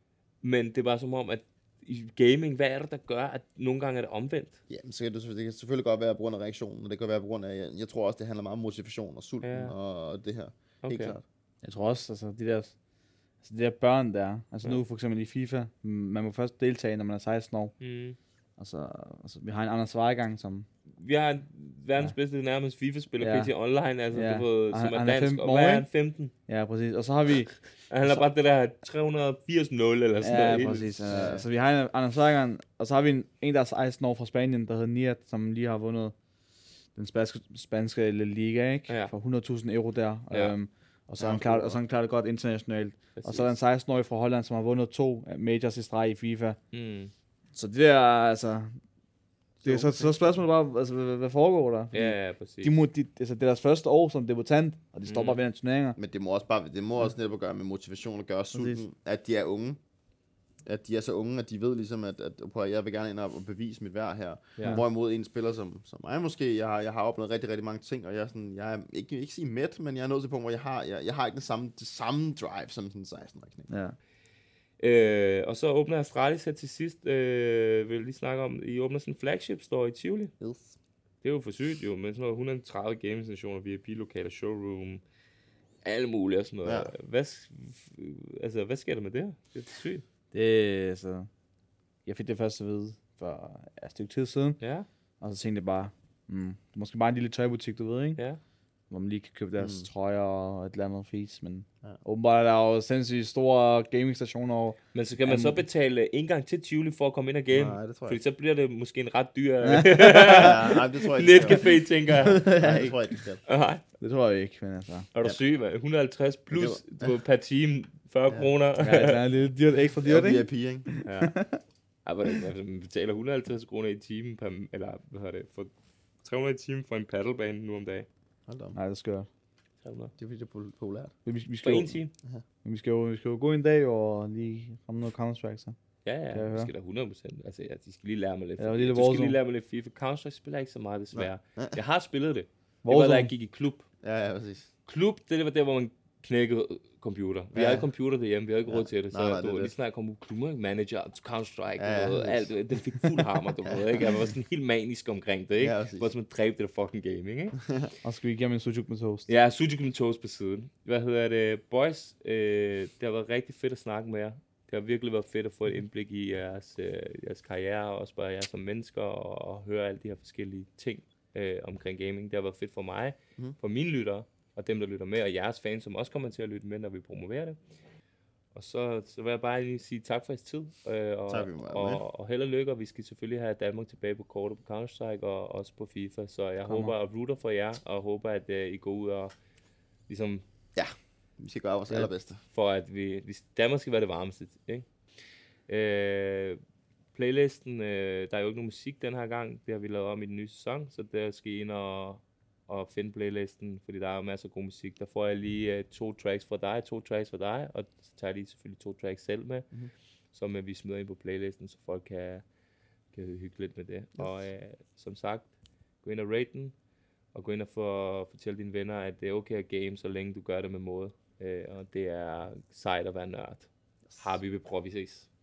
Men det er bare som om, at i gaming, hvad er det, der gør, at nogle gange er det omvendt? Ja, men så kan det, det kan selvfølgelig godt være på grund af reaktionen, og det kan være på grund af, jeg, jeg tror også, det handler meget om motivation og sulten ja. og det her. Okay. Helt klart. Jeg tror også, altså de der, altså, de der børn der, altså ja. Nu for eksempel i FIFA, man må først deltage, når man er seksten år. Mm. Altså, altså, vi har en Anders Vejgang, som... Vi har verdens ja. bedste nærmest FIFA-spiller, ja. P T Online, altså, ja. du ved, som han, er han dansk, er og hvad er han, femten? Ja, præcis. Og så har vi... han er bare det der tre hundrede og firs nul eller sådan ja, noget. Ja, præcis. Ja. Så altså, vi har en Anders Vejgang, og så har vi en, en der er seksten år fra Spanien, der hedder Niat, som lige har vundet den spanske, spanske liga, ikke? Ja. For hundrede tusind euro der. Ja. Øhm, og så har ja, han klart, og så han klaret det godt internationalt. Præcis. Og så er der en seksten-årig fra Holland, som har vundet to majors i streg i FIFA. Mm. Så det der, altså... Det er så, så spørgsmålet bare, altså, hvad, hvad foregår der? Ja, ja, præcis. De må, de, altså, det er deres første år som debutant, og de står mm. bare ved en turneringer. Men det må også bare, det må også netop at gøre med motivation og gøre sulten, at de er unge. At de er så unge, at de ved ligesom, at, at at jeg vil gerne ind og bevise mit værd her. Ja. Hvorimod en spiller som, som mig måske, jeg har, jeg har oplevet rigtig, rigtig mange ting, og jeg er sådan, jeg er ikke, ikke sige mæt, men jeg er nået til et punkt, hvor jeg har, jeg, jeg har ikke den samme, det samme drive som sådan en seksten-årig. Ja. Øh, og så åbner Astralis her til sidst, øh, vil lige snakke om, I åbner sådan en flagship store i Tivoli. Yes. Det er jo for sygt jo, med sådan noget et hundrede og tredive gamestationer, V I P-lokaler, showroom, alle mulige og sådan noget. Ja. Hvad, altså, hvad sker der med det her? Det er sygt. Det altså, jeg fik det først at vide for et stykke tid siden, ja. Og så tænkte jeg bare, mm, det er måske bare en lille tøjbutik, du ved, ikke? Ja. hvor man lige kan købe deres Mm. trøjer og et eller andet fis, men Ja. åbenbart er der jo sindssygt store gamingstationer over. Men så kan man så betale en gang til Tivoli for at komme ind og game. Nej, det tror jeg Fordi ikke. så bliver det måske en ret dyr Ja, nej, det tror jeg ikke. netcafé, tænker jeg. Nej, det tror jeg ikke, det skal. Nej, Det tror jeg ikke, men altså. er du Ja. syg, mand? et hundrede og halvtreds plus Det på per time, fyrre Ja. kroner. Ja, det er lidt dyrt, ekstra Det er dyrt, jo ikke? V I P, ikke? Ja. Ja, hvordan, altså, man betaler et hundrede og halvtreds kroner i timen, per, eller hvad hedder det, for tre hundrede i timen for en paddlebane nu om dagen. Hold da op. Nej, det er skørt. tre hundrede. Det er fordi, det er pol- populært. Vi, vi, For skal jo, en time? vi, skal jo, vi skal jo gå en dag og lige ramme noget Counter-Strike, så. Ja, Kan jeg ja, vi høre? skal da hundrede procent. Altså, ja, de skal lige lære mig lidt. Ja, og lille du skal Warzone. lige lære mig lidt FIFA. Counter-Strike spiller jeg ikke så meget, desværre. Nej. Jeg har spillet det. Det var, Warzone. da jeg gik i klub. Ja, ja, præcis. Klub, det var der, hvor man knækkede computer. Vi Ja. har ikke computer derhjemme, vi har ikke Ja. råd til det. Så Nej, nej, du, det er lige det. snart kom ud klub, manager, Counter-Strike, Ja, ja, og noget, præcis. alt. Den fik fuld hammer, du ved, ikke? Jeg var sådan helt manisk omkring det, ikke? Ja, præcis. Hvor man dræbte det fucking gaming, ikke? Og så skal vi igennem en sujuk med toast. Ja, Sujuk med toast på siden. Hvad hedder det? Boys, øh, det har været rigtig fedt at snakke med jer. Det har virkelig været fedt at få et indblik i jeres, øh, jeres karriere, og også bare jer som mennesker, og, og høre alle de her forskellige ting øh, omkring gaming. Det har været fedt for mig, Mhm. mm. for mine lyttere, og dem, der lytter med, og jeres fans, som også kommer til at lytte med, når vi promoverer det. Og så, så vil jeg bare lige sige tak for jeres tid, øh, og, Tak, vi må være med. og, og held og lykke, og vi skal selvfølgelig have Danmark tilbage på kortet på Counter-Strike, og også på FIFA, så jeg Kommer. håber, at rooter for jer, og håber, at uh, I går ud og ligesom Vi skal gøre vores Ja. allerbedste. for at vi, vi Danmark skal være det varmeste, ikke? Øh, playlisten, øh, der er jo ikke nogen musik den her gang, det har vi lavet om i den nye sæson, så der skal I ind og, og finde playlisten, fordi der er jo masser af god musik. Der får jeg lige øh, to tracks fra dig, to tracks fra dig, og så tager jeg lige selvfølgelig to tracks selv med, Mhm. mm-hmm. som øh, vi smider ind på playlisten, så folk kan, kan hygge lidt med det. Yes. Og øh, som sagt, gå ind og rate den, og gå ind og for, fortælle dine venner, at det er okay at game, så længe du gør det med måde. Øh, og det er sejt at være nørd. Har vi ved prøve, vi ses.